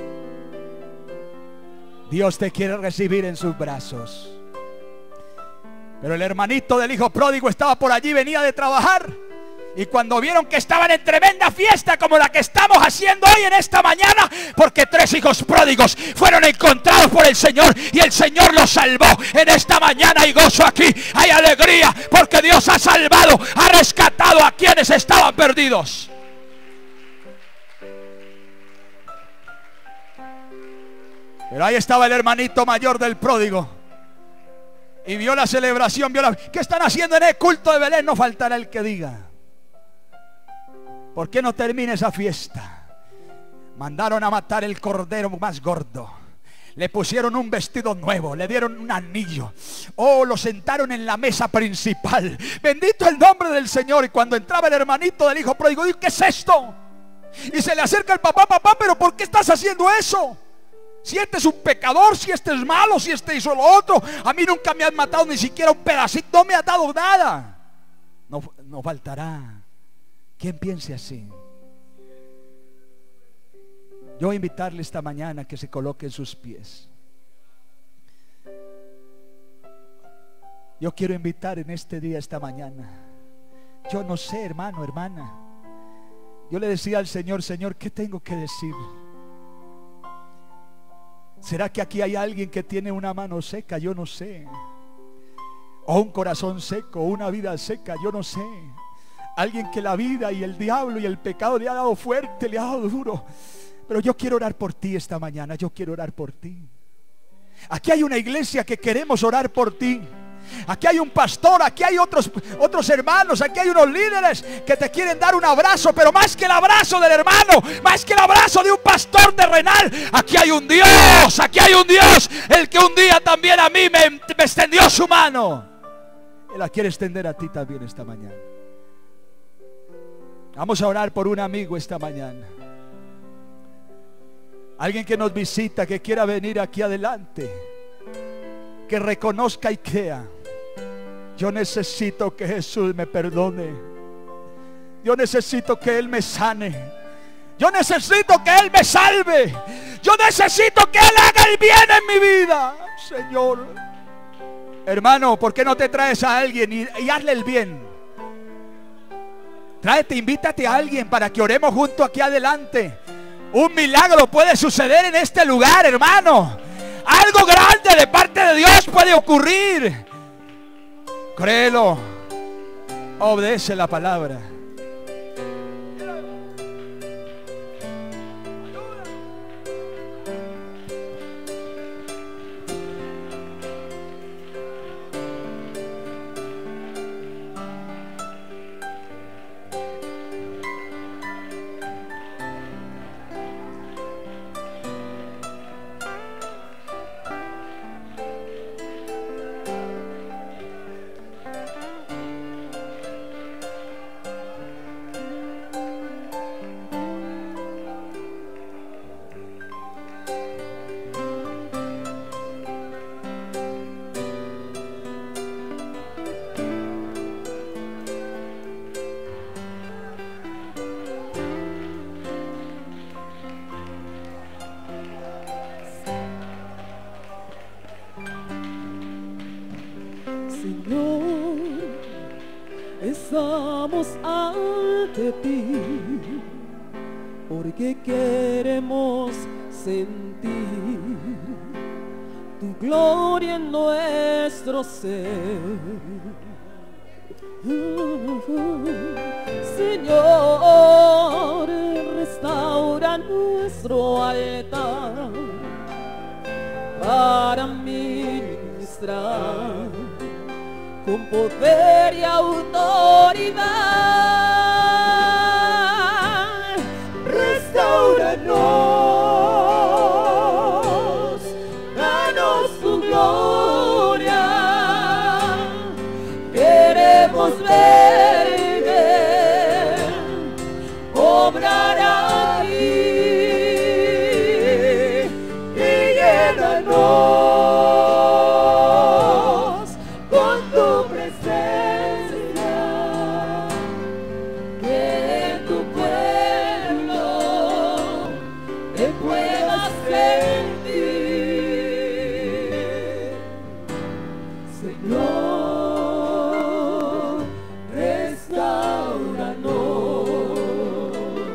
Dios te quiere recibir en sus brazos. Pero el hermanito del hijo pródigo estaba por allí, venía de trabajar, y cuando vieron que estaban en tremenda fiesta como la que estamos haciendo hoy en esta mañana, porque tres hijos pródigos fueron encontrados por el Señor y el Señor los salvó, en esta mañana hay gozo aquí, hay alegría, porque Dios ha salvado, ha rescatado a quienes estaban perdidos. Pero ahí estaba el hermanito mayor del pródigo y vio la celebración, vio la... ¿Qué están haciendo en el culto de Belén? No faltará el que diga: ¿por qué no termina esa fiesta? Mandaron a matar el cordero más gordo, le pusieron un vestido nuevo, le dieron un anillo, oh, lo sentaron en la mesa principal. Bendito el nombre del Señor. Y cuando entraba el hermanito del hijo pródigo, dijo: ¿qué es esto? Y se le acerca el papá: papá, pero ¿por qué estás haciendo eso? Si este es un pecador, si este es malo, si este hizo lo otro, a mí nunca me han matado ni siquiera un pedacito, no me ha dado nada. No, no faltará quien piense así. Yo voy a invitarle esta mañana a que se coloque en sus pies. Yo quiero invitar en este día, esta mañana. Yo no sé, hermano, hermana. Yo le decía al Señor: Señor, ¿qué tengo que decir? ¿Será que aquí hay alguien que tiene una mano seca? Yo no sé. O un corazón seco, una vida seca, yo no sé. Alguien que la vida y el diablo y el pecado le ha dado fuerte, le ha dado duro. Pero yo quiero orar por ti esta mañana. Yo quiero orar por ti. Aquí hay una iglesia que queremos orar por ti. Aquí hay un pastor, aquí hay otros, otros hermanos, aquí hay unos líderes que te quieren dar un abrazo. Pero más que el abrazo del hermano, más que el abrazo de un pastor terrenal, aquí hay un Dios, aquí hay un Dios, el que un día también a mí me, me extendió su mano. Él la quiere extender a ti también esta mañana. Vamos a orar por un amigo esta mañana. Alguien que nos visita, que quiera venir aquí adelante, que reconozca y crea: yo necesito que Jesús me perdone, yo necesito que Él me sane, yo necesito que Él me salve, yo necesito que Él haga el bien en mi vida. Señor, hermano, ¿por qué no te traes a alguien y, y hazle el bien? Tráete, invítate a alguien para que oremos junto aquí adelante. Un milagro puede suceder en este lugar, hermano. Algo grande de parte de Dios puede ocurrir. Créelo. Obedece la palabra. Estamos ante ti porque queremos sentir tu gloria en nuestro ser. Señor, restaura nuestro altar para ministrar con poder y autoridad. Restauranos, danos tu gloria. Queremos verte obrar aquí y llénanos con tu presencia, que tu pueblo te pueda sentir. Señor, restauranos.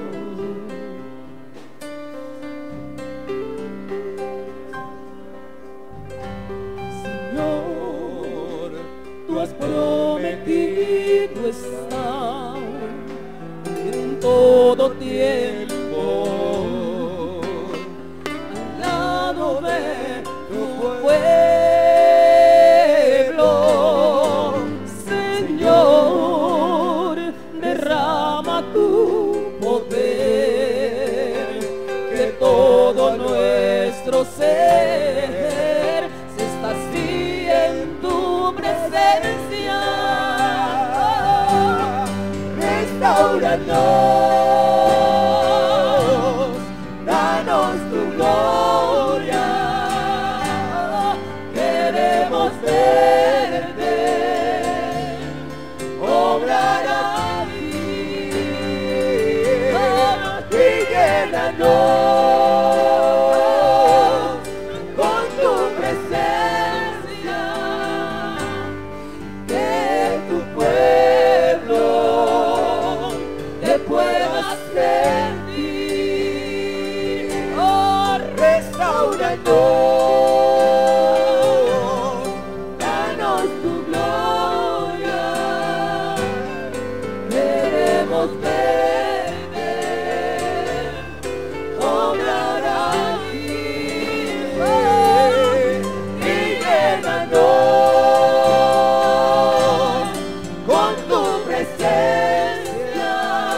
Señor, tú has prometido estar en todo tiempo al lado de tu pueblo. Señor, derrama tu poder, que todo nuestro ser se está así en tu presencia. Restauranos, danos tu gloria. Queremos verte obrar aquí y llénanos con tu presencia, que tu pueblo te pueda sentir. Oh, restauranos, danos tu gloria. Queremos verte obrar aquí y llénanos con tu presencia,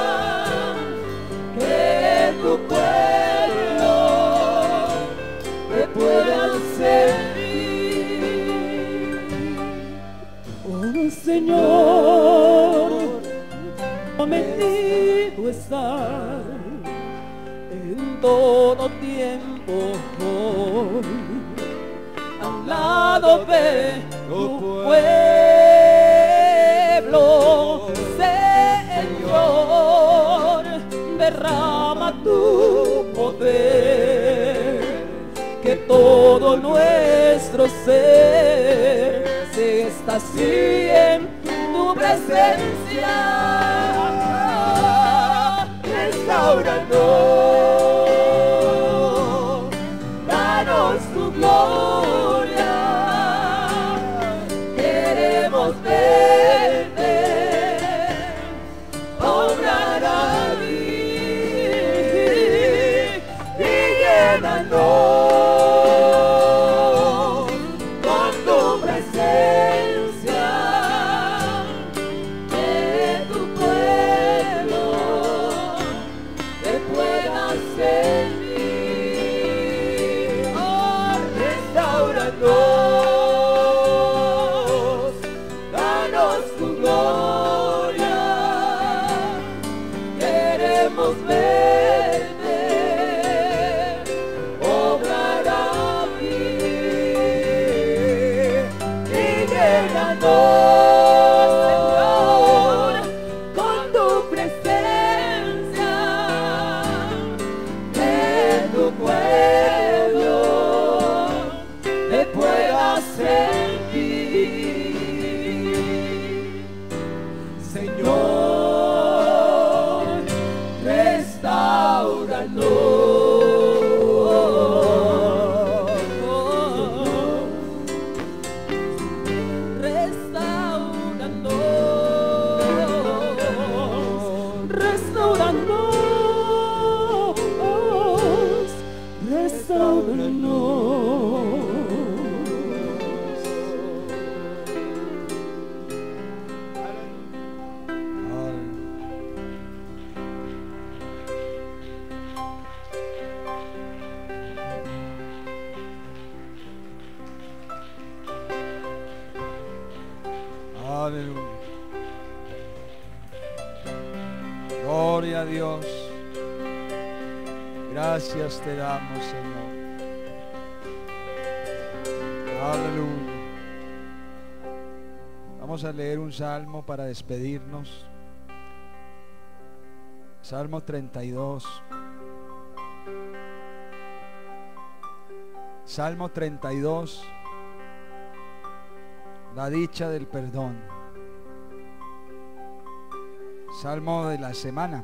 que tu pueblo te pueda sentir. Oh Señor, prometido estar en todo tiempo al lado de tu pueblo. Señor, derrama tu poder, que todo nuestro ser se está así en tu presencia. Restauranos, danos tu gloria. Queremos verte obrar aquí y llénanos con tu presencia, que tu pueblo te pueda sentir. Oh, restauranos, danos tu gloria. Queremos verte obrar aquí y llénanos, Señor, con tu presencia, que tu pueblo te pueda sentir. Señor, restauranos. Aleluya. Gloria a Dios. Gracias te damos, Señor. Aleluya. Vamos a leer un salmo para despedirnos. Salmo treinta y dos. Salmo treinta y dos. La dicha del perdón. Salmo de la semana.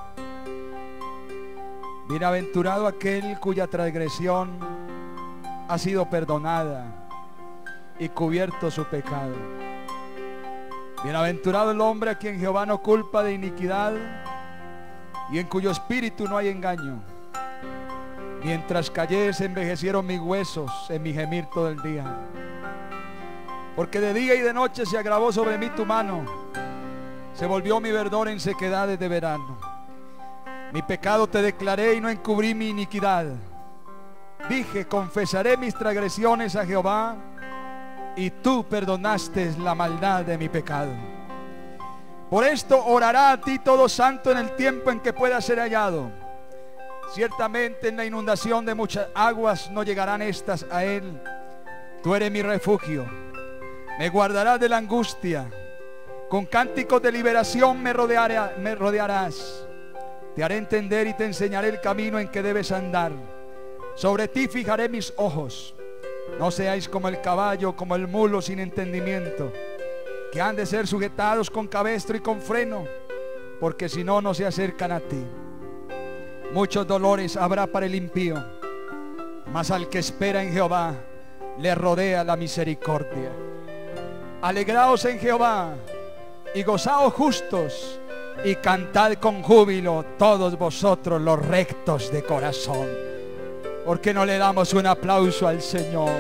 Bienaventurado aquel cuya transgresión ha sido perdonada y cubierto su pecado. Bienaventurado el hombre a quien Jehová no culpa de iniquidad y en cuyo espíritu no hay engaño. Mientras callé se envejecieron mis huesos en mi gemir todo el día. Porque de día y de noche se agravó sobre mí tu mano, se volvió mi verdor en sequedades de verano. Mi pecado te declaré y no encubrí mi iniquidad. Dije, confesaré mis transgresiones a Jehová, y tú perdonaste la maldad de mi pecado. Por esto orará a ti todo santo en el tiempo en que pueda ser hallado. Ciertamente en la inundación de muchas aguas no llegarán estas a él. Tú eres mi refugio, me guardarás de la angustia. Con cánticos de liberación me, rodeará, me rodearás. Te haré entender y te enseñaré el camino en que debes andar. Sobre ti fijaré mis ojos. No seáis como el caballo, como el mulo sin entendimiento, que han de ser sujetados con cabestro y con freno, porque si no, no se acercan a ti. Muchos dolores habrá para el impío, mas al que espera en Jehová le rodea la misericordia. Alegraos en Jehová y gozaos justos, y cantad con júbilo todos vosotros los rectos de corazón. ¿Por qué no le damos un aplauso al Señor?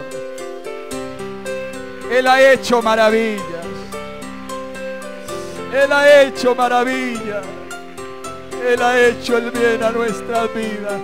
Él ha hecho maravillas. Él ha hecho maravillas. Él ha hecho el bien a nuestras vidas.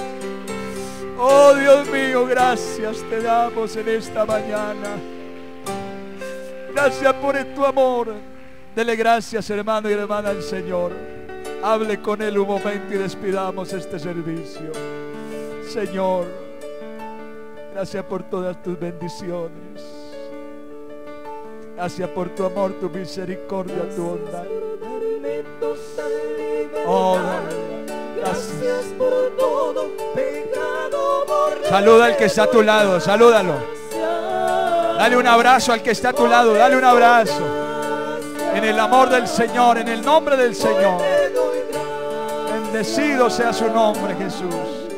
Oh Dios mío, gracias te damos en esta mañana. Gracias por tu amor. Dele gracias, hermano y hermana, al Señor. Hable con Él un momento y despidamos este servicio. Señor, gracias por todas tus bendiciones. Gracias por tu amor, tu misericordia, tu bondad. Oh, gracias por todo pecado. Saluda al que está a tu lado, salúdalo. Dale un abrazo al que está a tu lado, dale un abrazo. En el amor del Señor, en el nombre del Señor. Bendecido sea su nombre, Jesús.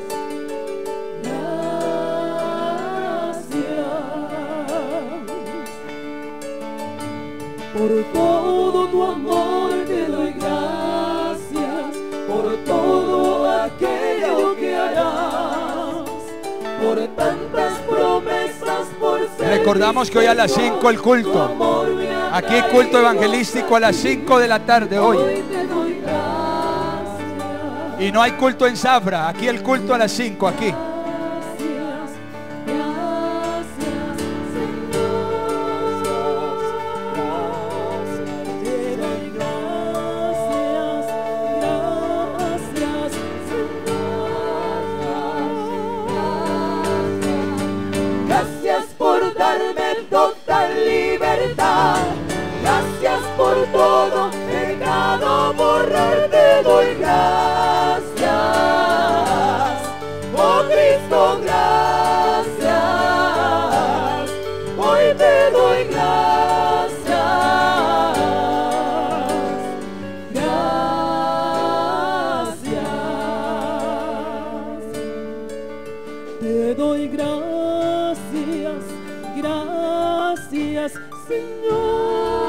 Por todo tu amor te doy gracias, por todo aquello que harás, por tantas promesas, por ser. Recordamos que hoy a las cinco el culto. Aquí culto evangelístico a las cinco de la tarde hoy. Y no hay culto en Zafra, aquí el culto a las cinco, aquí. Total libertad, gracias por todo pecado borrar, te doy gracias, oh Cristo, gracias, hoy te doy gracias, gracias, te doy gracias. Gracias, Señor.